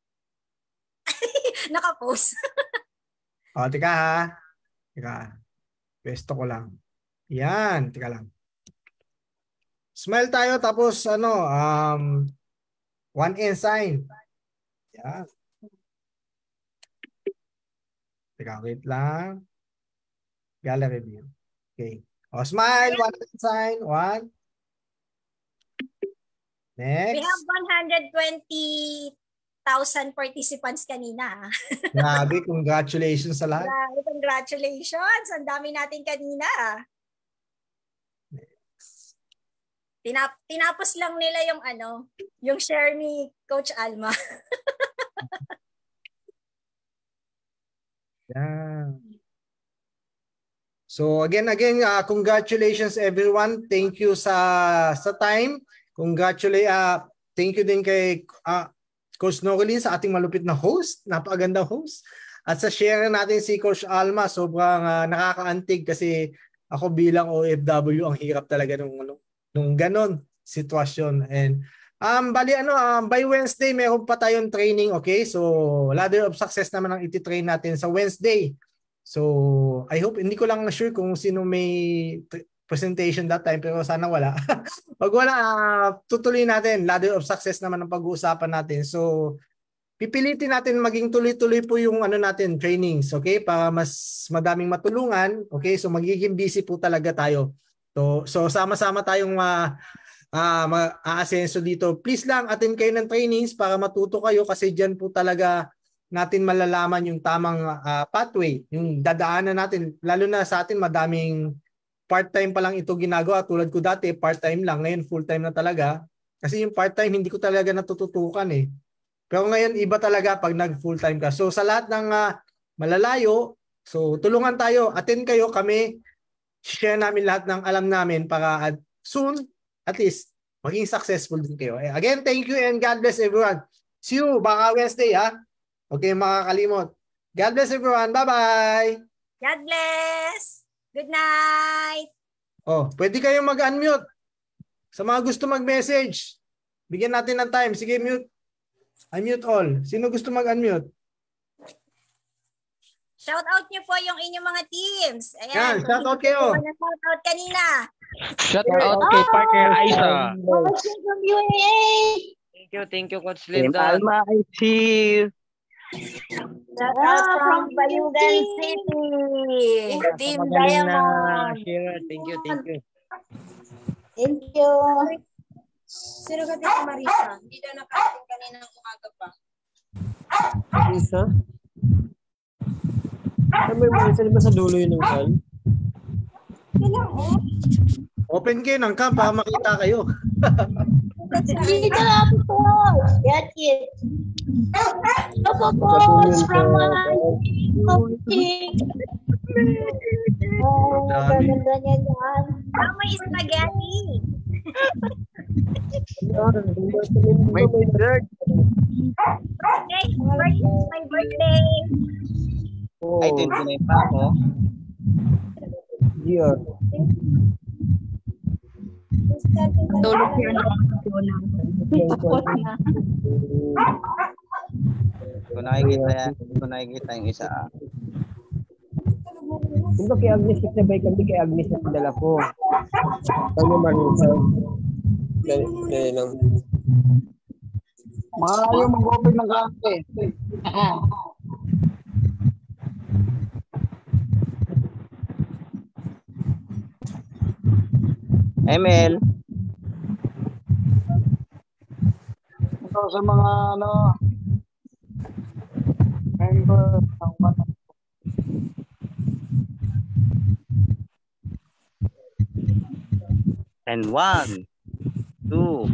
Naka-post. O, tika ha. Tika. Pesto ko lang. Yan, tika lang. Smile tayo tapos ano, um, one in sign. Yan. Teka, wait lang. Gallery view. Okay. O, smile. One sign. One. Next. We have one hundred twenty thousand participants kanina. Grabe, congratulations sa lahat. Grabe, congratulations. Ang dami natin kanina. Next. Tinap tinapos lang nila yung ano, yung share ni Coach Alma. Yeah. So again, again, uh, congratulations everyone. Thank you sa sa time. Congratulate, uh, thank you din kay uh, Coach Norilyn sa ating malupit na host. Napakagandang host. At sa share natin si Coach Alma, sobrang uh, nakakaantig kasi ako bilang O F W, ang hirap talaga nung, nung ganon sitwasyon. And um, bali ano, um, by Wednesday, meron pa tayong training, okay? So, ladder of success naman ang iti-train natin sa Wednesday. So, I hope, hindi ko lang sure kung sino may presentation that time, pero sana wala. Pag wala, uh, tutuloy natin. Ladder of success naman ang pag-uusapan natin. So, pipilitin natin maging tuloy-tuloy po yung ano natin, trainings, okay? Para mas madaming matulungan, okay? So, magiging busy po talaga tayo. So, so sama-sama tayong uh, uh, ma-aasenso dito. Please lang, attend kayo ng trainings para matuto kayo kasi dyan po talaga natin malalaman yung tamang uh, pathway, yung dadaanan natin. Lalo na sa atin, madaming part-time pa lang ito ginagawa. Tulad ko dati, part-time lang. Ngayon, full-time na talaga. Kasi yung part-time, hindi ko talaga natututukan eh. Pero ngayon, iba talaga pag nag-full-time ka. So, sa lahat ng uh, malalayo, so tulungan tayo. Attend kayo, kami. Share namin lahat ng alam namin para uh, soon, at least, maging successful din kayo. Again, thank you and God bless everyone. See you, baka Wednesday ha. Okay, makakalimot. God bless everyone. Bye-bye. God bless. Good night. Oh, pwede kayong mag-unmute. Sa mga gusto mag-message, bigyan natin ng time. Sige, mute. Unmute all. Sino gusto mag-unmute? Shout out niyo po yung inyong mga teams. Ayan. Yan, shout out kayo. Shout out kanina. Shout out kay Parker Aiza. From U A A. Thank you, thank you, Coach Team Linda. Alma, I see. Shout out from Bayugan City. Team Diamond. Thank you, thank you. Thank you. Sino ka dito, Marisa? Hindi daw nakarating kanina ng umaga pa. Isa? Ano may Marisa? Di ba sa dulo yun ng call? Open kayo ng cam para makita kayo. Dito lang po. Get it. Loco balls from my coaching. Oh, ganda niya yan. Ah, may spaghetti. May dessert. Okay, my birthday. Oh, Ay, twenty-nine pa ako. Dior. Tulog yun. Tapos na. Hindi ko nakikita yan. Hindi ko nakikita yung isa. ah. Kung ba kay Agnes nagsabay kami, kay Agnes na padala ko. Kaya Marisa. Dali, dali lang. Mga ayaw mag-open ng kape. Emil. Ito sa mga ano member ng bata. And one, two.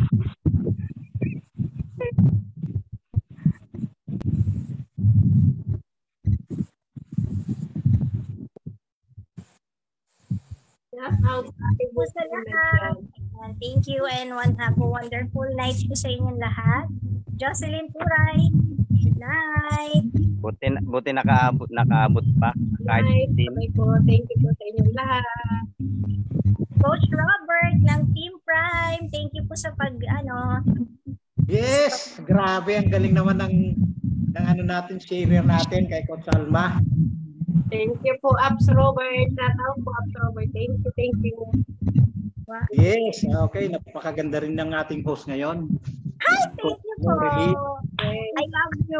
Thank you sa lahat. Thank you and one have a wonderful night po sa inyong lahat. Jocelyn Puray. Good night. Buti, buti nakaabot, nakaabot pa. Kahit Night. din. Okay po. Thank you po sa inyong lahat. Coach Robert ng Team Prime. Thank you po sa pag ano. Yes, grabe ang galing naman ng ng ano natin, sharer natin kay Coach Alma. Thank you po, Abs Robert. Shout out po, Abs Robert. Thank you, thank you. Wow. Yes, okay, napakaganda rin ng ating host ngayon. Hi, thank you po. I love you.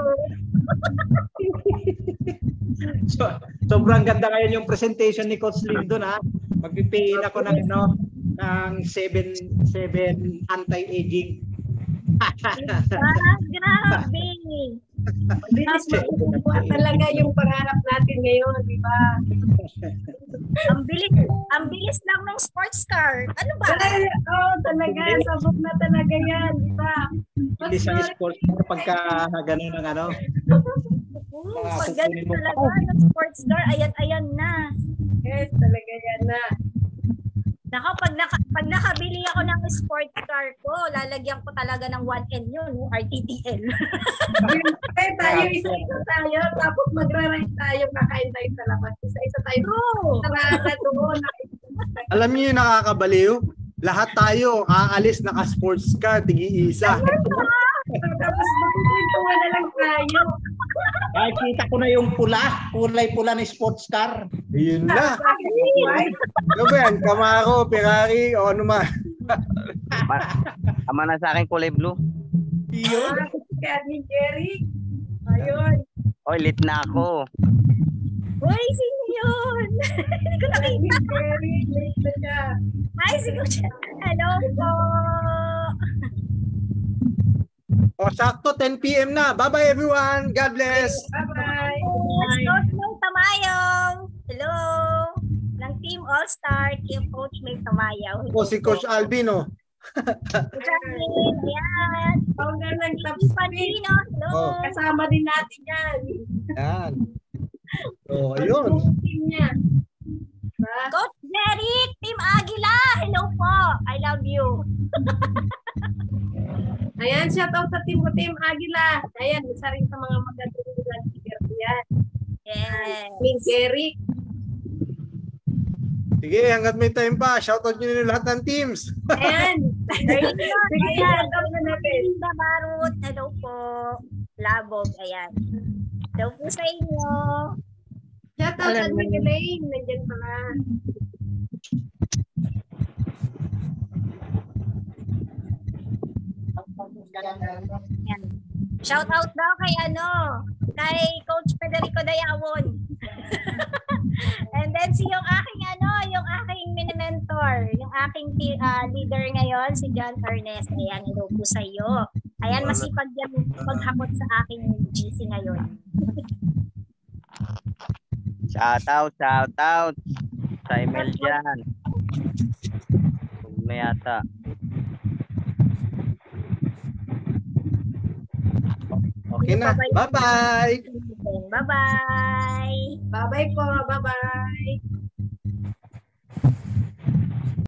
So, sobrang ganda ngayon yung presentation ni Coach Lindon ha. Magpipiin ako ng ano ng seven seven anti-aging. Ah, grabe. Bilis makukuha talaga yung pangarap natin ngayon, di ba? Ang bilis, ang bilis lang ng sports car. Ano ba? Ay, oh, talaga, sabog na talaga yan, di ba? Hindi sa sports car pagka ganun ng ano. Oo, pag ganun talaga ng sports car, ayan-ayan na. Yes, talaga yan na. Nako, pag, naka, pag nakabili ako ng sports car ko, lalagyan ko talaga ng one N yun, R T T L. Kaya tayo, isa-isa tayo, tapos magra-ride tayo, kakain tayo sa labas. Isa-isa tayo. True. Sarada doon. Alam niyo yung nakakabaliw? Lahat tayo aalis naka-sports car, tigi-isa. Tapos magkukwentuhan na lang tayo. Ay, kita ko na yung pula, kulay-pula ni sports car. Yun na. Ano ba yan? Camaro, Ferrari, o ano man. Ama na sa akin kulay blue. Yun. Kaya ni Jerry. Ayun. Oy, lit na ako. Uy, sino yun? Hindi ko nakita. Ni Jerry, late na siya. Ay, sino siya? Hello po. O, sakto, ten P M na. Bye-bye everyone. God bless. Bye-bye. Coach May Tamayong. Hello. Ng Team All-Star, Team Coach May Tamayong. O, si Coach Alvin, o. Jacqueline, ayan. Founder ng Top Team Speed. Pandino, hello. Oh. Kasama din natin yan. Yan. So, ayun. Ang team niya. Diba? Coach Jeric, Team Agila, hello po. I love you. Ayan, shout out sa team ko, Team Agila. Ayan, isa rin sa mga magandang speaker ko yan. Yes. Team Jerry. Sige, hanggat may time pa, shoutout nyo na lahat ng teams. Ayan. Sige, shout out na natin. Linda Barut, hello po. Labog, ayan. Hello po sa inyo. Shout out sa Elaine. Nandiyan pala. Yan. Shout out daw kay ano, kay Coach Federico Dayawon. And then si yung aking ano, yung aking mini-mentor, yung aking uh, leader ngayon, si John Ernest. Ayan, hello po sa iyo. Ayan, masipag yan maghakot sa aking G C ngayon. Shout out, shout out. Sa email dyan. May yata. Okay na. Bye-bye. Bye-bye. Bye-bye po. Bye-bye.